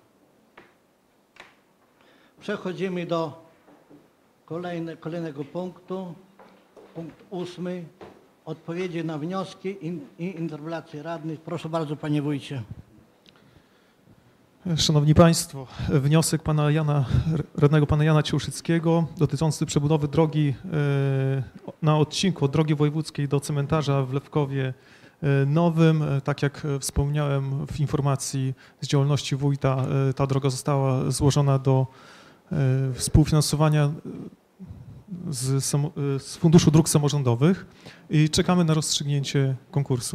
Przechodzimy do kolejnego punktu. Punkt 8. Odpowiedzi na wnioski i interpelacje radnych. Proszę bardzo, panie wójcie. Szanowni Państwo, wniosek radnego pana Jana Cieszyckiego dotyczący przebudowy drogi na odcinku od drogi wojewódzkiej do cmentarza w Lewkowie Nowym. Tak jak wspomniałem w informacji z działalności wójta, ta droga została złożona do współfinansowania z Funduszu Dróg Samorządowych i czekamy na rozstrzygnięcie konkursu.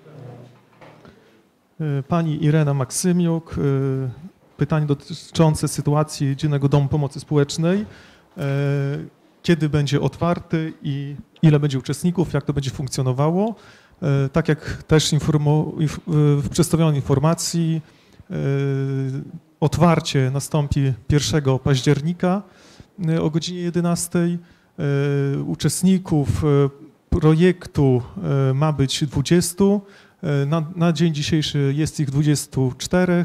Pani Irena Maksymiuk, pytanie dotyczące sytuacji Dziennego Domu Pomocy Społecznej. Kiedy będzie otwarty i ile będzie uczestników, jak to będzie funkcjonowało. Tak jak też w przedstawionej informacji, otwarcie nastąpi 1 października o godzinie 11. Uczestników projektu ma być 20. Na dzień dzisiejszy jest ich 24.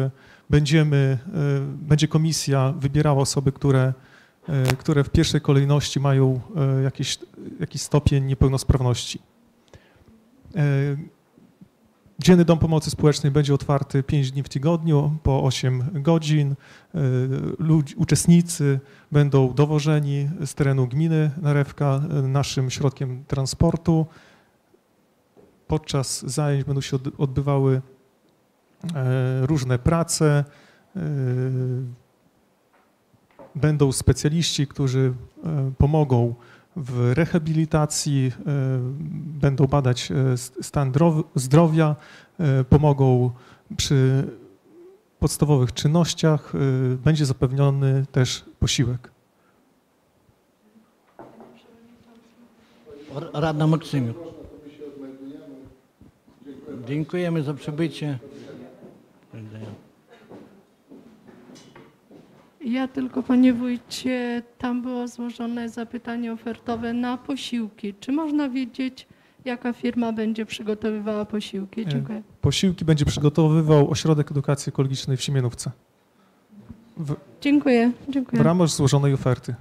Będzie komisja wybierała osoby, które w pierwszej kolejności mają jakiś stopień niepełnosprawności. Dzienny Dom Pomocy Społecznej będzie otwarty 5 dni w tygodniu po 8 godzin. Uczestnicy będą dowożeni z terenu gminy Narewka naszym środkiem transportu. Podczas zajęć będą się odbywały różne prace. Będą specjaliści, którzy pomogą w rehabilitacji, będą badać stan zdrowia, pomogą przy podstawowych czynnościach, będzie zapewniony też posiłek. Radna Maksymiuk. Dziękujemy za przybycie. Ja tylko, panie wójcie, tam było złożone zapytanie ofertowe na posiłki. Czy można wiedzieć, jaka firma będzie przygotowywała posiłki? Dziękuję. Posiłki będzie przygotowywał Ośrodek Edukacji Ekologicznej w Siemianówce. Dziękuję. W ramach złożonej oferty.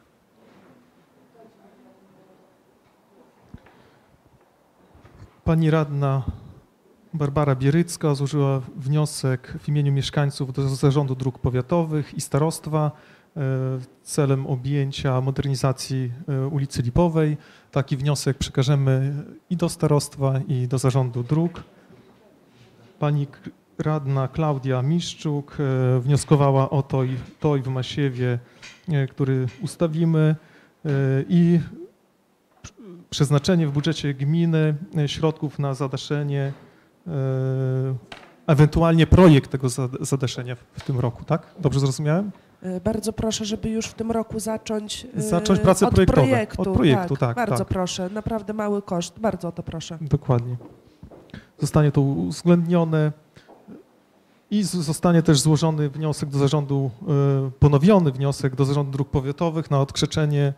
Pani radna Barbara Bierycka złożyła wniosek w imieniu mieszkańców do Zarządu Dróg Powiatowych i Starostwa celem objęcia modernizacji ulicy Lipowej. Taki wniosek przekażemy i do starostwa, i do Zarządu Dróg. Pani radna Klaudia Miszczuk wnioskowała o toj w Masiewie, który ustawimy, i przeznaczenie w budżecie gminy środków na zadaszenie, ewentualnie projekt tego zadaszenia w tym roku, tak? Dobrze zrozumiałem? Bardzo proszę, żeby już w tym roku zacząć prace od projektowe. Od projektu, tak. Bardzo tak. proszę, naprawdę mały koszt, bardzo o to proszę. Dokładnie. Zostanie to uwzględnione i zostanie też złożony wniosek do zarządu, ponowiony wniosek do Zarządu Dróg Powiatowych na odkrzeczenie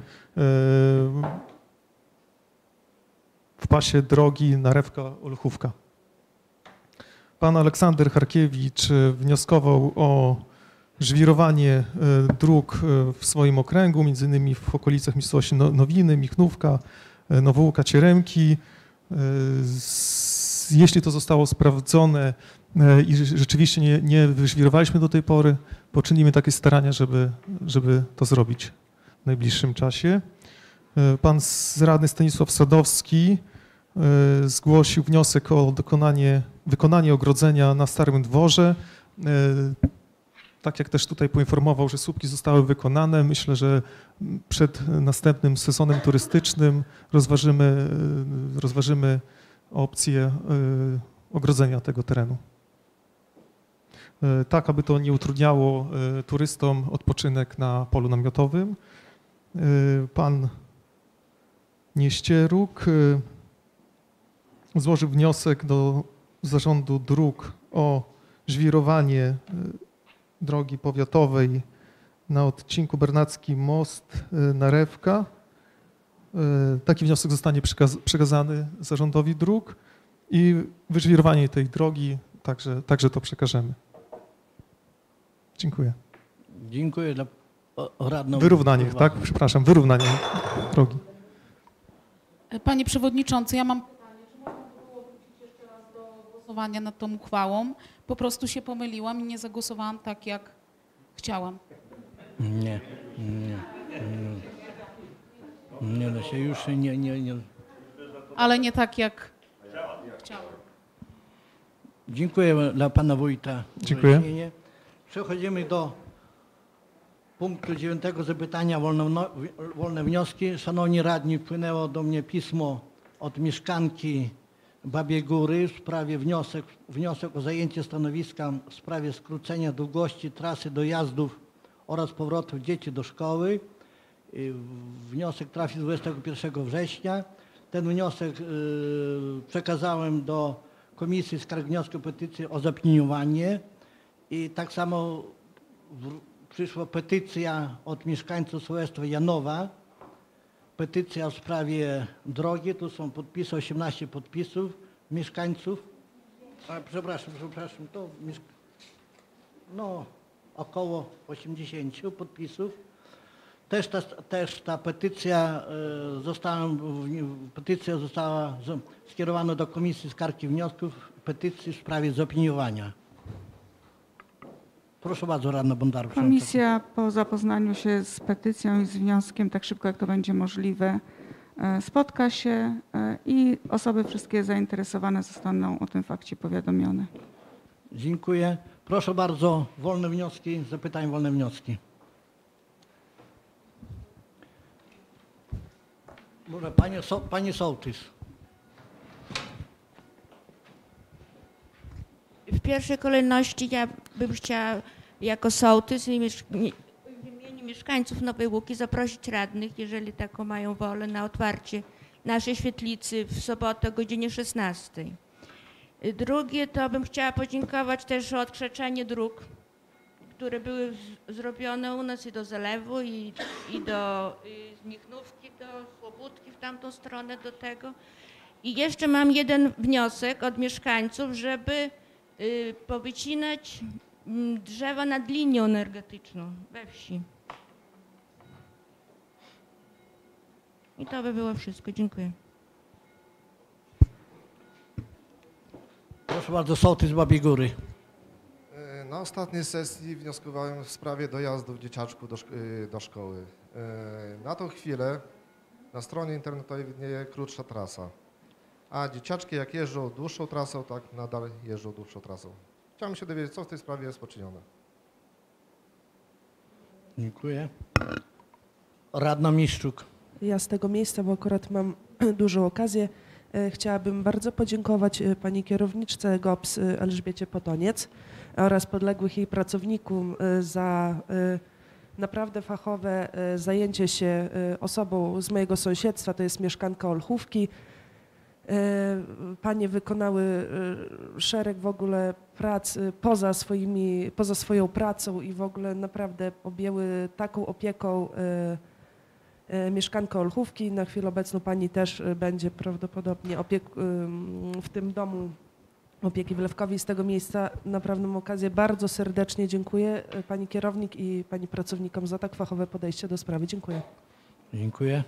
w pasie drogi Narewka-Olchówka. Pan Aleksander Harkiewicz wnioskował o żwirowanie dróg w swoim okręgu, między innymi w okolicach miejscowości Nowiny, Michnówka, Nowołuka, Cieremki. Jeśli to zostało sprawdzone i rzeczywiście nie wyżwirowaliśmy do tej pory, poczynimy takie starania, żeby to zrobić w najbliższym czasie. Pan radny Stanisław Sadowski zgłosił wniosek o wykonanie ogrodzenia na Starym Dworze. Tak jak też tutaj poinformował, że słupki zostały wykonane, myślę, że przed następnym sezonem turystycznym rozważymy opcję ogrodzenia tego terenu. Tak, aby to nie utrudniało turystom odpoczynek na polu namiotowym. Pan Nieścieruk złożył wniosek do Zarządu Dróg o żwirowanie drogi powiatowej na odcinku Bernacki Most Narewka. Taki wniosek zostanie przekazany Zarządowi Dróg i wyżwirowanie tej drogi także to przekażemy. Dziękuję. Dziękuję dla radną. Wyrównanie, tak? Przepraszam, wyrównanie drogi. Panie Przewodniczący, ja mam pytanie, czy można było wrócić jeszcze raz do głosowania nad tą uchwałą? Po prostu się pomyliłam i nie zagłosowałam tak, jak chciałam. Nie da się już, nie. Ale nie tak, jak chciałam. Dziękuję dla pana wójta. Dziękuję. Wyjaśnienie. Przechodzimy do punktu 9. zapytania, wolne wnioski. Szanowni radni, wpłynęło do mnie pismo od mieszkanki Babie Góry w sprawie wniosek o zajęcie stanowiska w sprawie skrócenia długości trasy dojazdów oraz powrotów dzieci do szkoły. Wniosek trafił 21 września. Ten wniosek przekazałem do Komisji Skarg, Wniosków i Petycji o zaopiniowanie i tak samo przyszła petycja od mieszkańców sołectwa Janowa. Petycja w sprawie drogi, tu są podpisy, 18 podpisów mieszkańców. Przepraszam, to około 80 podpisów. Też ta petycja została skierowana do Komisji Skarg i Wniosków petycji w sprawie zopiniowania. Proszę bardzo, radna Bondarów. Komisja po zapoznaniu się z petycją i z wnioskiem, tak szybko jak to będzie możliwe, spotka się i osoby wszystkie zainteresowane zostaną o tym fakcie powiadomione. Dziękuję. Proszę bardzo, wolne wnioski, zapytania, wolne wnioski. Może pani sołtys. W pierwszej kolejności ja bym chciała jako sołtys i w imieniu mieszkańców Nowej Łuki zaprosić radnych, jeżeli taką mają wolę, na otwarcie naszej świetlicy w sobotę o godzinie 16. Drugie to bym chciała podziękować też o odkrzeczenie dróg, które były zrobione u nas i do Zalewu, i do Michnówki, do Słobódki, w tamtą stronę do tego. I jeszcze mam jeden wniosek od mieszkańców, żeby powycinać drzewa nad linią energetyczną we wsi. I to by było wszystko. Dziękuję. Proszę bardzo, sołtys Babiej Góry. Na ostatniej sesji wnioskowałem w sprawie dojazdów dzieciaczków do szkoły. Na tą chwilę na stronie internetowej widnieje krótsza trasa, a dzieciaczki jak jeżdżą dłuższą trasą, tak nadal jeżdżą dłuższą trasą. Chciałem się dowiedzieć, co w tej sprawie jest poczynione. Dziękuję. Radna Miszczuk. Ja z tego miejsca, bo akurat mam dużą okazję, chciałabym bardzo podziękować pani kierowniczce GOPS Elżbiecie Potoniec oraz podległych jej pracownikom za naprawdę fachowe zajęcie się osobą z mojego sąsiedztwa, to jest mieszkanka Olchówki. Panie wykonały szereg w ogóle prac poza swoją pracą i w ogóle naprawdę objęły taką opieką mieszkankę Olchówki. Na chwilę obecną pani też będzie prawdopodobnie w tym domu opieki w Lewkowie. Z tego miejsca naprawdę mam okazję bardzo serdecznie dziękuję pani kierownik i pani pracownikom za tak fachowe podejście do sprawy. Dziękuję. Dziękuję.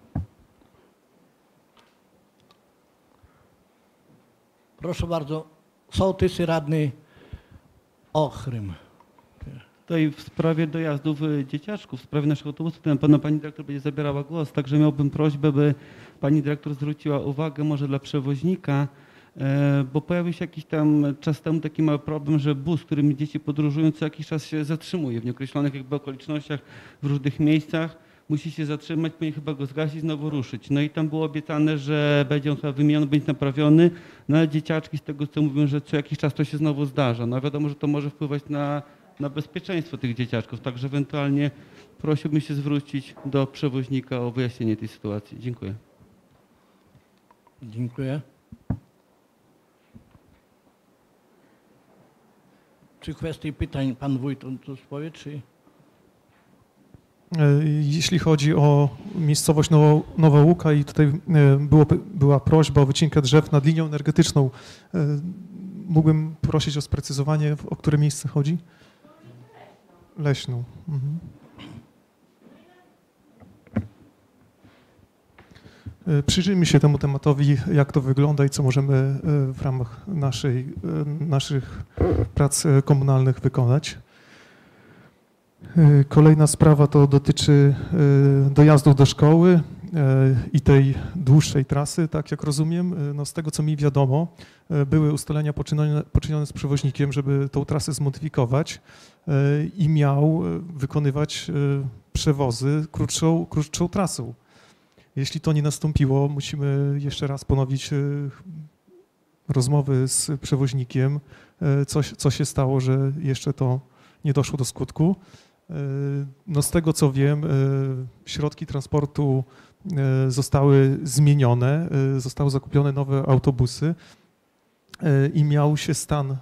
Proszę bardzo, sołtys i radny Ochrym. Tutaj w sprawie dojazdów dzieciaczków, w sprawie naszego autobusu, to na pewno pani dyrektor będzie zabierała głos, także miałbym prośbę, by pani dyrektor zwróciła uwagę może dla przewoźnika, bo pojawił się jakiś tam czas temu taki mały problem, że bus, którym dzieci podróżują, co jakiś czas się zatrzymuje w nieokreślonych jakby okolicznościach, w różnych miejscach. Musi się zatrzymać, powinien chyba go zgasić, znowu ruszyć. No i tam było obiecane, że będzie on chyba wymieniony, będzie naprawiony, no ale dzieciaczki z tego co mówią, że co jakiś czas to się znowu zdarza. No wiadomo, że to może wpływać na bezpieczeństwo tych dzieciaczków, także ewentualnie prosiłbym się zwrócić do przewoźnika o wyjaśnienie tej sytuacji. Dziękuję. Dziękuję. Czy kwestii pytań pan wójt tu powie, czy... Jeśli chodzi o miejscowość Nowa Łuka i tutaj była prośba o wycinkę drzew nad linią energetyczną, mógłbym prosić o sprecyzowanie, o które miejsce chodzi? Leśną. Mhm. Przyjrzyjmy się temu tematowi, jak to wygląda i co możemy w ramach naszych prac komunalnych wykonać. Kolejna sprawa to dotyczy dojazdów do szkoły i tej dłuższej trasy, tak jak rozumiem. No z tego co mi wiadomo, były ustalenia poczynione z przewoźnikiem, żeby tą trasę zmodyfikować i miał wykonywać przewozy krótszą trasą. Jeśli to nie nastąpiło, musimy jeszcze raz ponowić rozmowy z przewoźnikiem, co się stało, że jeszcze to nie doszło do skutku. No z tego co wiem, środki transportu zostały zmienione, zostały zakupione nowe autobusy i miał się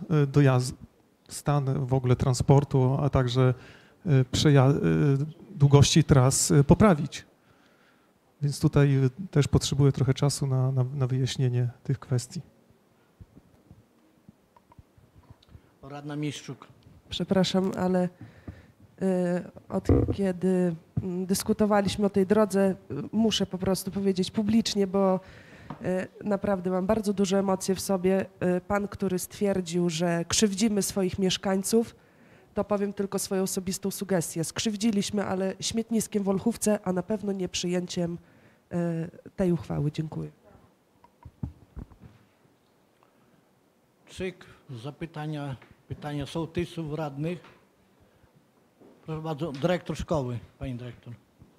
stan w ogóle transportu, a także długości tras poprawić. Więc tutaj też potrzebuję trochę czasu na wyjaśnienie tych kwestii. Radna Miszczuk. Przepraszam, ale od kiedy dyskutowaliśmy o tej drodze, muszę po prostu powiedzieć publicznie, bo Naprawdę mam bardzo duże emocje w sobie. Pan, który stwierdził, że krzywdzimy swoich mieszkańców, to powiem tylko swoją osobistą sugestię. Skrzywdziliśmy, ale śmietniskiem w Olchówce, a na pewno nie przyjęciem tej uchwały. Dziękuję. Czy pytania sołtysów, radnych? Proszę bardzo, dyrektor szkoły, pani dyrektor.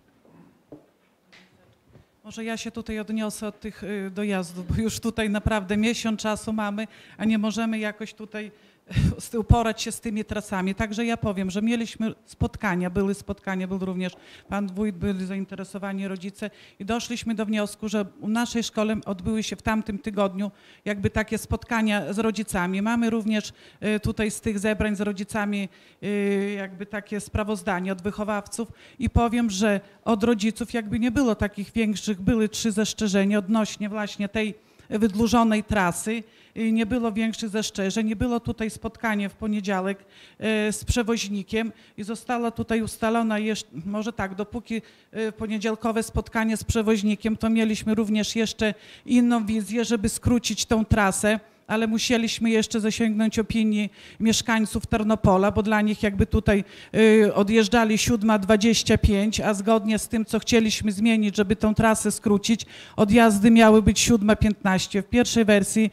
Może ja się tutaj odniosę od tych dojazdów, bo już tutaj naprawdę miesiąc czasu mamy, a nie możemy jakoś tutaj uporać się z tymi trasami. Także ja powiem, że mieliśmy spotkania, był również pan wójt, byli zainteresowani rodzice i doszliśmy do wniosku, że u naszej szkole odbyły się w tamtym tygodniu jakby takie spotkania z rodzicami. Mamy również tutaj z tych zebrań z rodzicami jakby takie sprawozdanie od wychowawców i powiem, że od rodziców jakby nie było takich większych, były 3 zastrzeżenia odnośnie właśnie tej wydłużonej trasy. Nie było większych zastrzeżeń, nie było tutaj spotkanie w poniedziałek z przewoźnikiem i zostało tutaj ustalone jeszcze, może tak, dopóki poniedziałkowe spotkanie z przewoźnikiem, to mieliśmy również jeszcze inną wizję, żeby skrócić tą trasę, ale musieliśmy jeszcze zasięgnąć opinii mieszkańców Tarnopola, bo dla nich jakby tutaj odjeżdżali 7:25, a zgodnie z tym, co chcieliśmy zmienić, żeby tą trasę skrócić, odjazdy miały być 7:15. W pierwszej wersji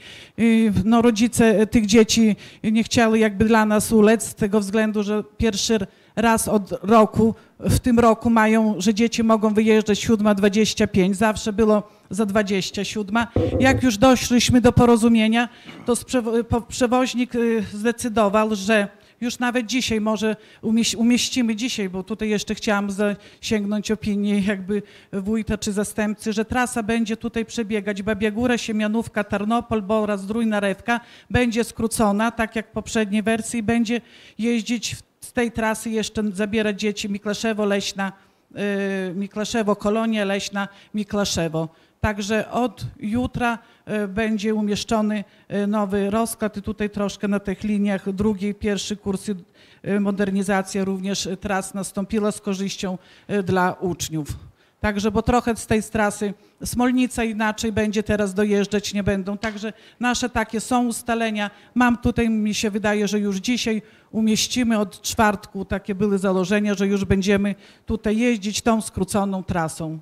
no, rodzice tych dzieci nie chcieli jakby dla nas ulec z tego względu, że pierwszy raz od roku, w tym roku mają, że dzieci mogą wyjeżdżać 7:25, zawsze było za 27. Jak już doszliśmy do porozumienia, to przewoźnik zdecydował, że już nawet dzisiaj może umieścimy dzisiaj, bo tutaj jeszcze chciałam zasięgnąć opinii jakby wójta czy zastępcy, że trasa będzie tutaj przebiegać Babia Góra, Siemianówka, Tarnopol, Bora, Zdrój, Narewka, będzie skrócona, tak jak w poprzedniej wersji, będzie jeździć z tej trasy jeszcze zabierać dzieci Miklaszewo, Leśna, Miklaszewo, Kolonia Leśna, Miklaszewo. Także od jutra będzie umieszczony nowy rozkład i tutaj troszkę na tych liniach drugi, pierwszy kurs modernizacja również tras nastąpiła z korzyścią dla uczniów. Także, bo trochę z tej trasy Smolnica inaczej będzie teraz dojeżdżać, nie będą. Także nasze takie są ustalenia. Mam tutaj, mi się wydaje, że już dzisiaj umieścimy od czwartku, takie były założenia, że już będziemy tutaj jeździć tą skróconą trasą.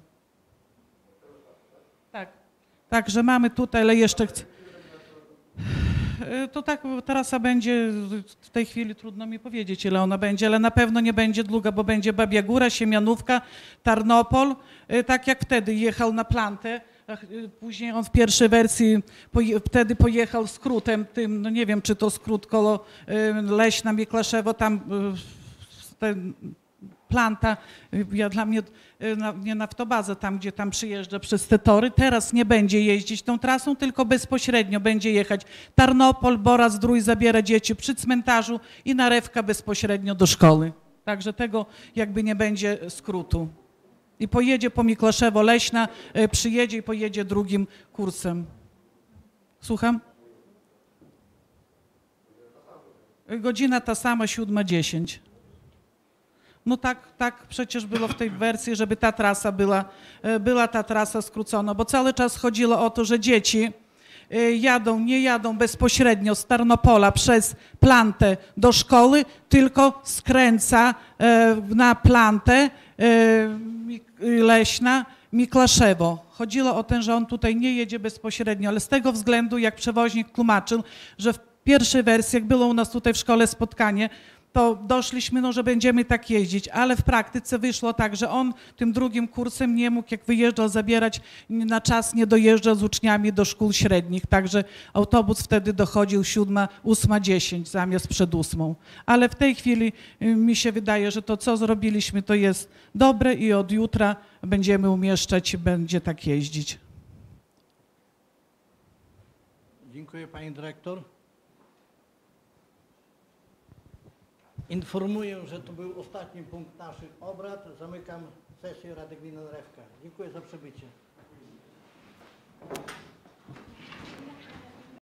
Tak. Także mamy tutaj, ale jeszcze chcę. To tak, trasa będzie, w tej chwili trudno mi powiedzieć, ile ona będzie, ale na pewno nie będzie długa, bo będzie Babia Góra, Siemianówka, Tarnopol, tak jak wtedy jechał na Plantę. Później on w pierwszej wersji wtedy pojechał skrótem tym, no nie wiem, czy to skrót koło Leśna, Miklaszewo, tam ten Planta, dla mnie nie naftobazę, tam gdzie tam przyjeżdża przez te tory. Teraz nie będzie jeździć tą trasą, tylko bezpośrednio będzie jechać Tarnopol, Bora, Zdrój, zabiera dzieci przy cmentarzu i Narewka bezpośrednio do szkoły. Także tego jakby nie będzie skrótu. I pojedzie po Miklaszewo, Leśna, przyjedzie i pojedzie drugim kursem. Słucham? Godzina ta sama, 7:10. No tak przecież było w tej wersji, żeby ta trasa była ta trasa skrócona, bo cały czas chodziło o to, że dzieci nie jadą bezpośrednio z Tarnopola przez Plantę do szkoły, tylko skręca na Plantę Leśna, Miklaszewo. Chodziło o to, że on tutaj nie jedzie bezpośrednio, ale z tego względu, jak przewoźnik tłumaczył, że w pierwszej wersji, jak było u nas tutaj w szkole spotkanie, to doszliśmy, no, że będziemy tak jeździć, ale w praktyce wyszło tak, że on tym drugim kursem nie mógł, jak wyjeżdżał, zabierać na czas, nie dojeżdżał z uczniami do szkół średnich, także autobus wtedy dochodził 8:10 zamiast przed 8. Ale w tej chwili mi się wydaje, że to, co zrobiliśmy, to jest dobre i od jutra będziemy umieszczać, będzie tak jeździć. Dziękuję pani dyrektor. Informuję, że to był ostatni punkt naszych obrad. Zamykam sesję Rady Gminy Narewka. Dziękuję za przybycie.